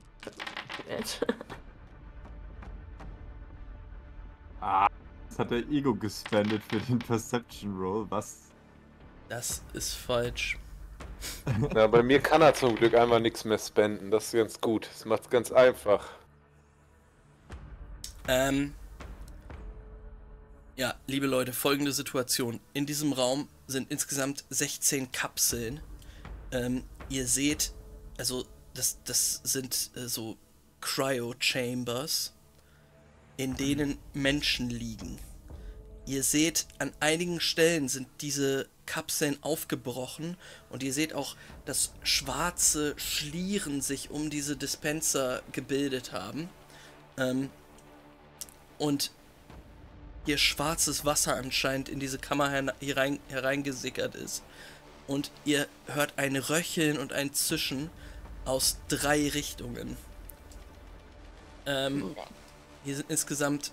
Jetzt hat der Ego gespendet für den Perception Roll, was? Das ist falsch. Na, bei mir kann er zum Glück einfach nichts mehr spenden. Das ist ganz gut. Das macht's ganz einfach. Ja, liebe Leute, folgende Situation. In diesem Raum sind insgesamt 16 Kapseln. Ihr seht, also das sind so Cryo-Chambers, in denen Menschen liegen. Ihr seht, an einigen Stellen sind diese Kapseln aufgebrochen und ihr seht auch, dass schwarze Schlieren sich um diese Dispenser gebildet haben. Und hier schwarzes Wasser anscheinend in diese Kammer hereingesickert ist. Und ihr hört ein Röcheln und ein Zischen aus 3 Richtungen. Hier sind insgesamt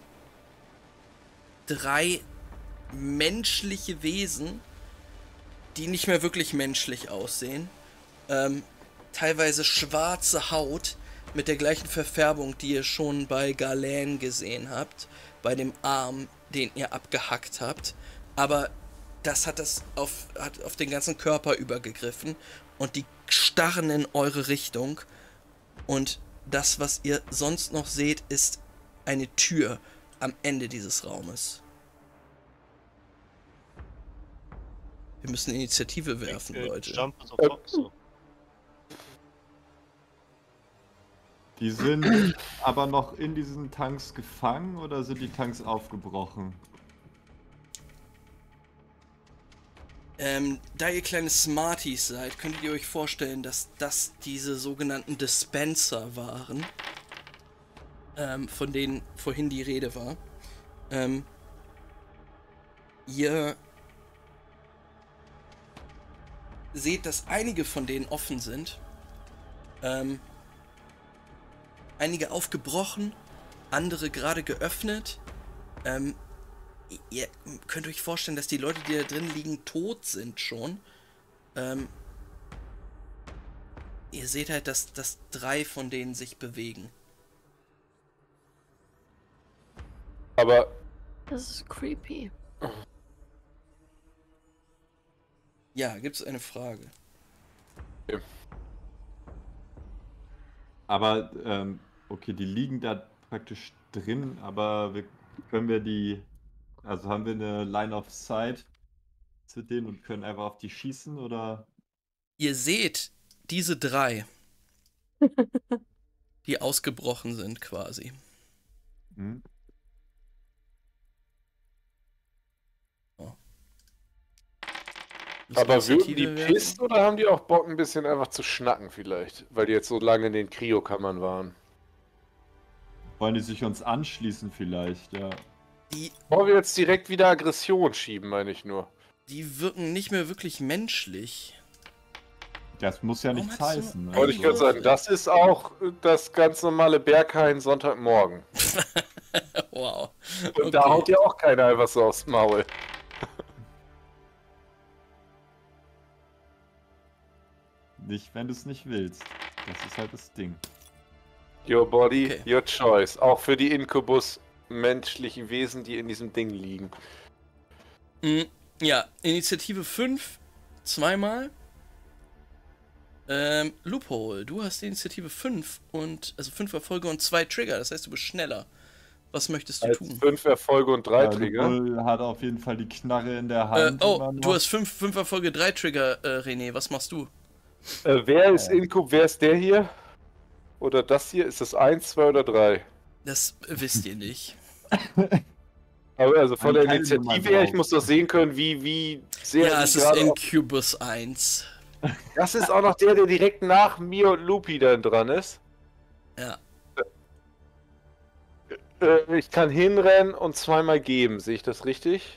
3 menschliche Wesen, die nicht mehr wirklich menschlich aussehen. Teilweise schwarze Haut mit der gleichen Verfärbung, die ihr schon bei Galen gesehen habt, bei dem Arm, den ihr abgehackt habt. Aber das hat auf den ganzen Körper übergegriffen und die starren in eure Richtung. Und das, was ihr sonst noch seht, ist eine Tür am Ende dieses Raumes. Wir müssen Initiative werfen, Leute. Die sind aber noch in diesen Tanks gefangen oder sind die Tanks aufgebrochen? Da ihr kleine Smarties seid, könntet ihr euch vorstellen, dass das diese sogenannten Dispenser waren, von denen vorhin die Rede war. Ihr seht, dass einige von denen offen sind. Einige aufgebrochen, andere gerade geöffnet. Ihr könnt euch vorstellen, dass die Leute, die da drin liegen, tot sind schon. Ihr seht halt, dass 3 von denen sich bewegen. Aber Das ist creepy. Ja, gibt's eine Frage? Aber, okay, die liegen da praktisch drin, aber wir Können wir die. Also haben wir eine Line of Sight zu denen und können einfach auf die schießen oder? Ihr seht diese 3, die ausgebrochen sind quasi. Hm? Aber würden die Initiative werfen? pisst oder haben die auch Bock, ein bisschen einfach zu schnacken vielleicht? Weil die jetzt so lange in den Kryokammern waren. Wollen die sich uns anschließen vielleicht, ja. Wollen wir jetzt direkt wieder Aggression schieben, meine ich nur. Die wirken nicht mehr wirklich menschlich. Das muss ja Warum nichts hast du heißen. Ne? Wollte ich gerade sagen, das ist auch das ganz normale Berghain Sonntagmorgen. Wow. Und da haut ja auch keiner einfach so aufs Maul. Nicht, wenn du es nicht willst. Das ist halt das Ding. Your body, Okay. your choice. Auch für die Inkubus menschlichen Wesen, die in diesem Ding liegen. Ja, Initiative 5, zweimal. Loophole, du hast die Initiative 5 und also 5 Erfolge und 2 Trigger, das heißt, du bist schneller. Was möchtest du Als tun? 5 Erfolge und 3 Trigger. Lupol hat auf jeden Fall die Knarre in der Hand. immer Du noch. hast 5 Erfolge, 3 Trigger, René, was machst du? Wer ist Inkub? Wer ist der hier? Oder das hier? Ist das 1, 2 oder 3? Das wisst ihr nicht. Aber also von Ein der Teil Nummer Initiative her, drauf. ich muss doch sehen können, wie sehr Ja, die es ist gerade Incubus 1. Das ist auch noch der direkt nach mir und Lupi dann dran ist. Ja. Ich kann hinrennen und zweimal geben, sehe ich das richtig?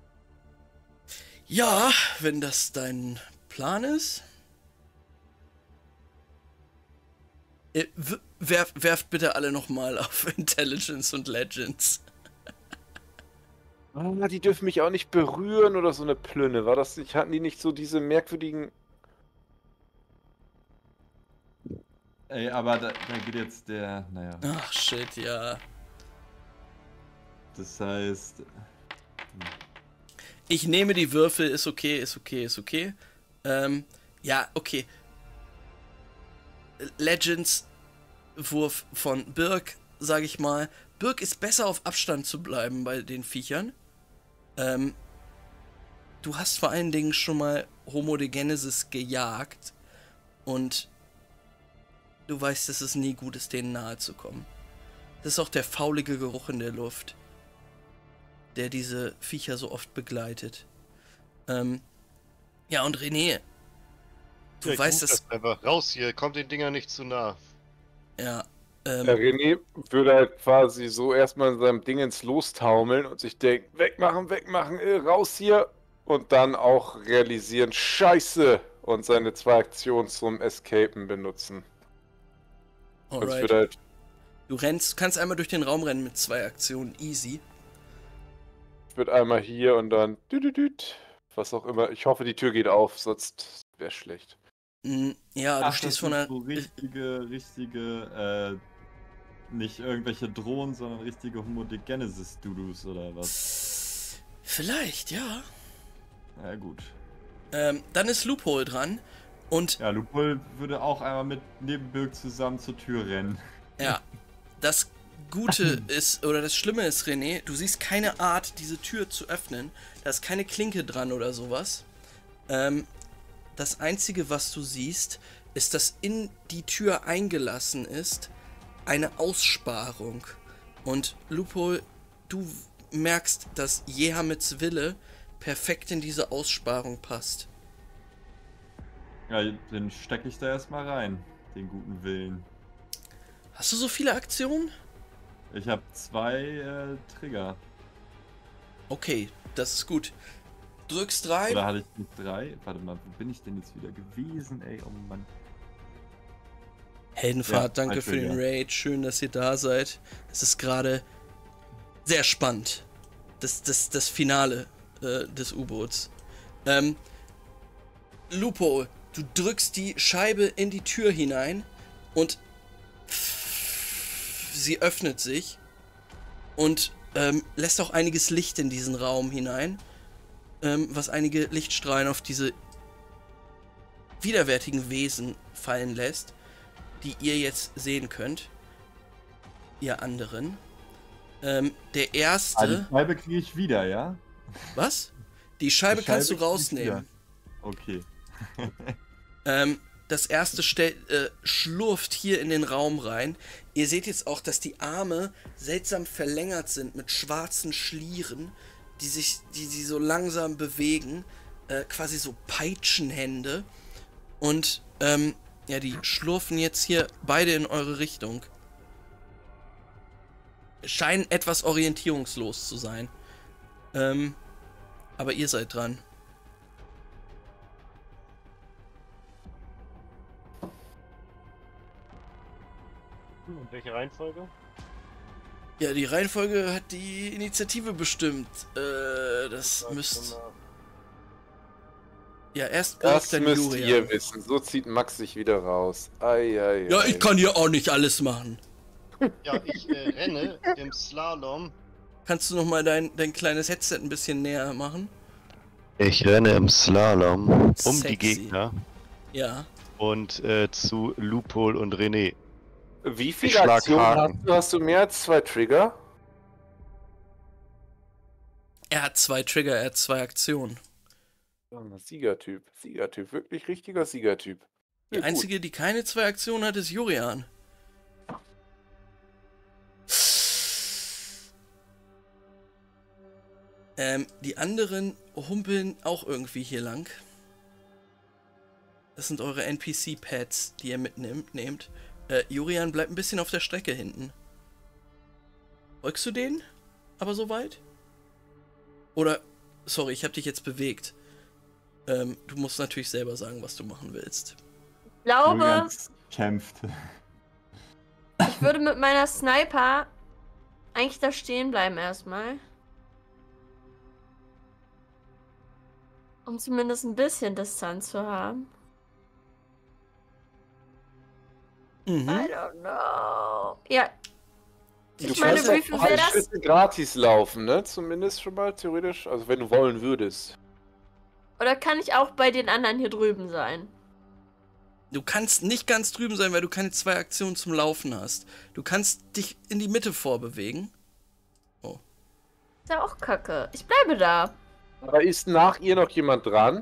Ja, wenn das dein Plan ist. Werft bitte alle nochmal auf Intelligence und Legends. Ah, die dürfen mich auch nicht berühren oder so eine Plünne. War das nicht? Hatten die nicht so diese merkwürdigen. Ey, aber da geht jetzt der. Naja. Ach shit, ja. Das heißt. Ich nehme die Würfel, ist okay, ist okay, ist okay. Ja, okay. Legends Wurf von Birk, sage ich mal. Birk ist besser auf Abstand zu bleiben bei den Viechern. Du hast vor allen Dingen schon mal Homo de Genesis gejagt und du weißt, dass es nie gut ist, denen nahe zu kommen. Das ist auch der faulige Geruch in der Luft, der diese Viecher so oft begleitet. Ja, und René, du Ja, weißt, gut, dass... einfach raus hier, kommt den Dingern nicht zu nah. Ja, René würde halt quasi so erstmal in seinem Dingens lostaumeln und sich denken, wegmachen, wegmachen, raus hier. Und dann auch realisieren, Scheiße! Und seine 2 Aktionen zum Escapen benutzen. Und es wird alright. halt. Du kannst einmal durch den Raum rennen mit 2 Aktionen, easy. Ich würde einmal hier und dann. Was auch immer. Ich hoffe, die Tür geht auf, sonst wäre schlecht. Ja, du Ach, stehst das vor sind einer... so richtige, nicht irgendwelche Drohnen, sondern richtige Homo de Genesis-Dudus oder was? Vielleicht, ja. Ja, gut. Dann ist Loophole dran. Und Ja, Lupol würde auch einmal mit neben Birk zusammen zur Tür rennen. ja, das Gute ist, oder das Schlimme ist, René, du siehst keine Art, diese Tür zu öffnen. Da ist keine Klinke dran oder sowas. Das Einzige, was du siehst, ist, dass in die Tür eingelassen ist eine Aussparung. Und Loophole, du merkst, dass Jehameds Wille perfekt in diese Aussparung passt. Ja, den stecke ich da erstmal rein, den guten Willen. Hast du so viele Aktionen? Ich habe 2 Trigger. Okay, das ist gut. Drückst 3. Oder hatte ich nicht 3? Warte mal, wo bin ich denn jetzt wieder gewesen, ey? Oh Mann. Heldenfahrt, Ja, danke für den Raid. Schön, dass ihr da seid. Es ist gerade sehr spannend. Das Finale des U-Boots. Lupo, du drückst die Scheibe in die Tür hinein und sie öffnet sich und lässt auch einiges Licht in diesen Raum hinein, was einige Lichtstrahlen auf diese widerwärtigen Wesen fallen lässt, die ihr jetzt sehen könnt, ihr anderen. Der erste. Die Scheibe kriege ich wieder, ja? Was? Die Scheibe kannst du krieg ich rausnehmen. wieder. Okay. Das erste schlurft hier in den Raum rein. Ihr seht jetzt auch, dass die Arme seltsam verlängert sind mit schwarzen Schlieren, die so langsam bewegen. Quasi so Peitschenhände. Und ja, die schlurfen jetzt hier beide in eure Richtung. Scheinen etwas orientierungslos zu sein. Aber ihr seid dran. Und welche Reihenfolge? Ja, die Reihenfolge hat die Initiative bestimmt. Das müsst... Ja, erst Birk, Das dann müsst Jurian. ihr wissen. So zieht Max sich wieder raus. Ei. Ja, ich kann hier auch nicht alles machen. Ja, ich renne im Slalom. Kannst du noch mal dein kleines Headset ein bisschen näher machen? Ich renne im Slalom um Sexy. die Gegner Ja. und zu Lupol und René. Wie Ich viele schlag Aktionen Haken. hast du? Mehr als 2 Trigger? Er hat 2 Trigger, er hat 2 Aktionen. Siegertyp. Wirklich richtiger Siegertyp. Die Ja, gut. einzige, die keine 2 Aktionen hat, ist Jurian. Die anderen humpeln auch irgendwie hier lang. Das sind eure NPC-Pads, die ihr nehmt. Jurian bleibt ein bisschen auf der Strecke hinten. Folgst du denen? Aber so weit? Oder, sorry, ich habe dich jetzt bewegt. Du musst natürlich selber sagen, was du machen willst. Ich glaube, Julian kämpft. ich würde mit meiner Sniper eigentlich da stehen bleiben erstmal. Um zumindest ein bisschen Distanz zu haben. Mhm. I don't know. Ja. Du Ich meine, kannst wie auch viel 3 wäre das? Schritte gratis laufen, ne? Zumindest schon mal theoretisch. Also wenn du wollen würdest. Oder kann ich auch bei den anderen hier drüben sein? Du kannst nicht ganz drüben sein, weil du keine 2 Aktionen zum Laufen hast. Du kannst dich in die Mitte vorbewegen. Ist ja auch kacke. Ich bleibe da. Aber ist nach ihr noch jemand dran?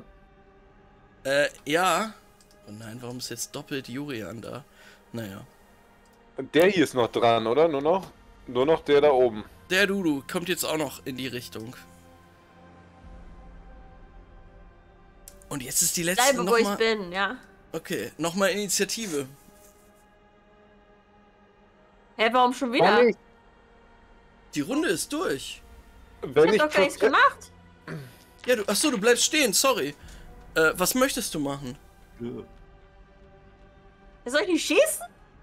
Ja. Oh nein, warum ist jetzt doppelt Jurian da? Naja. Der hier ist noch dran, oder? Nur noch der da oben. Der Dudu kommt jetzt auch noch in die Richtung. Und jetzt ist die letzte Bleibe, wo ich nochmal... bin, ja. Okay, nochmal Initiative. Hä, warum schon wieder? nicht. Die Runde ist durch. Wenn Ich hab doch gar nichts gemacht. Ja, achso, du bleibst stehen, sorry. Was möchtest du machen? Soll ich nicht schießen?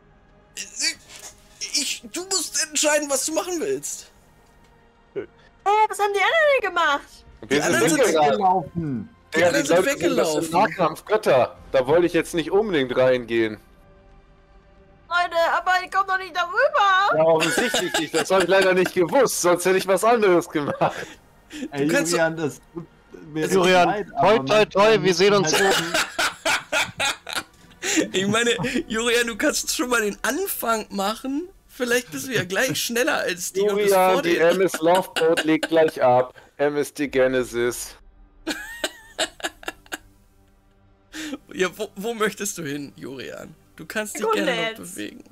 Du musst entscheiden, was du machen willst. Was haben die anderen denn gemacht? Wir anderen sind sind Gelaufen. Die anderen sind Leute weggelaufen. das sind Nahkampfgötter. Da wollte ich jetzt nicht unbedingt reingehen. Leute, aber ich komm doch nicht darüber. Ja, offensichtlich nicht. Das habe ich leider nicht gewusst. Sonst hätte ich was anderes gemacht. Ey, kannst Julian, das tut mir Also, Julian, leid, aber toi, wir sehen uns halt- oben. Ich meine, Jurian, du kannst schon mal den Anfang machen. Vielleicht bist du ja gleich schneller als die und bist Julian, vor die dir. MS Loveboat legt gleich ab. MSD Genesis. Ja, wo möchtest du hin, Jurian? Du kannst dich Sekunde gerne noch jetzt. bewegen.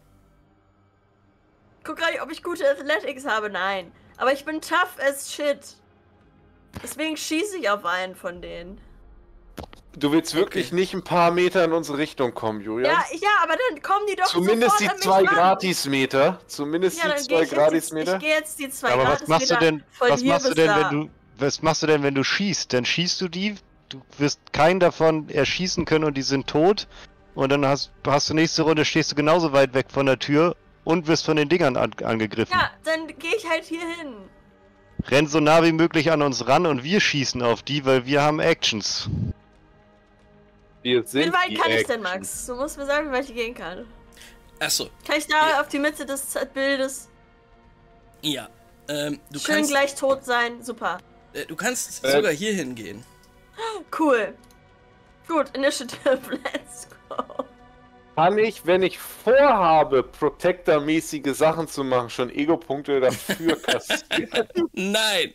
Guck gerade, ob ich gute Athletics habe. Nein. Aber ich bin tough as shit. Deswegen schieße ich auf einen von denen. Du willst wirklich nicht ein paar Meter in unsere Richtung kommen, Julian? Ja, aber dann kommen die doch Zumindest die sofort an mich 2 ran. Gratismeter. Zumindest Ja, die dann 2 gehe ich Gratismeter. ich gehe jetzt die 2 Aber Gratismeter was machst du denn, wenn du schießt? Dann schießt du die, du wirst keinen davon erschießen können und die sind tot. Und dann hast du nächste Runde, stehst du genauso weit weg von der Tür und wirst von den Dingern angegriffen. Ja, dann gehe ich halt hier hin. Renn so nah wie möglich an uns ran und wir schießen auf die, weil wir haben Actions. Wir sind Wie weit die kann ich denn, Action. Max? Du musst mir sagen, wie weit ich gehen kann. Achso, Kann ich da auf die Mitte des Bildes ja. Du schön kannst, gleich tot sein? Super. du kannst sogar hier hingehen. Cool. Gut, Initiative, let's go. Kann ich, wenn ich vorhabe, Protector-mäßige Sachen zu machen, schon Ego-Punkte dafür kassieren? Nein!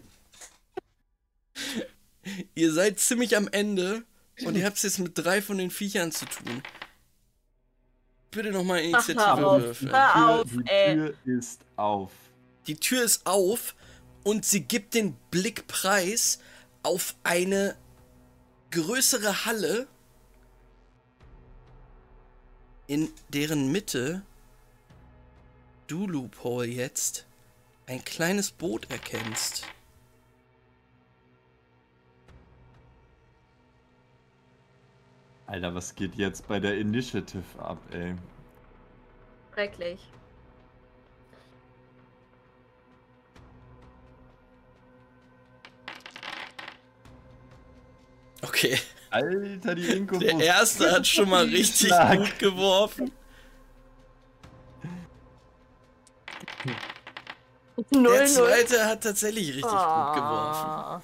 Ihr seid ziemlich am Ende und ihr habt es jetzt mit 3 von den Viechern zu tun. Bitte nochmal Initiative auf. würfeln. Hör auf, Die ey. Tür ist auf. Die Tür ist auf und sie gibt den Blick preis auf eine größere Halle, in deren Mitte du, Loophole, jetzt ein kleines Boot erkennst. Alter, was geht jetzt bei der Initiative ab, ey? Schrecklich. Okay, Alter, die Inkubus. der erste hat schon mal richtig Schlag. gut geworfen. 0-0. Der zweite hat tatsächlich richtig gut geworfen. Ah.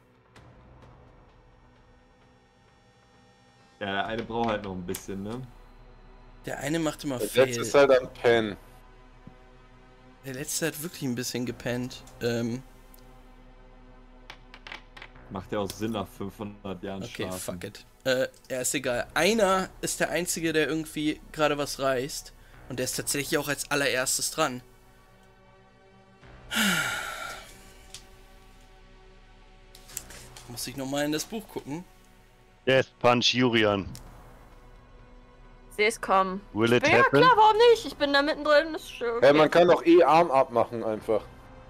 Ja, der eine braucht halt noch ein bisschen, ne? Der eine macht immer Das Fail. letzte ist halt ein Pen. Der letzte hat wirklich ein bisschen gepennt. Macht ja auch Sinn nach 500 Jahren Okay, Schlafen. fuck it. Ja, ist egal. Einer ist der Einzige, der irgendwie gerade was reißt. Und der ist tatsächlich auch als allererstes dran. Muss ich nochmal in das Buch gucken. Death Punch Jurian. Sehe es kommen. Will it Ja, happen? klar, warum nicht? Ich bin da mittendrin. Das ist schön. Ja, man kann doch Arm abmachen einfach.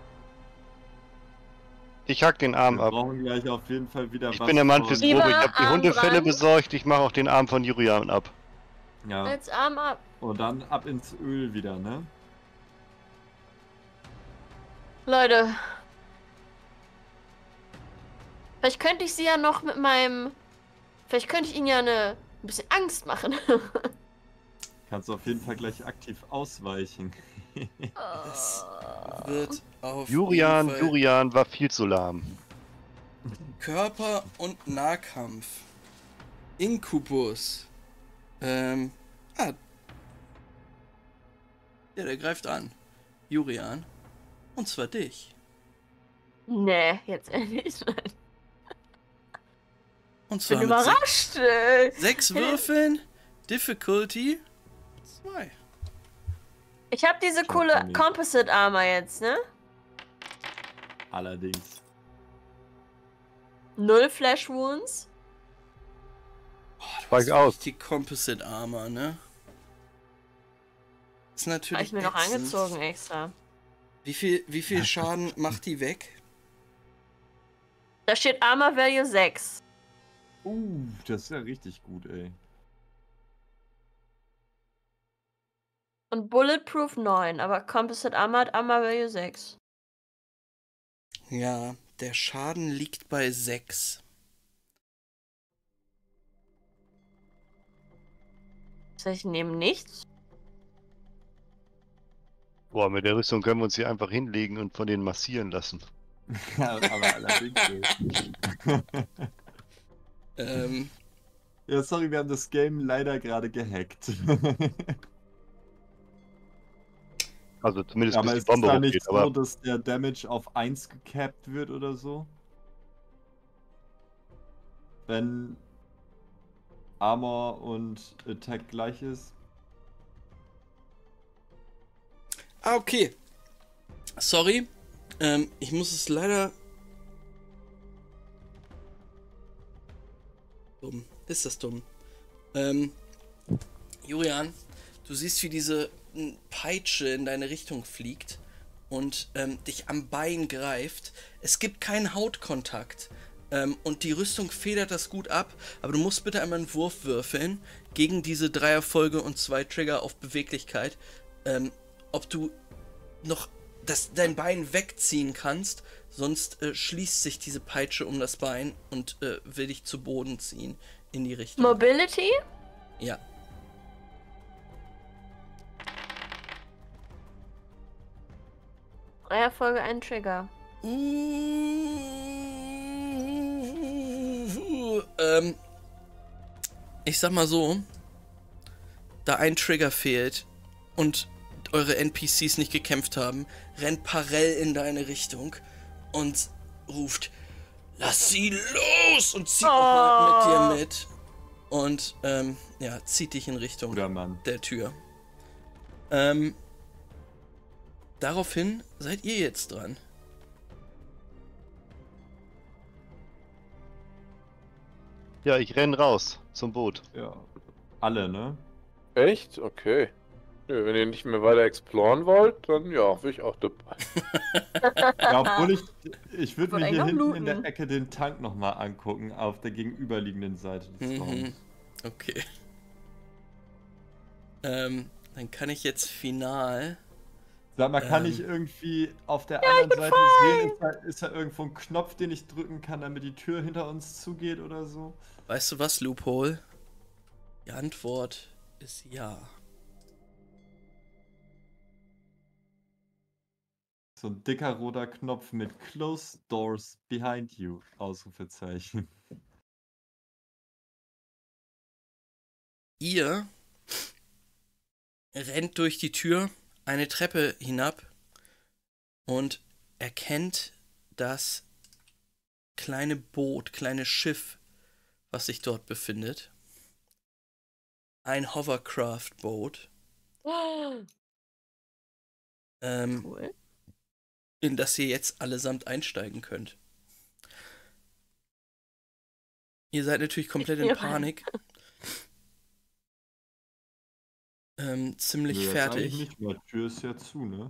Ich hack den Arm Wir ab. brauchen gleich auf jeden Fall wieder Ich was bin der Mann fürs von- Lieber Grobe. Ich habe die Arm Hundefälle dran. besorgt. Ich mache auch den Arm von Jurian ab. Ja, Jetzt Arm ab. und dann ab ins Öl wieder, ne? Leute. Vielleicht könnte ich sie ja noch mit meinem... Vielleicht könnte ich ihnen ja ein bisschen Angst machen. Kannst du auf jeden Fall gleich aktiv ausweichen. Es wird auf Jurian, jeden Fall Jurian war viel zu lahm. Körper- und Nahkampf. Inkubus. Ja, der greift an. Jurian. Und zwar dich. Nee, jetzt ehrlich. Und Ich zwar bin mit überrascht. 6 Würfeln. Difficulty 2. Ich habe diese Schon coole funny. Composite Armor jetzt, ne? Allerdings. 0 Flash Wounds. Spike aus. Die Composite Armor, ne? Ist natürlich. Habe ich mir noch ätzend. angezogen extra. Wie viel Schaden macht die weg? Da steht Armor Value 6. Das ist ja richtig gut, ey. Und Bulletproof 9, aber Composite Armor hat Armor Value 6. Ja, der Schaden liegt bei 6. Das heißt, ich nehme nichts. Boah, mit der Rüstung können wir uns hier einfach hinlegen und von denen massieren lassen. Ja, aber allerdings. Ey. Ja, sorry, wir haben das Game leider gerade gehackt. Also zumindest Aber bis es die ist Bombe da nicht hochgeht. so, Aber dass der Damage auf 1 gecapped wird oder so? Wenn Armor und Attack gleich ist? Ah, okay. Sorry. Ich muss es leider. Dumm. Ist das dumm? Jurian, du siehst, wie diese Peitsche in deine Richtung fliegt und dich am Bein greift. Es gibt keinen Hautkontakt. Und die Rüstung federt das gut ab, aber du musst bitte einmal einen Wurf würfeln gegen diese 3 Erfolge und 2 Trigger auf Beweglichkeit. Ob du noch dein Bein wegziehen kannst, sonst schließt sich diese Peitsche um das Bein und will dich zu Boden ziehen in die Richtung. Mobility? Ja. Erfolge ein Trigger. Ich sag mal so, da ein Trigger fehlt und eure NPCs nicht gekämpft haben, rennt Parell in deine Richtung und ruft, lass sie los! Und zieht nochmal mit dir mit. Und, ja, zieht dich in Richtung der Tür. Daraufhin seid ihr jetzt dran. Ja, ich renn raus zum Boot. Ja. Alle, ne? Echt? Okay. Nö, wenn ihr nicht mehr weiter exploren wollt, dann ja, bin ich auch dabei. Ja, obwohl ich würde Wollt mir hier eigentlich noch hinten in der looten. Ecke den Tank nochmal angucken, auf der gegenüberliegenden Seite des Raums. Okay. Dann kann ich jetzt final... Sag mal, kann ich irgendwie auf der anderen Seite sehen, ist da irgendwo ein Knopf, den ich drücken kann, damit die Tür hinter uns zugeht oder so? Weißt du was, Loophole? Die Antwort ist ja. So ein dicker roter Knopf mit Closed Doors Behind You, Ausrufezeichen. Ihr rennt durch die Tür eine Treppe hinab und erkennt das kleine Boot, kleine Schiff, was sich dort befindet. Ein Hovercraft-Boot. Cool. In das ihr jetzt allesamt einsteigen könnt. Ihr seid natürlich komplett in Panik. Ziemlich Nö, fertig. eigentlich nicht mehr. Die Tür ist ja zu, ne?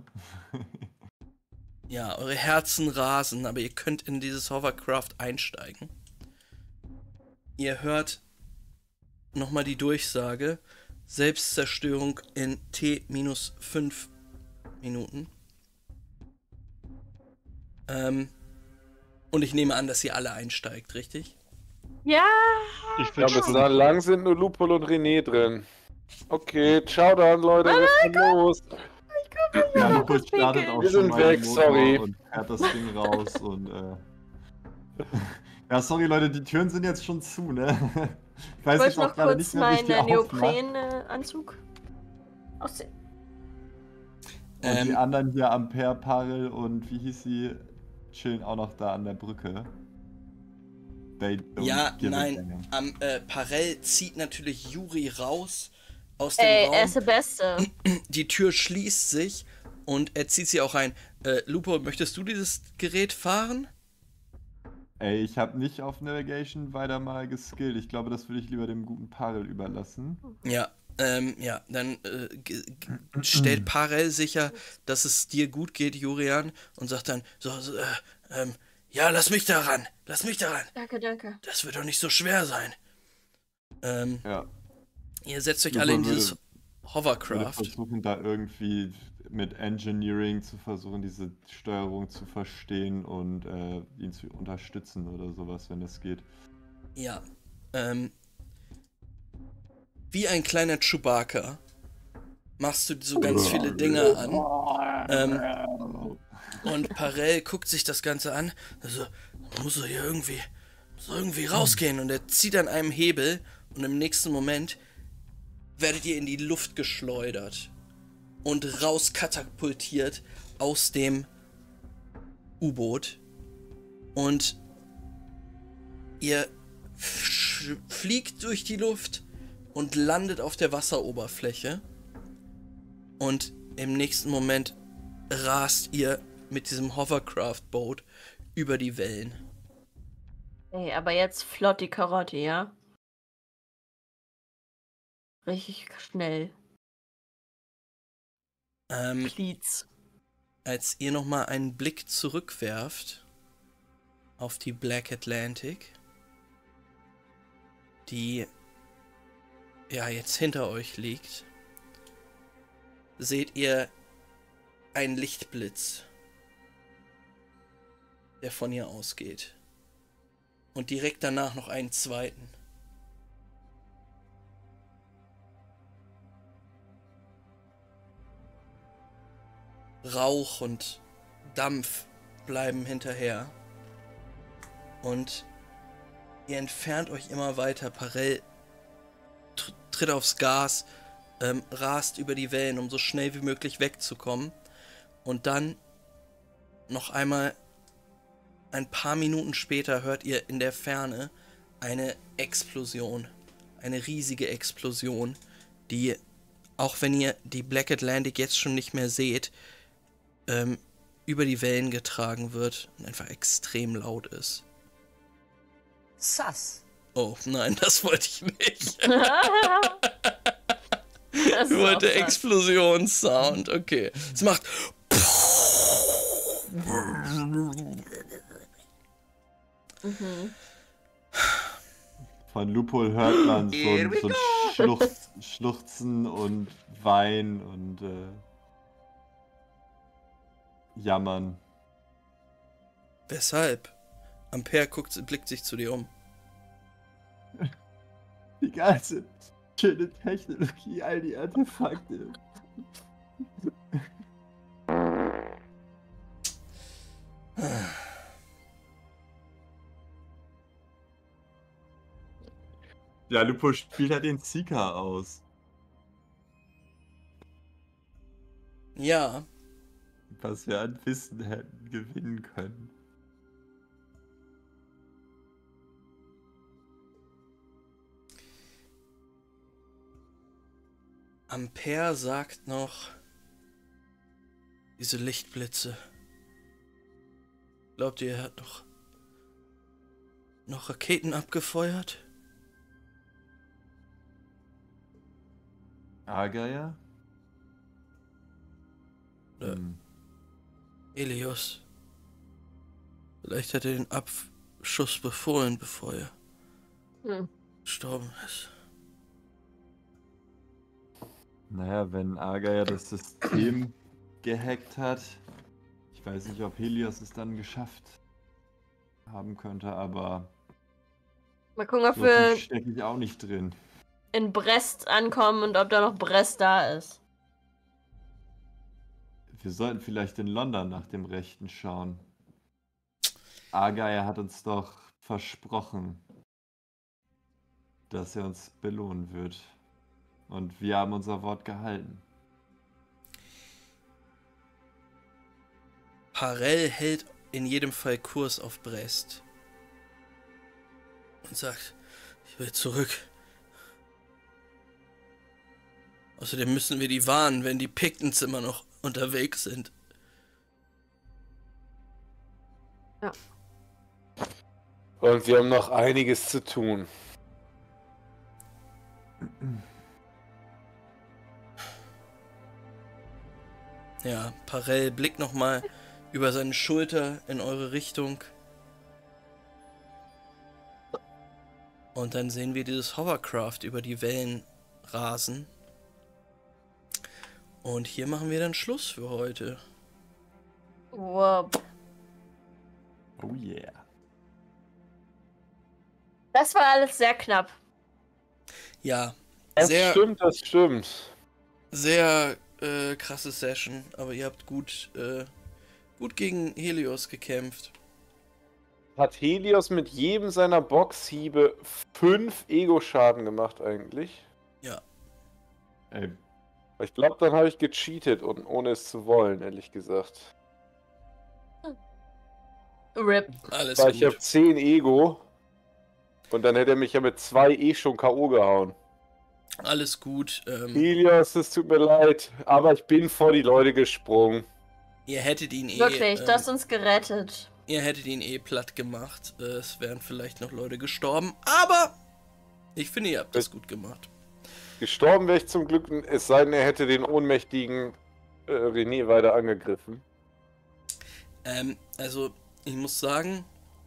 Ja, eure Herzen rasen, aber ihr könnt in dieses Hovercraft einsteigen. Ihr hört nochmal die Durchsage. Selbstzerstörung in T-5 Minuten. Und ich nehme an, dass ihr alle einsteigt, richtig? Ja! Ich Ja, bin bis schon. lang sind nur Lupol und René drin. Okay, ciao dann, Leute, wir sind los. Ja, noch Lupo was startet pinkeln. auch Wir schon sind mal weg, den Motor sorry. und fährt das Ding raus und ja, sorry Leute, die Türen sind jetzt schon zu, ne? Ich weiß Ich jetzt wollte auch noch gerade kurz nicht mehr, wie ich die meinen aufmache. Neoprenanzug aussehen. Und die anderen hier, Ampere, Parel und wie hieß sie, chillen auch noch da an der Brücke. They don't Ja, give a nein. damn. Parell zieht natürlich Juri raus aus dem Ey, Raum. er ist der Beste. Die Tür schließt sich und er zieht sie auch ein. Lupo, möchtest du dieses Gerät fahren? Ey, ich habe nicht auf Navigation weiter mal geskillt. Ich glaube, das würde ich lieber dem guten Parel überlassen. Ja, ja, dann stellt Parell sicher, dass es dir gut geht, Jurian, und sagt dann, ja, lass mich daran, Danke, danke. das wird doch nicht so schwer sein. Ja. Ihr setzt euch Lupo alle in würde- dieses Ich würde Hovercraft. versuchen, da irgendwie mit Engineering zu versuchen, diese Steuerung zu verstehen und ihn zu unterstützen oder sowas, wenn das geht. Ja, wie ein kleiner Chewbacca machst du so ganz viele Dinge an. Und Parell guckt sich das Ganze an. Also, muss er hier irgendwie rausgehen. Und er zieht an einem Hebel und im nächsten Moment werdet ihr in die Luft geschleudert und rauskatapultiert aus dem U-Boot. Und ihr fliegt durch die Luft und landet auf der Wasseroberfläche. Und im nächsten Moment rast ihr mit diesem Hovercraft-Boot über die Wellen. Ey, aber jetzt flott die Karotte, ja? Richtig schnell. Please. Als ihr nochmal einen Blick zurückwerft auf die Black Atlantic, die ja jetzt hinter euch liegt, seht ihr einen Lichtblitz, der von ihr ausgeht. Und direkt danach noch einen zweiten. Rauch und Dampf bleiben hinterher. Und ihr entfernt euch immer weiter. Parell tritt aufs Gas rast über die Wellen, um so schnell wie möglich wegzukommen. Und dann noch einmal ein paar Minuten später hört ihr in der Ferne eine Explosion. Eine riesige Explosion, die, auch wenn ihr die Black Atlantic jetzt schon nicht mehr seht, über die Wellen getragen wird und einfach extrem laut ist. Sass. Oh, nein, das wollte ich nicht. Das Ich ist wollte auch krass. Explosionssound. Okay. Es macht. Von Lupol hört man so ein Schluchzen und Weinen und Jammern. Weshalb? Ampere blickt sich zu dir um. Die ganze schöne Technologie, all die Artefakte. Ja, Lupo spielt halt den Seeker aus. Ja, Was wir an Wissen hätten gewinnen können. Ampere sagt noch, diese Lichtblitze. Glaubt ihr, er hat noch Raketen abgefeuert? Agaya? Helios. Vielleicht hat er den Abschuss befohlen, bevor er gestorben ist. Naja, wenn Agaya das System gehackt hat. Ich weiß nicht, ob Helios es dann geschafft haben könnte, aber Mal gucken, ob so wir tief stecke ich auch nicht drin. in Brest ankommen und ob da noch Brest da ist. Wir sollten vielleicht in London nach dem Rechten schauen. Agaya hat uns doch versprochen, dass er uns belohnen wird. Und wir haben unser Wort gehalten. Parell hält in jedem Fall Kurs auf Brest. Und sagt, ich will zurück. Außerdem müssen wir die warnen, wenn die Pictons immer noch unterwegs sind. Ja. Und wir haben noch einiges zu tun. Ja, Parell blickt nochmal über seine Schulter in eure Richtung. Und dann sehen wir dieses Hovercraft über die Wellen rasen. Und hier machen wir dann Schluss für heute. Wow. Oh yeah. Das war alles sehr knapp. Ja, Das sehr, stimmt, das stimmt. sehr krasse Session, aber ihr habt gut gegen Helios gekämpft. Hat Helios mit jedem seiner Boxhiebe 5 Ego-Schaden gemacht eigentlich? Ja. Ey, Ich glaube, dann habe ich gecheatet und ohne es zu wollen, ehrlich gesagt. RIP. Alles Weil ich habe gut. 10 Ego und dann hätte er mich ja mit 2 schon K.O. gehauen. Alles gut. Helios, es tut mir leid, aber ich bin vor die Leute gesprungen. Ihr hättet ihn Wirklich, du hast uns gerettet. ihr hättet ihn platt gemacht. Es wären vielleicht noch Leute gestorben, aber ich finde, ihr habt das gut gemacht. Gestorben wäre ich zum Glück, es sei denn, er hätte den ohnmächtigen René weiter angegriffen. Also, ich muss sagen,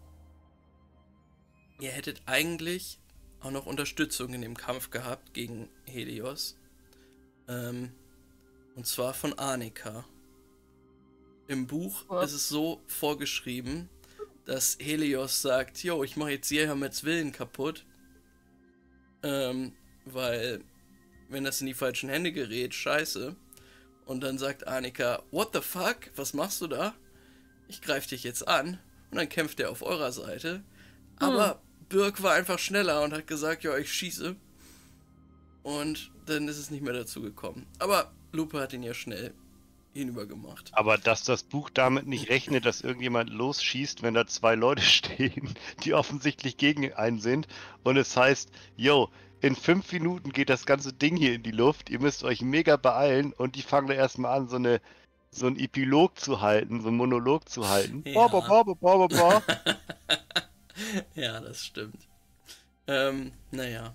ihr hättet eigentlich auch noch Unterstützung in dem Kampf gehabt gegen Helios. Und zwar von Arnika. Im Buch ist es so vorgeschrieben, dass Helios sagt, jo, ich mache jetzt Sihamets Willen kaputt. Weil, wenn das in die falschen Hände gerät, scheiße. Und dann sagt Arnika, what the fuck, was machst du da? Ich greife dich jetzt an. Und dann kämpft er auf eurer Seite. Aber Birk war einfach schneller und hat gesagt, ja, ich schieße. und dann ist es nicht mehr dazu gekommen. Aber Lupe hat ihn ja schnell hinübergemacht. Aber dass das Buch damit nicht rechnet, dass irgendjemand losschießt, wenn da 2 Leute stehen, die offensichtlich gegen einen sind und es heißt, yo, in 5 Minuten geht das ganze Ding hier in die Luft, ihr müsst euch mega beeilen und die fangen da erstmal an, so einen Epilog zu halten, so einen Monolog zu halten. Ja. Ba. Ja, das stimmt. Naja.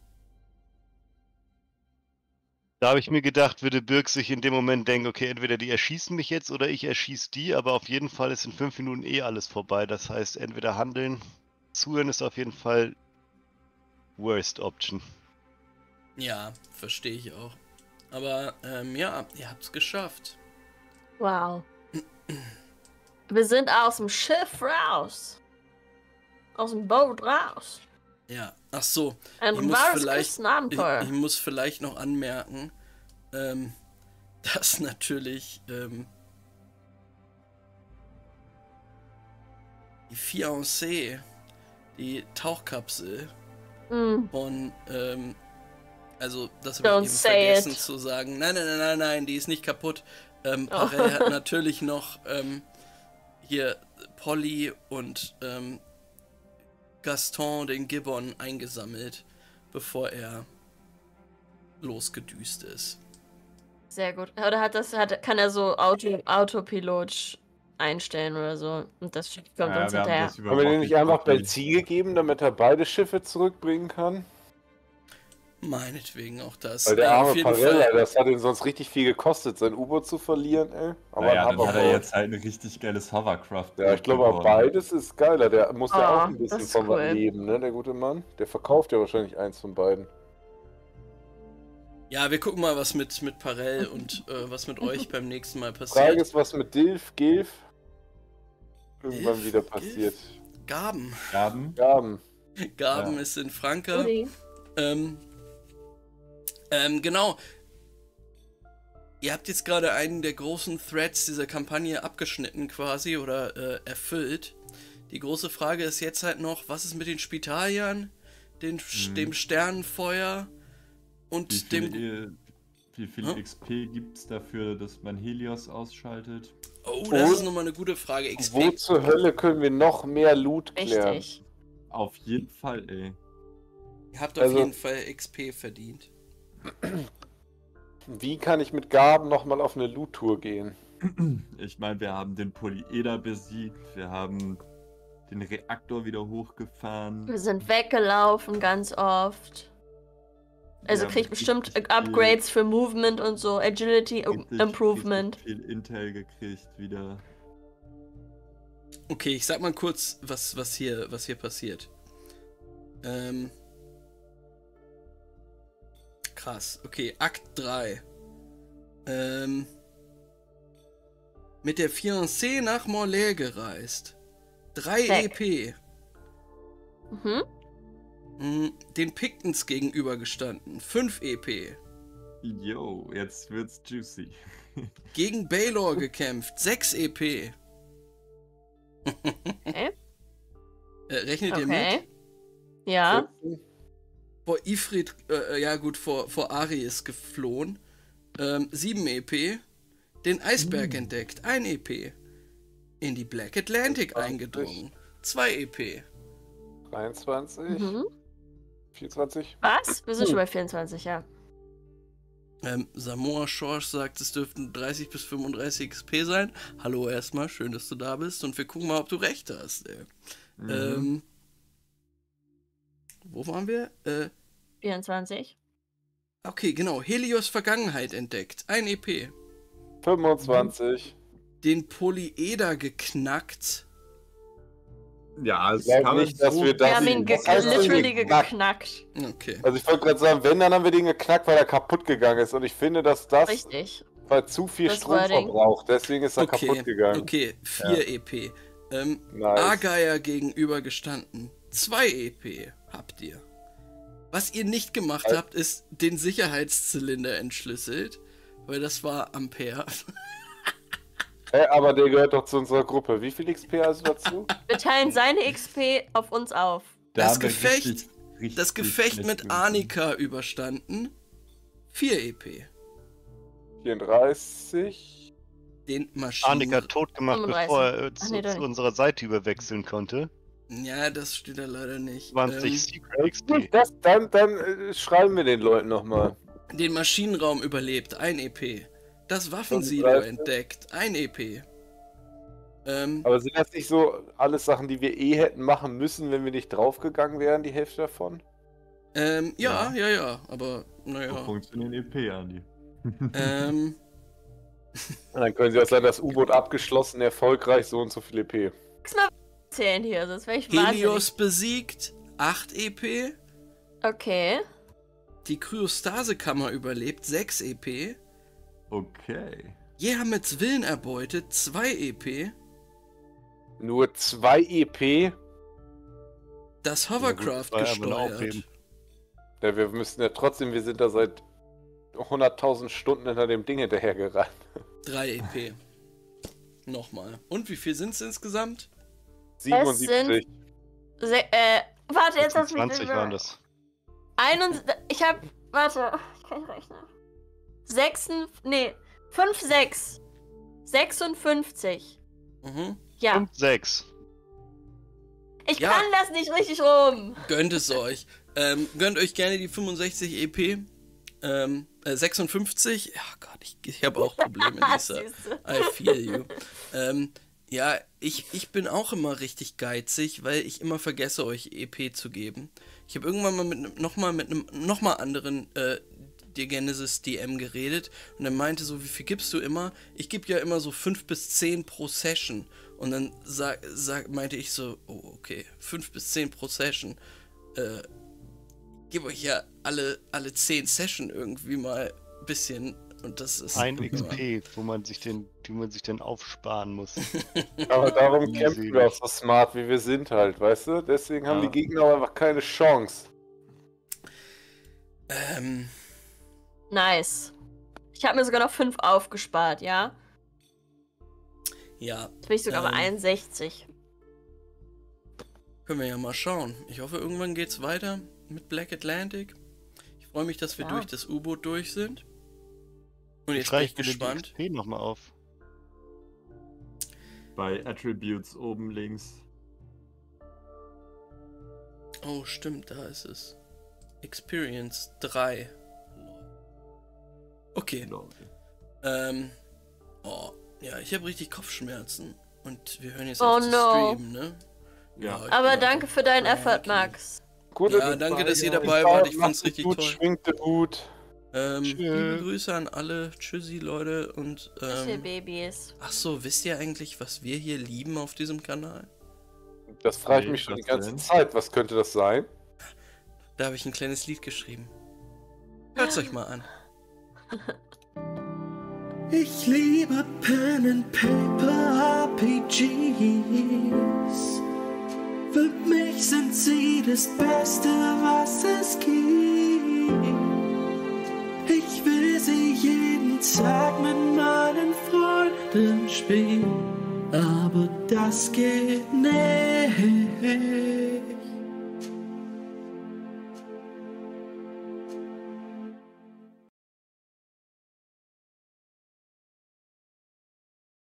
Da habe ich mir gedacht, würde Birk sich in dem Moment denken, okay, entweder die erschießen mich jetzt oder ich erschieße die, aber auf jeden Fall ist in 5 Minuten eh alles vorbei. Das heißt, entweder handeln, zuhören ist auf jeden Fall worst option. Ja, verstehe ich auch. Aber, ja, ihr habt's geschafft. Wow. Wir sind aus dem Schiff raus. Aus dem Boot raus. Ja, ach so. Ein wahres Küstenabenteuer. Ich muss vielleicht noch anmerken, dass natürlich die Fiancée, die Tauchkapsel von, also das habe ich eben vergessen zu sagen. Nein, die ist nicht kaputt. Parell hat natürlich noch hier Polly und Gaston, den Gibbon, eingesammelt, bevor er losgedüst ist. Sehr gut. Oder kann er so Autopilot einstellen oder so? Und das kommt uns hinterher. Haben wir den nicht einfach Benzin gegeben, damit er beide Schiffe zurückbringen kann? Meinetwegen auch das. Weil der arme auf jeden Parell, Fall. das hat ihn sonst richtig viel gekostet, sein U-Boot zu verlieren, ey. Aber naja, dann hat er jetzt halt ein richtig geiles Hovercraft. Ja, ich glaube, aber beides ist geiler. Der muss ja auch ein bisschen von cool. was leben, ne, der gute Mann. Der verkauft ja wahrscheinlich eins von beiden. Ja, wir gucken mal, was mit Parell und was mit euch beim nächsten Mal passiert. Frage ist, was mit Gilf irgendwann wieder passiert. Gaben Ja. ist in Franka. Genau. Ihr habt jetzt gerade einen der großen Threads dieser Kampagne abgeschnitten quasi oder erfüllt. Die große Frage ist jetzt halt noch, was ist mit den Spitaliern, dem Sternenfeuer und Wie viel XP gibt es dafür, dass man Helios ausschaltet? Oh, das ist nochmal eine gute Frage. XP. Wo zur Hölle können wir noch mehr Loot klären? Richtig. Auf jeden Fall, ey. Ihr habt auf jeden Fall XP verdient. Wie kann ich mit Gaben nochmal auf eine Loot-Tour gehen? Ich meine, wir haben den Polyeder besiegt, wir haben den Reaktor wieder hochgefahren. Wir sind weggelaufen ganz oft. Also kriegt bestimmt Upgrades für Movement und so, Agility Improvement. Viel Intel gekriegt wieder. Okay, ich sag mal kurz, was hier passiert. Krass. Okay, Akt 3. Mit der Fiancée nach Morlaix gereist. 3 EP. Den Pictons gegenübergestanden. 5 EP. Yo, jetzt wird's juicy. Gegen Baylor gekämpft. 6 EP. Okay. Rechnet ihr mit? Ja. Vor Ifrit, vor Aries geflohen. 7 EP. Den Eisberg entdeckt. 1 EP. In die Black Atlantic eingedrungen. 2 EP. 23? 24? Was? Wir sind schon bei 24, ja. Samoa Schorsch sagt, es dürften 30 bis 35 XP sein. Hallo erstmal, schön, dass du da bist. Und wir gucken mal, ob du recht hast. Wo waren wir? 24. Okay, genau. Helios Vergangenheit entdeckt. 1 EP. 25. Den Polyeder geknackt. Ja, es kann nicht, dass wir das... Wir haben ihn literally geknackt. Okay. Also ich wollte gerade sagen, wenn, dann haben wir den geknackt, weil er kaputt gegangen ist. Und ich finde, dass das... Richtig. Weil zu viel Das Strom Wording. verbraucht. Deswegen ist er kaputt gegangen. Okay, 4 EP. Argeier gegenübergestanden. 2 EP habt ihr. Was ihr nicht gemacht habt, ist den Sicherheitszylinder entschlüsselt. Weil das war Ampere. Aber der gehört doch zu unserer Gruppe. Wie viel XP hast du dazu? Wir teilen seine XP auf uns auf. Das Gefecht das Gefecht mit Arnika überstanden. 4 EP. 34. Den Maschinen... Arnika tot gemacht, 35. bevor er nee, zu unserer Seite überwechseln konnte. Ja, das steht da leider nicht. 20 Secret XP. Dann schreiben wir den Leuten nochmal. Den Maschinenraum überlebt, 1 EP. Das Waffensilo 35. entdeckt, 1 EP. Aber sind das nicht so alles Sachen, die wir hätten machen müssen, wenn wir nicht draufgegangen wären, die Hälfte davon? Ja, aber So naja. funktionieren EP, Andi. Und dann können sie auch sagen, das U-Boot abgeschlossen, erfolgreich, so und so viel EP. Zählen hier, sonst wäre ich Helios besiegt, 8 EP. Okay. Die Kryostasekammmer überlebt, 6 EP. Okay. Jehamets Willen erbeutet, 2 EP. Nur 2 EP? Das Hovercraft Ja, gut, gesteuert. Ja, wir müssen ja trotzdem, wir sind da seit 100.000 Stunden hinter dem Ding hinterhergerannt. 3 EP. Nochmal. Und wie viel sind es insgesamt? 77. Warte, jetzt hast du 20 waren das. ich kann nicht rechnen. 5, 6. 56. Mhm. Ja. Und 6. Ich Ja. kann das nicht richtig rum. Gönnt es euch. Gönnt euch gerne die 65 EP. 56. Ja Gott, ich habe auch Probleme, Lisa. Siehste. I feel you. Ja, ich bin auch immer richtig geizig, weil ich immer vergesse, euch EP zu geben. Ich habe irgendwann mal nochmal mit einem anderen der Genesis DM geredet und er meinte so, wie viel gibst du immer? Ich gebe ja immer so 5 bis 10 pro Session. Und dann meinte ich so, oh okay, 5 bis 10 pro Session. Gebe euch ja alle 10 Session irgendwie mal ein bisschen und das ist... Ein XP, die man sich dann aufsparen muss. Aber darum Easy. kämpfen wir auch so smart, wie wir sind halt, weißt du? Deswegen haben Ja. die Gegner auch einfach keine Chance. Nice. Ich habe mir sogar noch 5 aufgespart, ja? Ja, Jetzt bin ich sogar bei 61. können wir ja mal schauen. Ich hoffe, irgendwann geht's weiter mit Black Atlantic. Ich freue mich, dass wir Ja. durch das U-Boot durch sind. Und jetzt bin Schreibe ich ich mir den gespannt. XP nochmal auf. Bei Attributes oben links. Oh, stimmt, da ist es. Experience 3. Okay. Oh, ja, ich habe richtig Kopfschmerzen. Und wir hören jetzt Oh auf zu no. streamen, ne? Ja. ich Aber bin danke einfach für deinen cranky. Effort, Max. Gut, Ja, danke, dass ihr dabei wart. Ich fand's richtig gut, toll. Schwingt den Hut. Liebe Grüße an alle. Tschüssi, Leute. Und, Für Babys. ach so, wisst ihr eigentlich, was wir hier lieben auf diesem Kanal? Das frage ich Nee, mich schon die was ganze denn? Zeit. Was könnte das sein? Da habe ich ein kleines Lied geschrieben. Hört's euch mal an. Ich liebe Pen and Paper RPGs. Für mich sind sie das Beste, was es gibt. Ich will sie jeden Tag mit meinen Freunden spielen, aber das geht nicht.